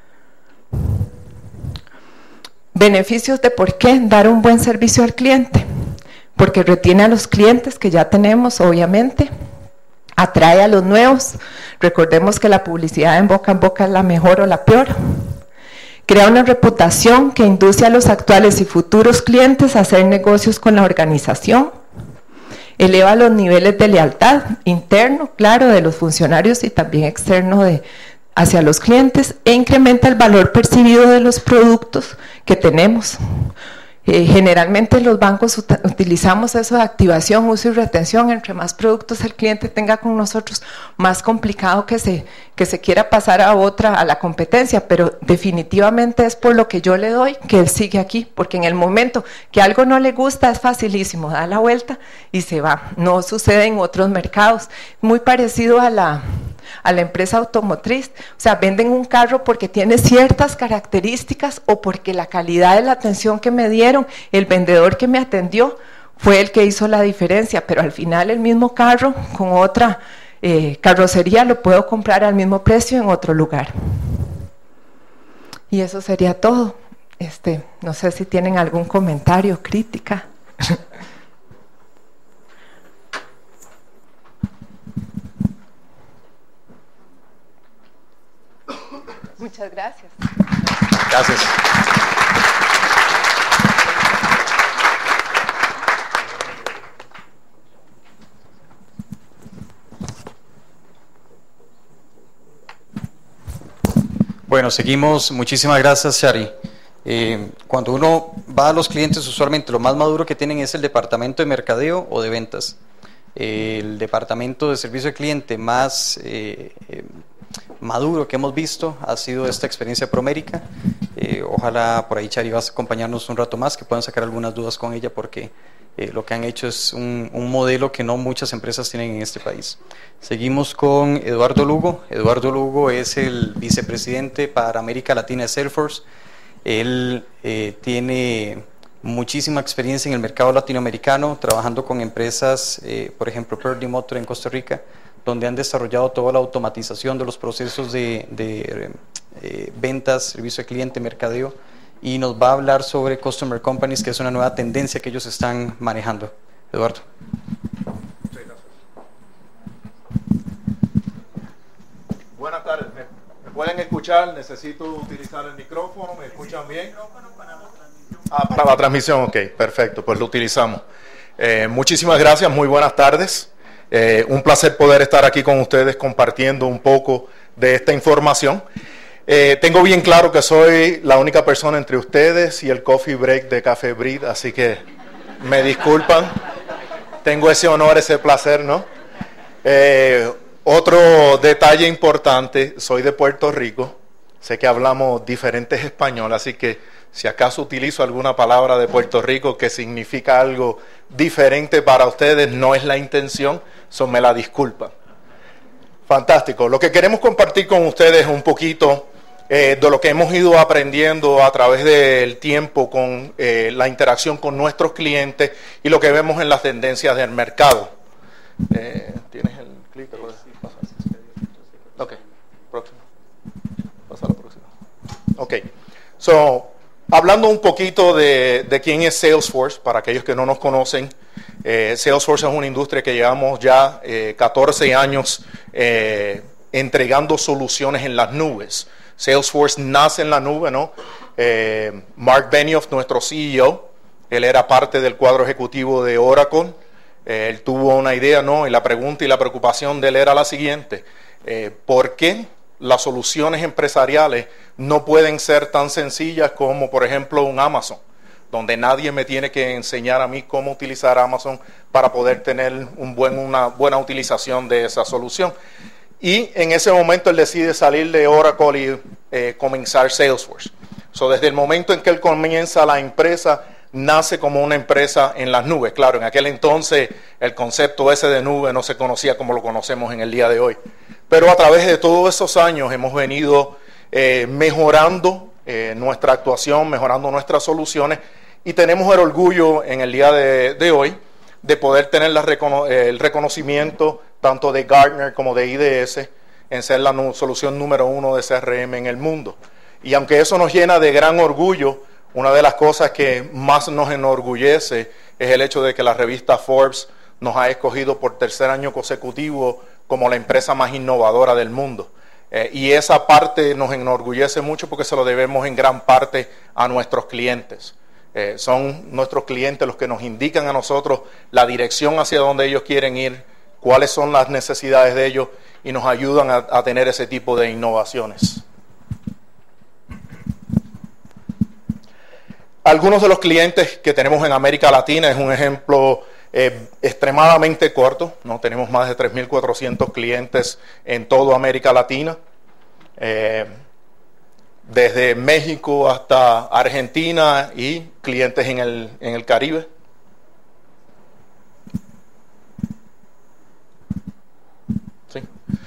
Beneficios de por qué dar un buen servicio al cliente. Porque retiene a los clientes que ya tenemos, obviamente, atrae a los nuevos. Recordemos que la publicidad en boca es la mejor o la peor. Crea una reputación que induce a los actuales y futuros clientes a hacer negocios con la organización. Eleva los niveles de lealtad interno, claro, de los funcionarios y también externo hacia los clientes, e incrementa el valor percibido de los productos que tenemos. Generalmente los bancos utilizamos eso de activación, uso y retención. Entre más productos el cliente tenga con nosotros, más complicado que se quiera pasar a la competencia, pero definitivamente es por lo que yo le doy que él sigue aquí, porque en el momento que algo no le gusta es facilísimo, da la vuelta y se va. No sucede en otros mercados. Muy parecido a la empresa automotriz. O sea, venden un carro porque tiene ciertas características o porque la calidad de la atención que me dieron, el vendedor que me atendió fue el que hizo la diferencia, pero al final el mismo carro con otra carrocería lo puedo comprar al mismo precio en otro lugar. Y eso sería todo. No sé si tienen algún comentario, crítica. Muchas gracias.
Gracias. Bueno, seguimos. Muchísimas gracias, Shari. Cuando uno va a los clientes, usualmente lo más maduro que tienen es el departamento de mercadeo o de ventas. El departamento de servicio al cliente más maduro que hemos visto ha sido esta experiencia Promérica. Ojalá por ahí Chari vas a acompañarnos un rato más, que puedan sacar algunas dudas con ella, porque lo que han hecho es un modelo que no muchas empresas tienen en este país. Seguimos con Eduardo Lugo. Eduardo Lugo es el vicepresidente para América Latina de Salesforce. Él tiene muchísima experiencia en el mercado latinoamericano, trabajando con empresas, por ejemplo, Purdy Motor en Costa Rica, donde han desarrollado toda la automatización de los procesos de ventas, servicio al cliente, mercadeo, y nos va a hablar sobre Customer Companies, que es una nueva tendencia que ellos están manejando. Eduardo.
Buenas tardes. ¿Me pueden escuchar? Necesito utilizar el micrófono. ¿Me escuchan bien? Para la transmisión, ok, perfecto, pues lo utilizamos. Muchísimas gracias, muy buenas tardes. Un placer poder estar aquí con ustedes compartiendo un poco de esta información. Tengo bien claro que soy la única persona entre ustedes y el coffee break de Café Brit, así que me disculpan. Tengo ese honor, ese placer, ¿no? Otro detalle importante, soy de Puerto Rico. Sé que hablamos diferentes español, así que si acaso utilizo alguna palabra de Puerto Rico que significa algo diferente para ustedes, no es la intención, me la disculpan. Fantástico. Lo que queremos compartir con ustedes es un poquito de lo que hemos ido aprendiendo a través del tiempo con la interacción con nuestros clientes y lo que vemos en las tendencias del mercado. ¿Tienes el clic? Ok, próximo. Pasa a la próxima. Ok, hablando un poquito de quién es Salesforce, para aquellos que no nos conocen, Salesforce es una industria que llevamos ya 14 años entregando soluciones en las nubes. Salesforce nace en la nube, ¿no? Mark Benioff, nuestro CEO, él era parte del cuadro ejecutivo de Oracle. Él tuvo una idea, ¿no? Y la pregunta y la preocupación de él era la siguiente: ¿por qué las soluciones empresariales no pueden ser tan sencillas como, por ejemplo, un Amazon, donde nadie me tiene que enseñar a mí cómo utilizar Amazon para poder tener una buena utilización de esa solución? Y en ese momento él decide salir de Oracle y comenzar Salesforce. Desde el momento en que él comienza la empresa, nace como una empresa en las nubes. Claro, en aquel entonces el concepto ese de nube no se conocía como lo conocemos en el día de hoy. Pero a través de todos esos años hemos venido mejorando nuestra actuación, mejorando nuestras soluciones, y tenemos el orgullo en el día de hoy de poder tener el reconocimiento tanto de Gartner como de IDS en ser la solución número 1 de CRM en el mundo. Y aunque eso nos llena de gran orgullo, una de las cosas que más nos enorgullece es el hecho de que la revista Forbes nos ha escogido por tercer año consecutivo como la empresa más innovadora del mundo. Y esa parte nos enorgullece mucho porque se lo debemos en gran parte a nuestros clientes. Son nuestros clientes los que nos indican a nosotros la dirección hacia donde ellos quieren ir, cuáles son las necesidades de ellos, y nos ayudan a tener ese tipo de innovaciones. Algunos de los clientes que tenemos en América Latina es un ejemplo extremadamente corto, ¿no? Tenemos más de 3.400 clientes en toda América Latina, desde México hasta Argentina, y clientes en el Caribe. Sí.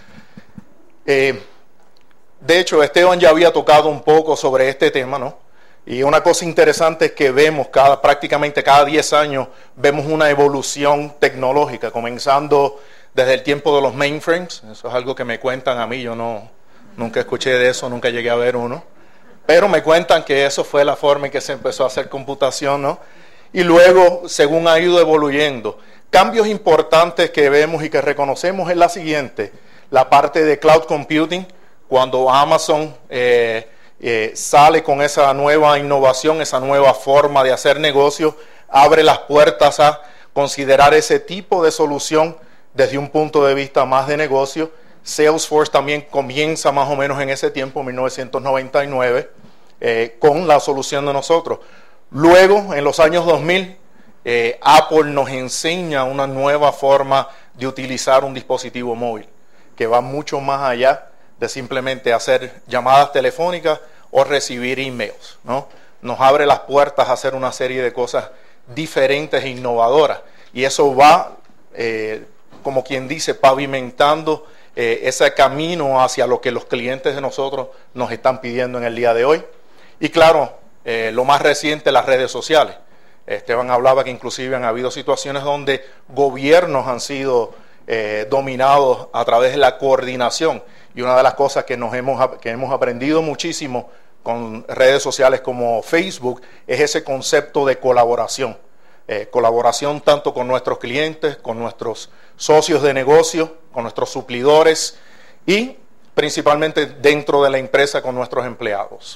De hecho, Esteban ya había tocado un poco sobre este tema, ¿no? Y una cosa interesante es que vemos prácticamente cada 10 años vemos una evolución tecnológica, comenzando desde el tiempo de los mainframes. Eso es algo que me cuentan a mí, yo nunca escuché de eso, nunca llegué a ver uno. Pero me cuentan que eso fue la forma en que se empezó a hacer computación, ¿no? Y luego, según ha ido evoluyendo, cambios importantes que vemos y que reconocemos es la siguiente: la parte de cloud computing, cuando Amazon sale con esa nueva innovación, esa nueva forma de hacer negocio, abre las puertas a considerar ese tipo de solución desde un punto de vista más de negocio. Salesforce también comienza más o menos en ese tiempo, 1999, con la solución de nosotros. Luego, en los años 2000, Apple nos enseña una nueva forma de utilizar un dispositivo móvil, que va mucho más allá de simplemente hacer llamadas telefónicas o recibir emails, ¿no? Nos abre las puertas a hacer una serie de cosas diferentes e innovadoras. Y eso va, como quien dice, pavimentando ese camino hacia lo que los clientes de nosotros nos están pidiendo en el día de hoy. Y claro, lo más reciente, las redes sociales. Esteban hablaba que inclusive han habido situaciones donde gobiernos han sido dominados a través de la coordinación. Y una de las cosas que hemos aprendido muchísimo con redes sociales como Facebook es ese concepto de colaboración. Colaboración tanto con nuestros clientes, con nuestros socios de negocio, con nuestros suplidores y principalmente dentro de la empresa con nuestros empleados.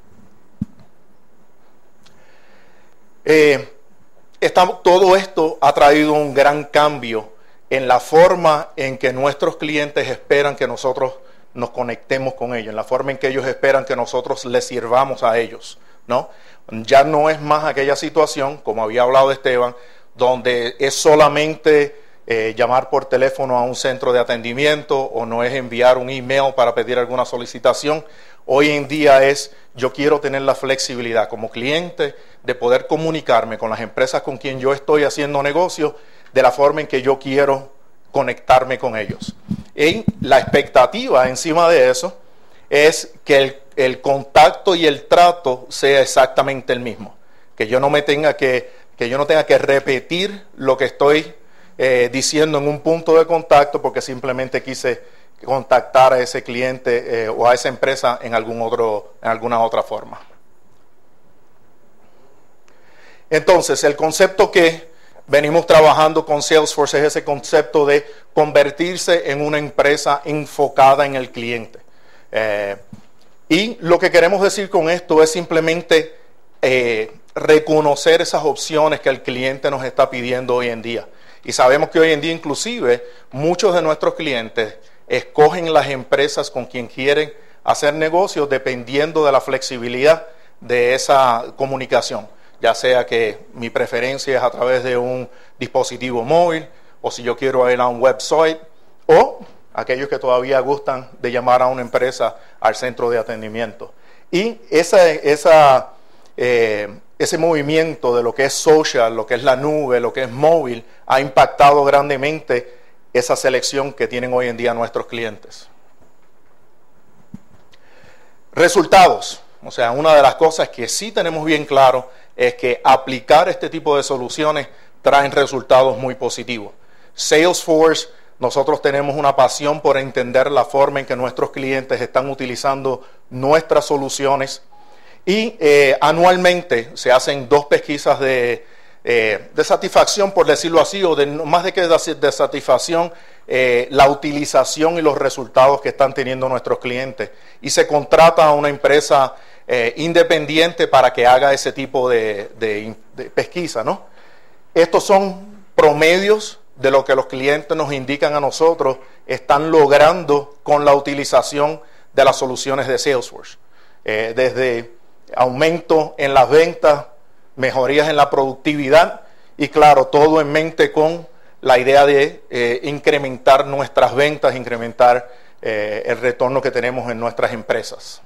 Todo esto ha traído un gran cambio en la forma en que nuestros clientes esperan que nosotros nos conectemos con ellos, en la forma en que ellos esperan que nosotros les sirvamos a ellos, ¿no? Ya no es más aquella situación, como había hablado Esteban, donde es solamente llamar por teléfono a un centro de atendimiento o no es enviar un email para pedir alguna solicitación. Hoy en día yo quiero tener la flexibilidad como cliente de poder comunicarme con las empresas con quien yo estoy haciendo negocio de la forma en que yo quiero conectarme con ellos. Y la expectativa encima de eso es que el contacto y el trato sea exactamente el mismo, que yo no tenga que repetir lo que estoy diciendo en un punto de contacto porque simplemente quise contactar a ese cliente o a esa empresa en alguna otra forma. Entonces, el concepto que venimos trabajando con Salesforce es ese concepto de convertirse en una empresa enfocada en el cliente. Y lo que queremos decir con esto es simplemente reconocer esas opciones que el cliente nos está pidiendo hoy en día. Y sabemos que hoy en día inclusive muchos de nuestros clientes escogen las empresas con quien quieren hacer negocios dependiendo de la flexibilidad de esa comunicación. Ya sea que mi preferencia es a través de un dispositivo móvil, o si yo quiero ir a un website, o aquellos que todavía gustan de llamar a una empresa al centro de atendimiento. Y ese movimiento de lo que es social, lo que es la nube, lo que es móvil, ha impactado grandemente esa selección que tienen hoy en día nuestros clientes. Resultados. O sea, una de las cosas que sí tenemos bien claro es que aplicar este tipo de soluciones traen resultados muy positivos. Salesforce, nosotros tenemos una pasión por entender la forma en que nuestros clientes están utilizando nuestras soluciones y anualmente se hacen 2 pesquisas de satisfacción, por decirlo así, o de más de que de satisfacción, la utilización y los resultados que están teniendo nuestros clientes. Y se contrata a una empresa independiente para que haga ese tipo de pesquisa, ¿no? Estos son promedios de lo que los clientes nos indican a nosotros están logrando con la utilización de las soluciones de Salesforce. Desde aumento en las ventas, mejorías en la productividad y claro, todo en mente con la idea de incrementar nuestras ventas, incrementar el retorno que tenemos en nuestras empresas.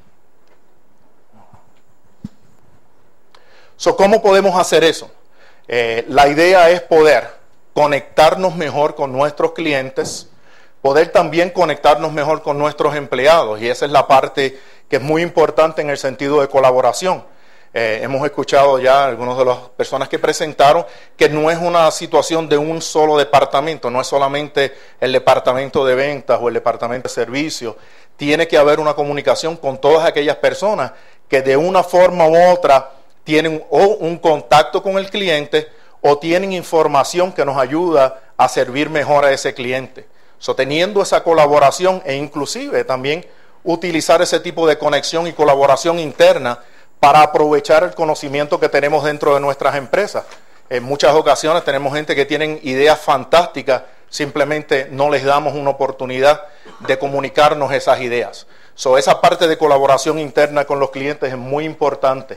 ¿Cómo podemos hacer eso? La idea es poder conectarnos mejor con nuestros clientes, poder también conectarnos mejor con nuestros empleados, y esa es la parte que es muy importante en el sentido de colaboración. Hemos escuchado ya algunas de las personas que presentaron que no es una situación de un solo departamento, no es solamente el departamento de ventas o el departamento de servicios. Tiene que haber una comunicación con todas aquellas personas que de una forma u otra tienen o un contacto con el cliente o tienen información que nos ayuda a servir mejor a ese cliente. Teniendo esa colaboración e inclusive también utilizar ese tipo de conexión y colaboración interna para aprovechar el conocimiento que tenemos dentro de nuestras empresas. En muchas ocasiones tenemos gente que tienen ideas fantásticas, simplemente no les damos una oportunidad de comunicarnos esas ideas. Esa parte de colaboración interna con los clientes es muy importante.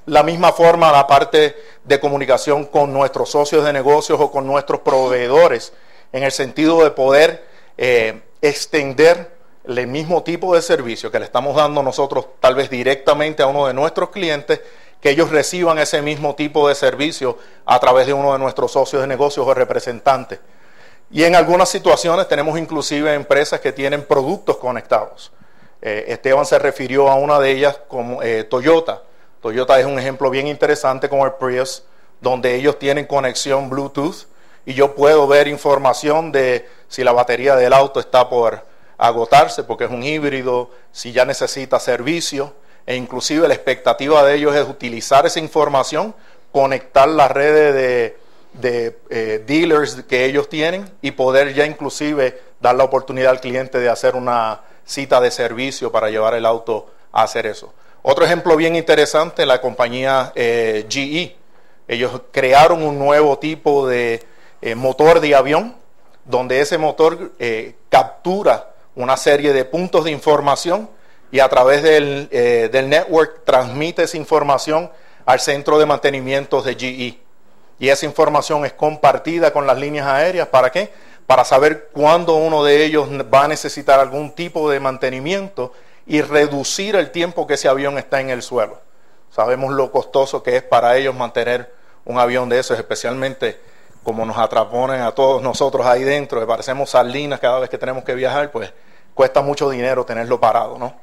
la misma forma la parte de comunicación con nuestros socios de negocios o con nuestros proveedores, en el sentido de poder extender el mismo tipo de servicio que le estamos dando nosotros tal vez directamente a uno de nuestros clientes, que ellos reciban ese mismo tipo de servicio a través de uno de nuestros socios de negocios o representantes. Y en algunas situaciones tenemos inclusive empresas que tienen productos conectados. Esteban se refirió a una de ellas como Toyota. Toyota es un ejemplo bien interesante con el Prius, donde ellos tienen conexión Bluetooth y yo puedo ver información de si la batería del auto está por agotarse porque es un híbrido, si ya necesita servicio, e inclusive la expectativa de ellos es utilizar esa información, conectar las redes de dealers que ellos tienen y poder ya inclusive dar la oportunidad al cliente de hacer una cita de servicio para llevar el auto a hacer eso. Otro ejemplo bien interesante, la compañía GE. Ellos crearon un nuevo tipo de motor de avión, donde ese motor captura una serie de puntos de información y a través del network transmite esa información al centro de mantenimiento de GE. Y esa información es compartida con las líneas aéreas. ¿Para qué? Para saber cuándo uno de ellos va a necesitar algún tipo de mantenimiento y reducir el tiempo que ese avión está en el suelo. Sabemos lo costoso que es para ellos mantener un avión de esos, especialmente como nos atraponen a todos nosotros ahí dentro, que parecemos sardinas cada vez que tenemos que viajar, pues cuesta mucho dinero tenerlo parado, ¿no?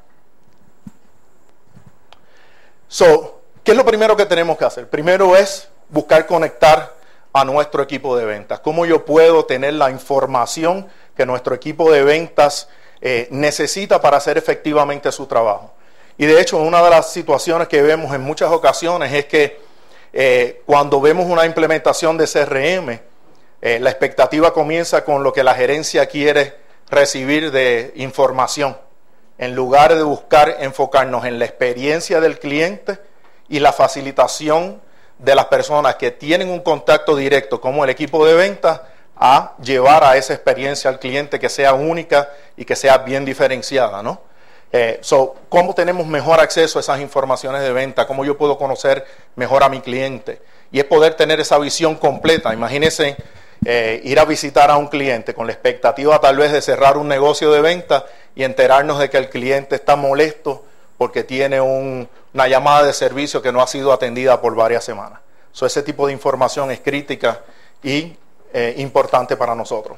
¿Qué es lo primero que tenemos que hacer? Primero es buscar conectar a nuestro equipo de ventas. ¿Cómo yo puedo tener la información que nuestro equipo de ventas necesita para hacer efectivamente su trabajo? Y de hecho, una de las situaciones que vemos en muchas ocasiones es que cuando vemos una implementación de CRM, la expectativa comienza con lo que la gerencia quiere recibir de información, en lugar de buscar enfocarnos en la experiencia del cliente y la facilitación de las personas que tienen un contacto directo, como el equipo de ventas, a llevar a esa experiencia al cliente que sea única y que sea bien diferenciada, ¿no? ¿Cómo tenemos mejor acceso a esas informaciones de venta? ¿Cómo yo puedo conocer mejor a mi cliente? Y es poder tener esa visión completa. Imagínense ir a visitar a un cliente con la expectativa tal vez de cerrar un negocio de venta y enterarnos de que el cliente está molesto porque tiene una llamada de servicio que no ha sido atendida por varias semanas. Ese tipo de información es crítica y importante para nosotros.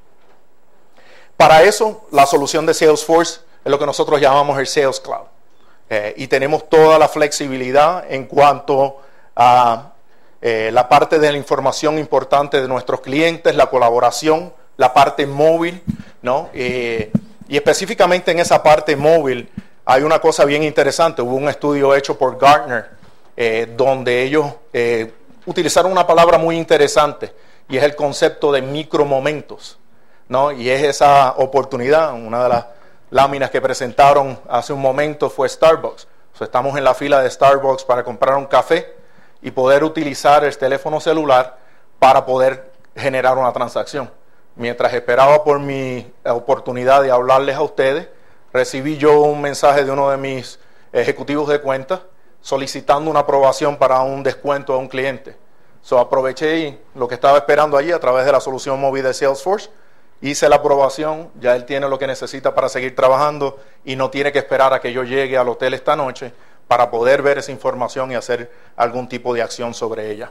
Para eso, la solución de Salesforce es lo que nosotros llamamos el Sales Cloud. Y tenemos toda la flexibilidad en cuanto a la parte de la información importante de nuestros clientes, la colaboración, la parte móvil, ¿no? Y específicamente en esa parte móvil hay una cosa bien interesante. Hubo un estudio hecho por Gartner donde ellos utilizaron una palabra muy interesante y es el concepto de micromomentos, ¿no? Y es esa oportunidad. Una de las láminas que presentaron hace un momento fue Starbucks. Estamos en la fila de Starbucks para comprar un café y poder utilizar el teléfono celular para poder generar una transacción. Mientras esperaba por mi oportunidad de hablarles a ustedes, recibí yo un mensaje de uno de mis ejecutivos de cuenta solicitando una aprobación para un descuento a un cliente. Aproveché lo que estaba esperando allí a través de la solución móvil de Salesforce, hice la aprobación, ya él tiene lo que necesita para seguir trabajando y no tiene que esperar a que yo llegue al hotel esta noche para poder ver esa información y hacer algún tipo de acción sobre ella.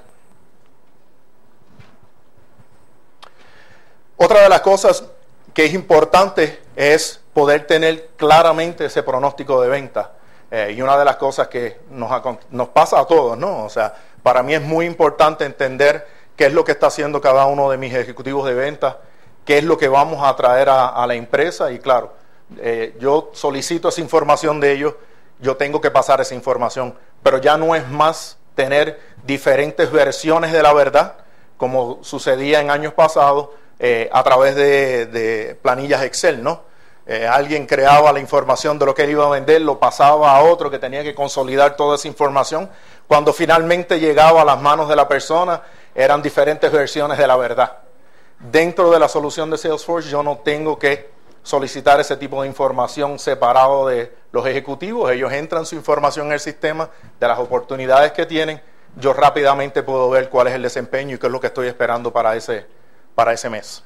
Otra de las cosas que es importante es poder tener claramente ese pronóstico de venta. Y una de las cosas que nos pasa a todos, ¿no? O sea, para mí es muy importante entender qué es lo que está haciendo cada uno de mis ejecutivos de venta, qué es lo que vamos a traer a la empresa. Y claro, yo solicito esa información de ellos, yo tengo que pasar esa información, pero ya no es más tener diferentes versiones de la verdad, como sucedía en años pasados, a través de planillas Excel, ¿no? Alguien creaba la información de lo que él iba a vender, lo pasaba a otro que tenía que consolidar toda esa información. Cuando finalmente llegaba a las manos de la persona, eran diferentes versiones de la verdad. Dentro de la solución de Salesforce yo no tengo que solicitar ese tipo de información separado de los ejecutivos. Ellos entran su información en el sistema de las oportunidades que tienen. Yo rápidamente puedo ver cuál es el desempeño y qué es lo que estoy esperando para ese mes.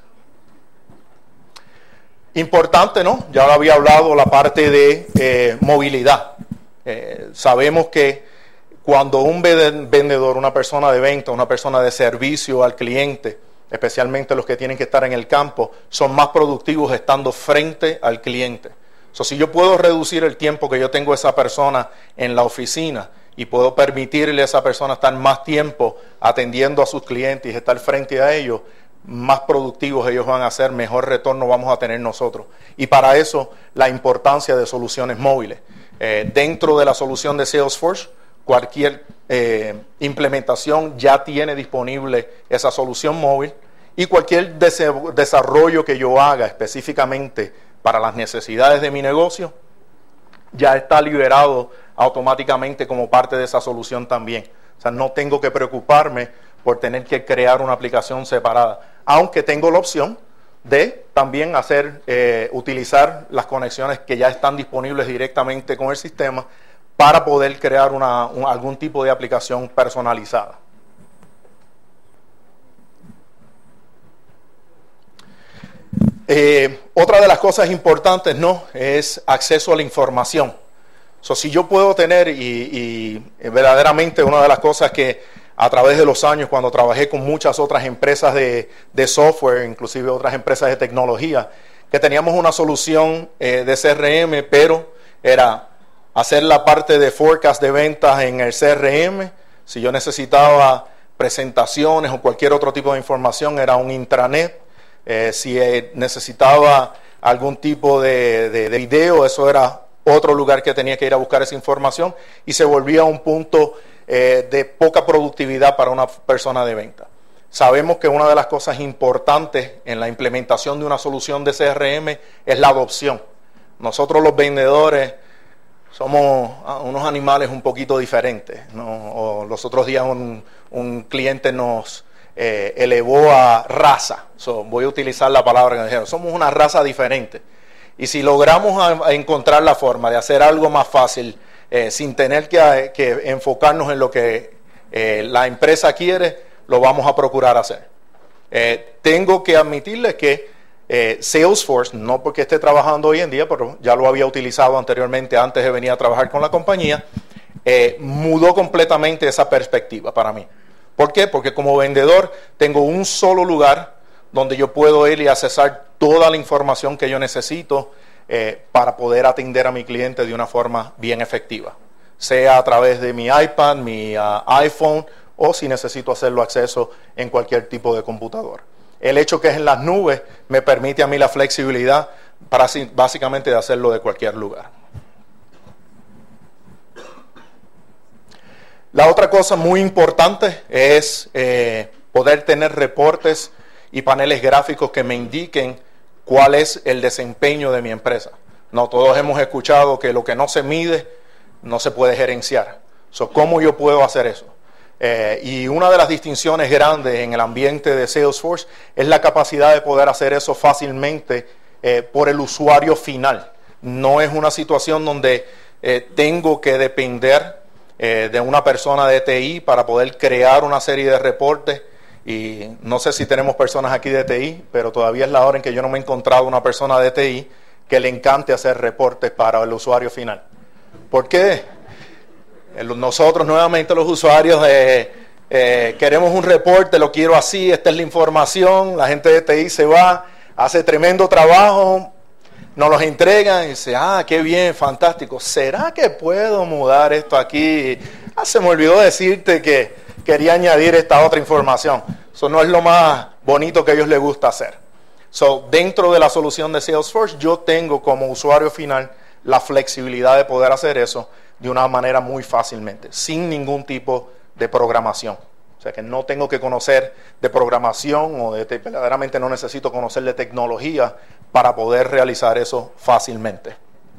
Importante, ¿no? Ya lo había hablado, la parte de movilidad. Sabemos que cuando un vendedor, una persona de venta, una persona de servicio al cliente, especialmente los que tienen que estar en el campo, son más productivos estando frente al cliente. Si yo puedo reducir el tiempo que yo tengo esa persona en la oficina y puedo permitirle a esa persona estar más tiempo atendiendo a sus clientes y estar frente a ellos, más productivos ellos van a ser, mejor retorno vamos a tener nosotros. Y para eso la importancia de soluciones móviles. Dentro de la solución de Salesforce, cualquier implementación ya tiene disponible esa solución móvil, y cualquier desarrollo que yo haga específicamente para las necesidades de mi negocio ya está liberado automáticamente como parte de esa solución también. O sea, no tengo que preocuparme por tener que crear una aplicación separada, aunque tengo la opción de también utilizar las conexiones que ya están disponibles directamente con el sistema para poder crear algún tipo de aplicación personalizada. Otra de las cosas importantes, ¿no?, es acceso a la información. Si yo puedo tener, y verdaderamente una de las cosas que a través de los años, cuando trabajé con muchas otras empresas de software, inclusive otras empresas de tecnología, que teníamos una solución de CRM, pero era hacer la parte de forecast de ventas en el CRM. Si yo necesitaba presentaciones o cualquier otro tipo de información, era un intranet. Si necesitaba algún tipo de video, eso era otro lugar que tenía que ir a buscar esa información, y se volvía un punto de poca productividad para una persona de venta. Sabemos que una de las cosas importantes en la implementación de una solución de CRM es la adopción. Nosotros los vendedores somos unos animales un poquito diferentes, ¿no? Los otros días un cliente nos elevó a raza. Voy a utilizar la palabra que me dijeron. Somos una raza diferente. Y si logramos encontrar la forma de hacer algo más fácil, sin tener que enfocarnos en lo que la empresa quiere, lo vamos a procurar hacer. Tengo que admitirles que Salesforce, no porque esté trabajando hoy en día, pero ya lo había utilizado anteriormente antes de venir a trabajar con la compañía, mudó completamente esa perspectiva para mí. ¿Por qué? Porque como vendedor tengo un solo lugar donde yo puedo ir y accesar toda la información que yo necesito para poder atender a mi cliente de una forma bien efectiva. Sea a través de mi iPad, mi iPhone, o si necesito hacerlo acceso en cualquier tipo de computador. El hecho que es en las nubes me permite a mí la flexibilidad para básicamente de hacerlo de cualquier lugar. La otra cosa muy importante es poder tener reportes y paneles gráficos que me indiquen cuál es el desempeño de mi empresa. No todos hemos escuchado que lo que no se mide no se puede gerenciar. ¿Cómo yo puedo hacer eso? Y una de las distinciones grandes en el ambiente de Salesforce es la capacidad de poder hacer eso fácilmente por el usuario final. No es una situación donde tengo que depender de una persona de TI para poder crear una serie de reportes. Y no sé si tenemos personas aquí de TI, pero todavía es la hora en que yo no me he encontrado una persona de TI que le encante hacer reportes para el usuario final. ¿Por qué? Nosotros nuevamente los usuarios queremos un reporte, lo quiero así, esta es la información, la gente de TI se va, hace tremendo trabajo, nos los entregan y dice, qué bien, fantástico, ¿será que puedo mudar esto aquí? Se me olvidó decirte que quería añadir esta otra información. Eso no es lo más bonito que a ellos les gusta hacer. Dentro de la solución de Salesforce, yo tengo como usuario final la flexibilidad de poder hacer eso de una manera muy fácilmente, sin ningún tipo de programación. O sea que no tengo que conocer de programación o verdaderamente no necesito conocer de tecnología para poder realizar eso fácilmente.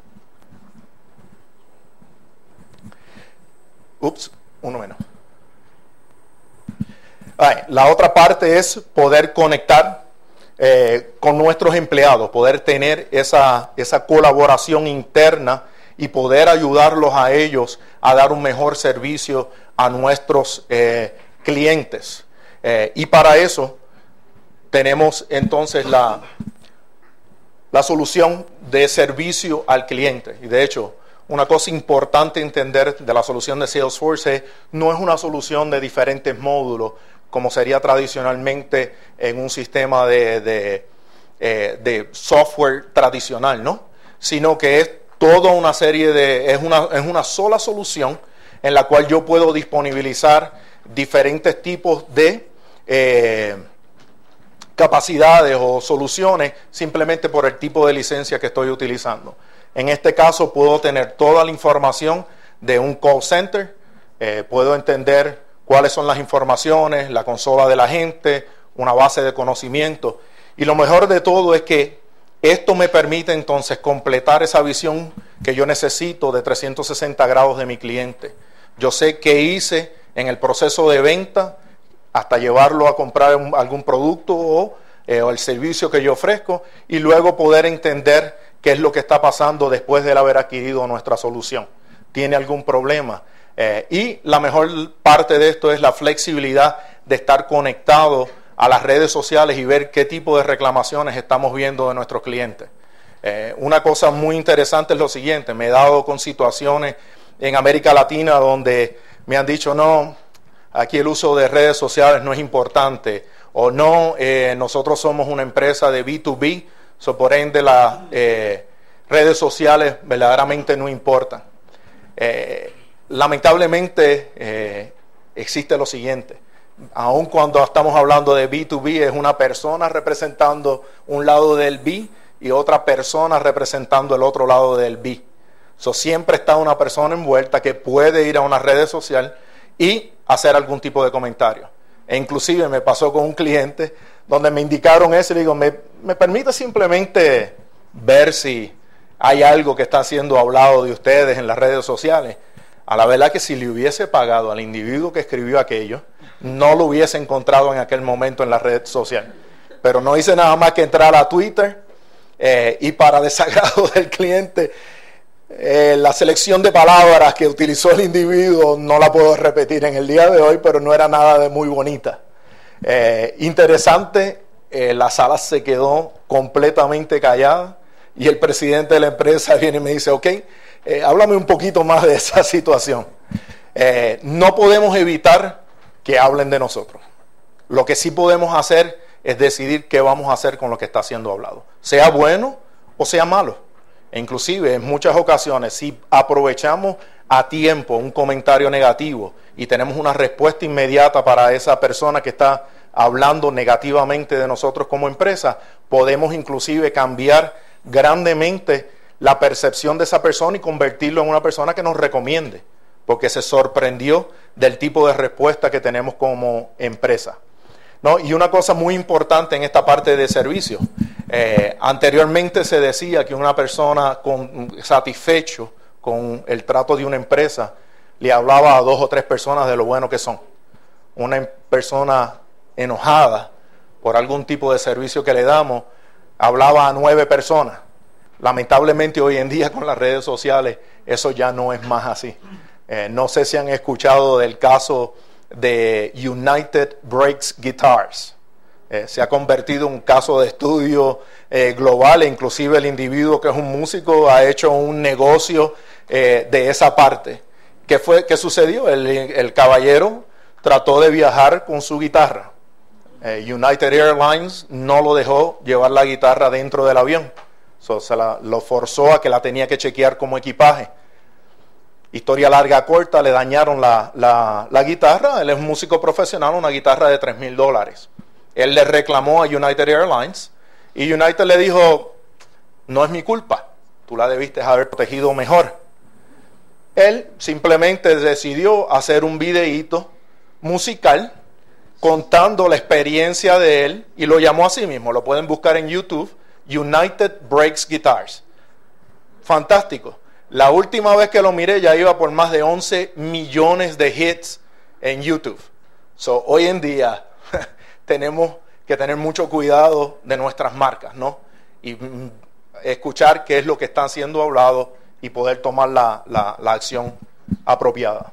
Uno menos. La otra parte es poder conectar con nuestros empleados, poder tener esa colaboración interna y poder ayudarlos a ellos a dar un mejor servicio a nuestros clientes. Y para eso tenemos entonces la solución de servicio al cliente. Y de hecho, una cosa importante entender de la solución de Salesforce es, no es una solución de diferentes módulos, como sería tradicionalmente en un sistema de software tradicional, ¿no? Sino que es toda una serie es una sola solución en la cual yo puedo disponibilizar diferentes tipos de capacidades o soluciones simplemente por el tipo de licencia que estoy utilizando. En este caso puedo tener toda la información de un call center, puedo entender cuáles son las informaciones, la consola de la gente, una base de conocimiento. Y lo mejor de todo es que esto me permite entonces completar esa visión que yo necesito de 360 grados de mi cliente. Yo sé qué hice en el proceso de venta hasta llevarlo a comprar algún producto o el servicio que yo ofrezco, y luego poder entender qué es lo que está pasando después de haber adquirido nuestra solución. ¿Tiene algún problema? Y la mejor parte de esto es la flexibilidad de estar conectado a las redes sociales y ver qué tipo de reclamaciones estamos viendo de nuestros clientes. Una cosa muy interesante es lo siguiente: me he dado con situaciones en América Latina donde me han dicho, no, aquí el uso de redes sociales no es importante, o no, nosotros somos una empresa de B2B, por ende las redes sociales verdaderamente no importan. Lamentablemente existe lo siguiente: aun cuando estamos hablando de B2B, es una persona representando un lado del B y otra persona representando el otro lado del B. Siempre está una persona envuelta que puede ir a una red social y hacer algún tipo de comentario. E inclusive me pasó con un cliente donde me indicaron eso y le digo, ¿me permite simplemente ver si hay algo que está siendo hablado de ustedes en las redes sociales? A la verdad que si le hubiese pagado al individuo que escribió aquello, no lo hubiese encontrado en aquel momento en la red social. Pero no hice nada más que entrar a Twitter y, para desagrado del cliente, la selección de palabras que utilizó el individuo no la puedo repetir en el día de hoy, pero no era nada de muy bonita. Interesante, la sala se quedó completamente callada y el presidente de la empresa viene y me dice, ok, háblame un poquito más de esa situación. No podemos evitar que hablen de nosotros. Lo que sí podemos hacer es decidir qué vamos a hacer con lo que está siendo hablado, sea bueno o sea malo. E inclusive en muchas ocasiones, si aprovechamos a tiempo un comentario negativo y tenemos una respuesta inmediata para esa persona que está hablando negativamente de nosotros como empresa, podemos inclusive cambiar grandemente la percepción de esa persona y convertirlo en una persona que nos recomiende, porque se sorprendió del tipo de respuesta que tenemos como empresa, ¿no? Y una cosa muy importante en esta parte de servicio, anteriormente se decía que una persona satisfecho con el trato de una empresa le hablaba a 2 o 3 personas de lo bueno que son. Una persona enojada por algún tipo de servicio que le damos hablaba a 9 personas. Lamentablemente hoy en día con las redes sociales eso ya no es más así. No sé si han escuchado del caso de United Breaks Guitars. Se ha convertido en un caso de estudio global, e inclusive el individuo que es un músico ha hecho un negocio de esa parte. ¿Qué sucedió? El caballero trató de viajar con su guitarra. United Airlines no lo dejó llevar la guitarra dentro del avión. Lo forzó a que la tenía que chequear como equipaje. Historia larga corta, le dañaron la guitarra. Él es un músico profesional, una guitarra de $3,000. Él le reclamó a United Airlines y United le dijo, no es mi culpa, tú la debiste haber protegido mejor. Él simplemente decidió hacer un videíto musical contando la experiencia de él y lo llamó a sí mismo. Lo pueden buscar en YouTube, United Breaks Guitars. Fantástico. La última vez que lo miré ya iba por más de 11 millones de hits en YouTube. Hoy en día tenemos que tener mucho cuidado de nuestras marcas, ¿no? Y escuchar qué es lo que está siendo hablado y poder tomar la acción apropiada.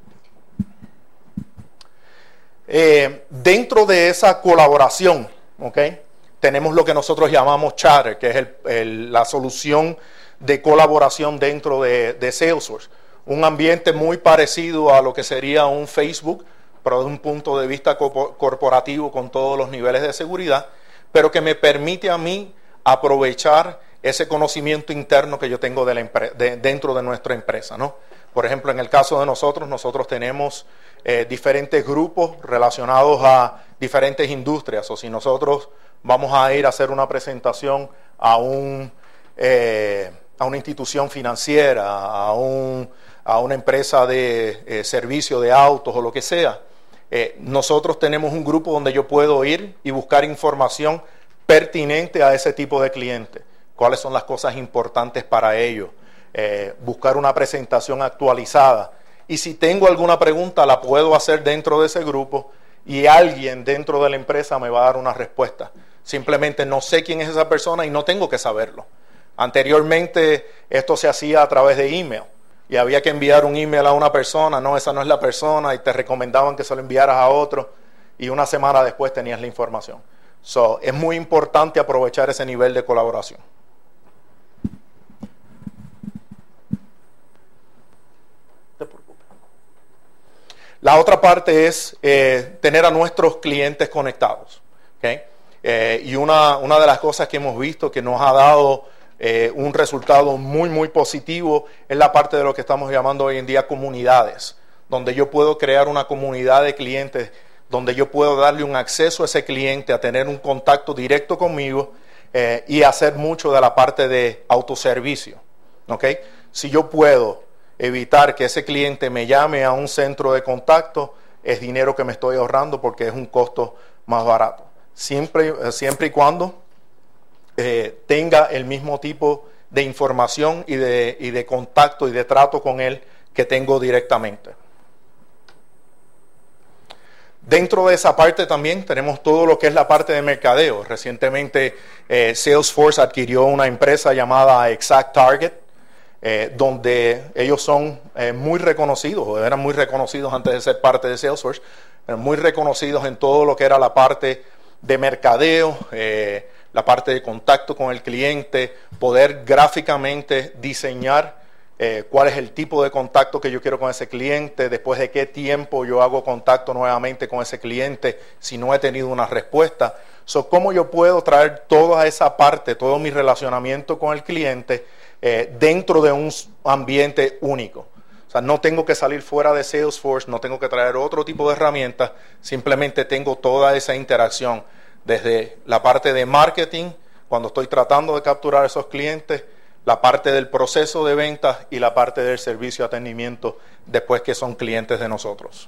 Dentro de esa colaboración, ¿okay?, tenemos lo que nosotros llamamos Chatter, que es la solución de colaboración dentro de Salesforce. Un ambiente muy parecido a lo que sería un Facebook, pero desde un punto de vista corporativo con todos los niveles de seguridad, pero que me permite a mí aprovechar ese conocimiento interno que yo tengo dentro de nuestra empresa, ¿no? Por ejemplo, en el caso de nosotros tenemos diferentes grupos relacionados a diferentes industrias, o si nosotros vamos a ir a hacer una presentación a una institución financiera, a una empresa de servicio de autos o lo que sea, nosotros tenemos un grupo donde yo puedo ir y buscar información pertinente a ese tipo de cliente. Cuáles son las cosas importantes para ellos. Buscar una presentación actualizada. Y si tengo alguna pregunta, la puedo hacer dentro de ese grupo y alguien dentro de la empresa me va a dar una respuesta. Simplemente no sé quién es esa persona y no tengo que saberlo. Anteriormente esto se hacía a través de email y había que enviar un email a una persona, no, esa no es la persona, y te recomendaban que se lo enviaras a otro y una semana después tenías la información. So, es muy importante aprovechar ese nivel de colaboración. La otra parte es tener a nuestros clientes conectados, ¿okay? Y una de las cosas que hemos visto que nos ha dado un resultado muy, muy positivo es la parte de lo que estamos llamando hoy en día comunidades, donde yo puedo crear una comunidad de clientes, donde yo puedo darle un acceso a ese cliente, a tener un contacto directo conmigo y hacer mucho de la parte de autoservicio, ¿okay? Si yo puedo evitar que ese cliente me llame a un centro de contacto, es dinero que me estoy ahorrando porque es un costo más barato. Siempre y cuando tenga el mismo tipo de información y de contacto y de trato con él que tengo directamente. Dentro de esa parte también tenemos todo lo que es la parte de mercadeo. Recientemente Salesforce adquirió una empresa llamada ExactTarget, donde ellos son muy reconocidos, o eran muy reconocidos antes de ser parte de Salesforce, eran muy reconocidos en todo lo que era la parte de mercadeo, la parte de contacto con el cliente, poder gráficamente diseñar cuál es el tipo de contacto que yo quiero con ese cliente, después de qué tiempo yo hago contacto nuevamente con ese cliente si no he tenido una respuesta. So, ¿cómo yo puedo traer toda esa parte, todo mi relacionamiento con el cliente dentro de un ambiente único? O sea, no tengo que salir fuera de Salesforce, no tengo que traer otro tipo de herramientas, simplemente tengo toda esa interacción desde la parte de marketing, cuando estoy tratando de capturar a esos clientes, la parte del proceso de ventas y la parte del servicio de atendimiento después que son clientes de nosotros.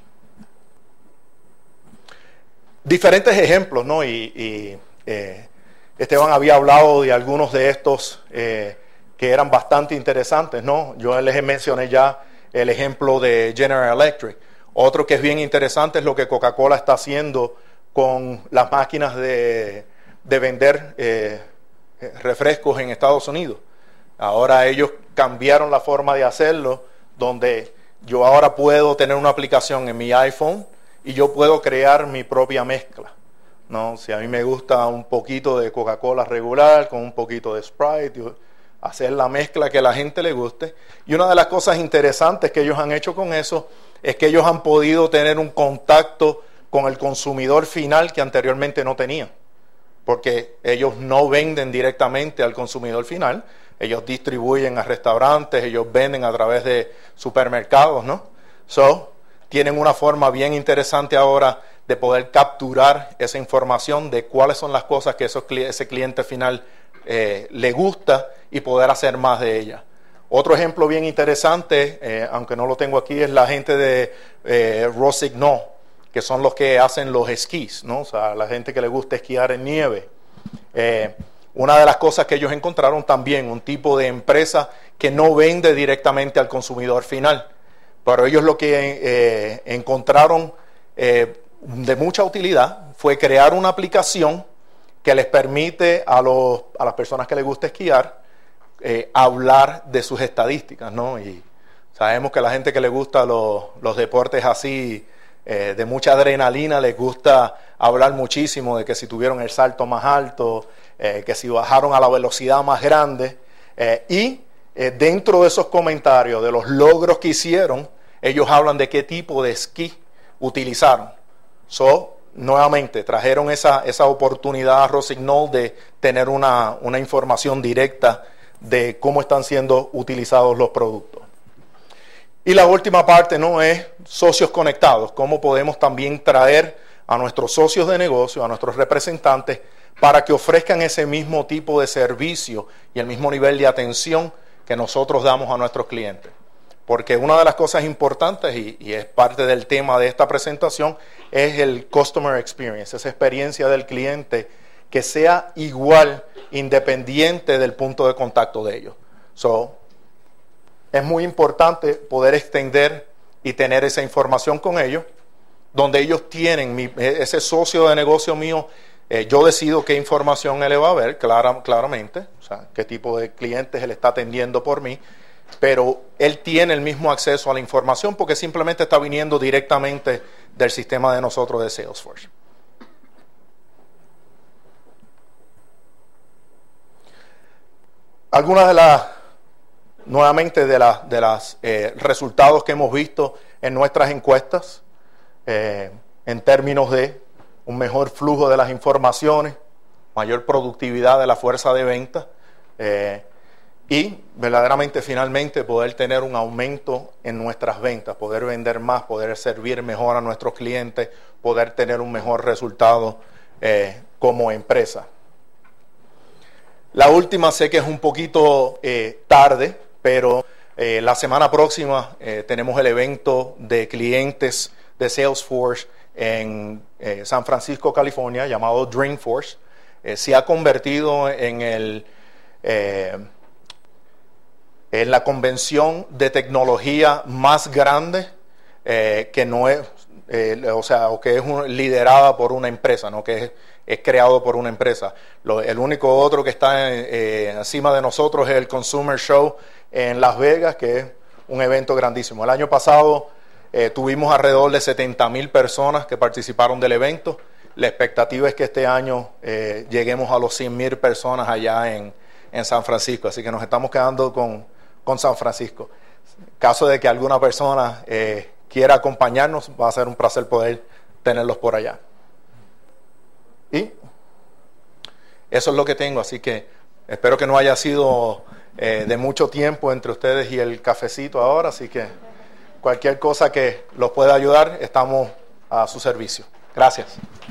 Diferentes ejemplos, ¿no? Esteban había hablado de algunos de estos que eran bastante interesantes, ¿no? Yo les mencioné ya el ejemplo de General Electric. Otro que es bien interesante es lo que Coca-Cola está haciendo con las máquinas de vender refrescos en Estados Unidos. Ahora ellos cambiaron la forma de hacerlo, donde yo ahora puedo tener una aplicación en mi iPhone y yo puedo crear mi propia mezcla, ¿no? Si a mí me gusta un poquito de Coca-Cola regular con un poquito de Sprite, hacer la mezcla que a la gente le guste. Y una de las cosas interesantes que ellos han hecho con eso es que ellos han podido tener un contacto con el consumidor final que anteriormente no tenían, porque ellos no venden directamente al consumidor final, ellos distribuyen a restaurantes, ellos venden a través de supermercados, ¿no? So, tienen una forma bien interesante ahora de poder capturar esa información de cuáles son las cosas que ese cliente final le gusta y poder hacer más de ella. Otro ejemplo bien interesante, aunque no lo tengo aquí, es la gente de Rossignol, que son los que hacen los esquís, ¿no? O sea, la gente que le gusta esquiar en nieve. Una de las cosas que ellos encontraron también, un tipo de empresa que no vende directamente al consumidor final, pero ellos lo que encontraron de mucha utilidad fue crear una aplicación que les permite a las personas que les gusta esquiar hablar de sus estadísticas, ¿no? Y sabemos que a la gente que le gusta los deportes así, de mucha adrenalina, les gusta hablar muchísimo de que si tuvieron el salto más alto, que si bajaron a la velocidad más grande. Dentro de esos comentarios, de los logros que hicieron, ellos hablan de qué tipo de esquí utilizaron. Nuevamente, trajeron esa oportunidad a Rossignol de tener una información directa de cómo están siendo utilizados los productos. Y la última parte, ¿no?, es socios conectados. Cómo podemos también traer a nuestros socios de negocio, a nuestros representantes, para que ofrezcan ese mismo tipo de servicio y el mismo nivel de atención que nosotros damos a nuestros clientes. Porque una de las cosas importantes, y es parte del tema de esta presentación, es el customer experience, esa experiencia del cliente que sea igual, independiente del punto de contacto de ellos. Es muy importante poder extender y tener esa información con ellos, donde ellos tienen, ese socio de negocio mío, yo decido qué información él le va a ver, claramente, o sea, qué tipo de clientes él está atendiendo por mí, pero él tiene el mismo acceso a la información porque simplemente está viniendo directamente del sistema de nosotros de Salesforce. Algunas de las resultados que hemos visto en nuestras encuestas, en términos de un mejor flujo de las informaciones, mayor productividad de la fuerza de venta, y verdaderamente finalmente poder tener un aumento en nuestras ventas, poder vender más, poder servir mejor a nuestros clientes, poder tener un mejor resultado como empresa. La última sé que es un poquito tarde, pero la semana próxima tenemos el evento de clientes de Salesforce en San Francisco, California, llamado Dreamforce. Se ha convertido en la convención de tecnología más grande que no es, o que es liderada por una empresa, ¿no? Que es creado por una empresa. El único otro que está encima de nosotros es el Consumer Show en Las Vegas, que es un evento grandísimo. El año pasado tuvimos alrededor de 70,000 personas que participaron del evento. La expectativa es que este año lleguemos a los 100,000 personas allá en San Francisco, así que nos estamos quedando con San Francisco. En caso de que alguna persona quiera acompañarnos, va a ser un placer poder tenerlos por allá. Y eso es lo que tengo, así que espero que no haya sido de mucho tiempo entre ustedes y el cafecito ahora, así que cualquier cosa que los pueda ayudar, estamos a su servicio. Gracias.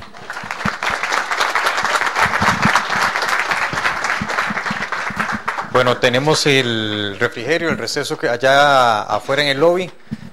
Bueno, tenemos el refrigerio, el receso que allá afuera en el lobby,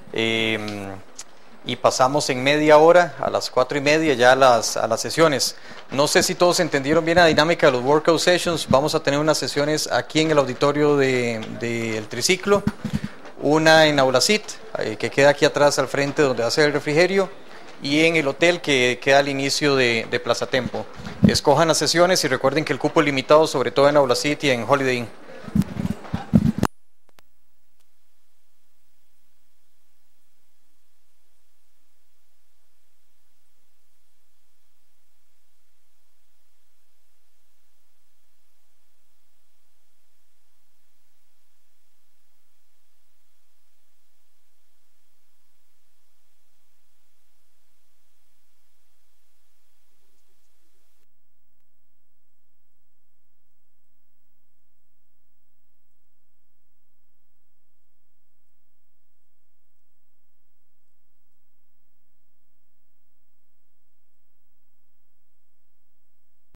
y pasamos en media hora, a las 4:30 ya a las sesiones. No sé si todos entendieron bien la dinámica de los workout sessions. Vamos a tener unas sesiones aquí en el auditorio del triciclo, una en Aulacit, que queda aquí atrás al frente donde va a ser el refrigerio, y en el hotel que queda al inicio de Plaza Tempo. Escojan las sesiones y recuerden que el cupo es limitado, sobre todo en Aulacit y en Holiday Inn.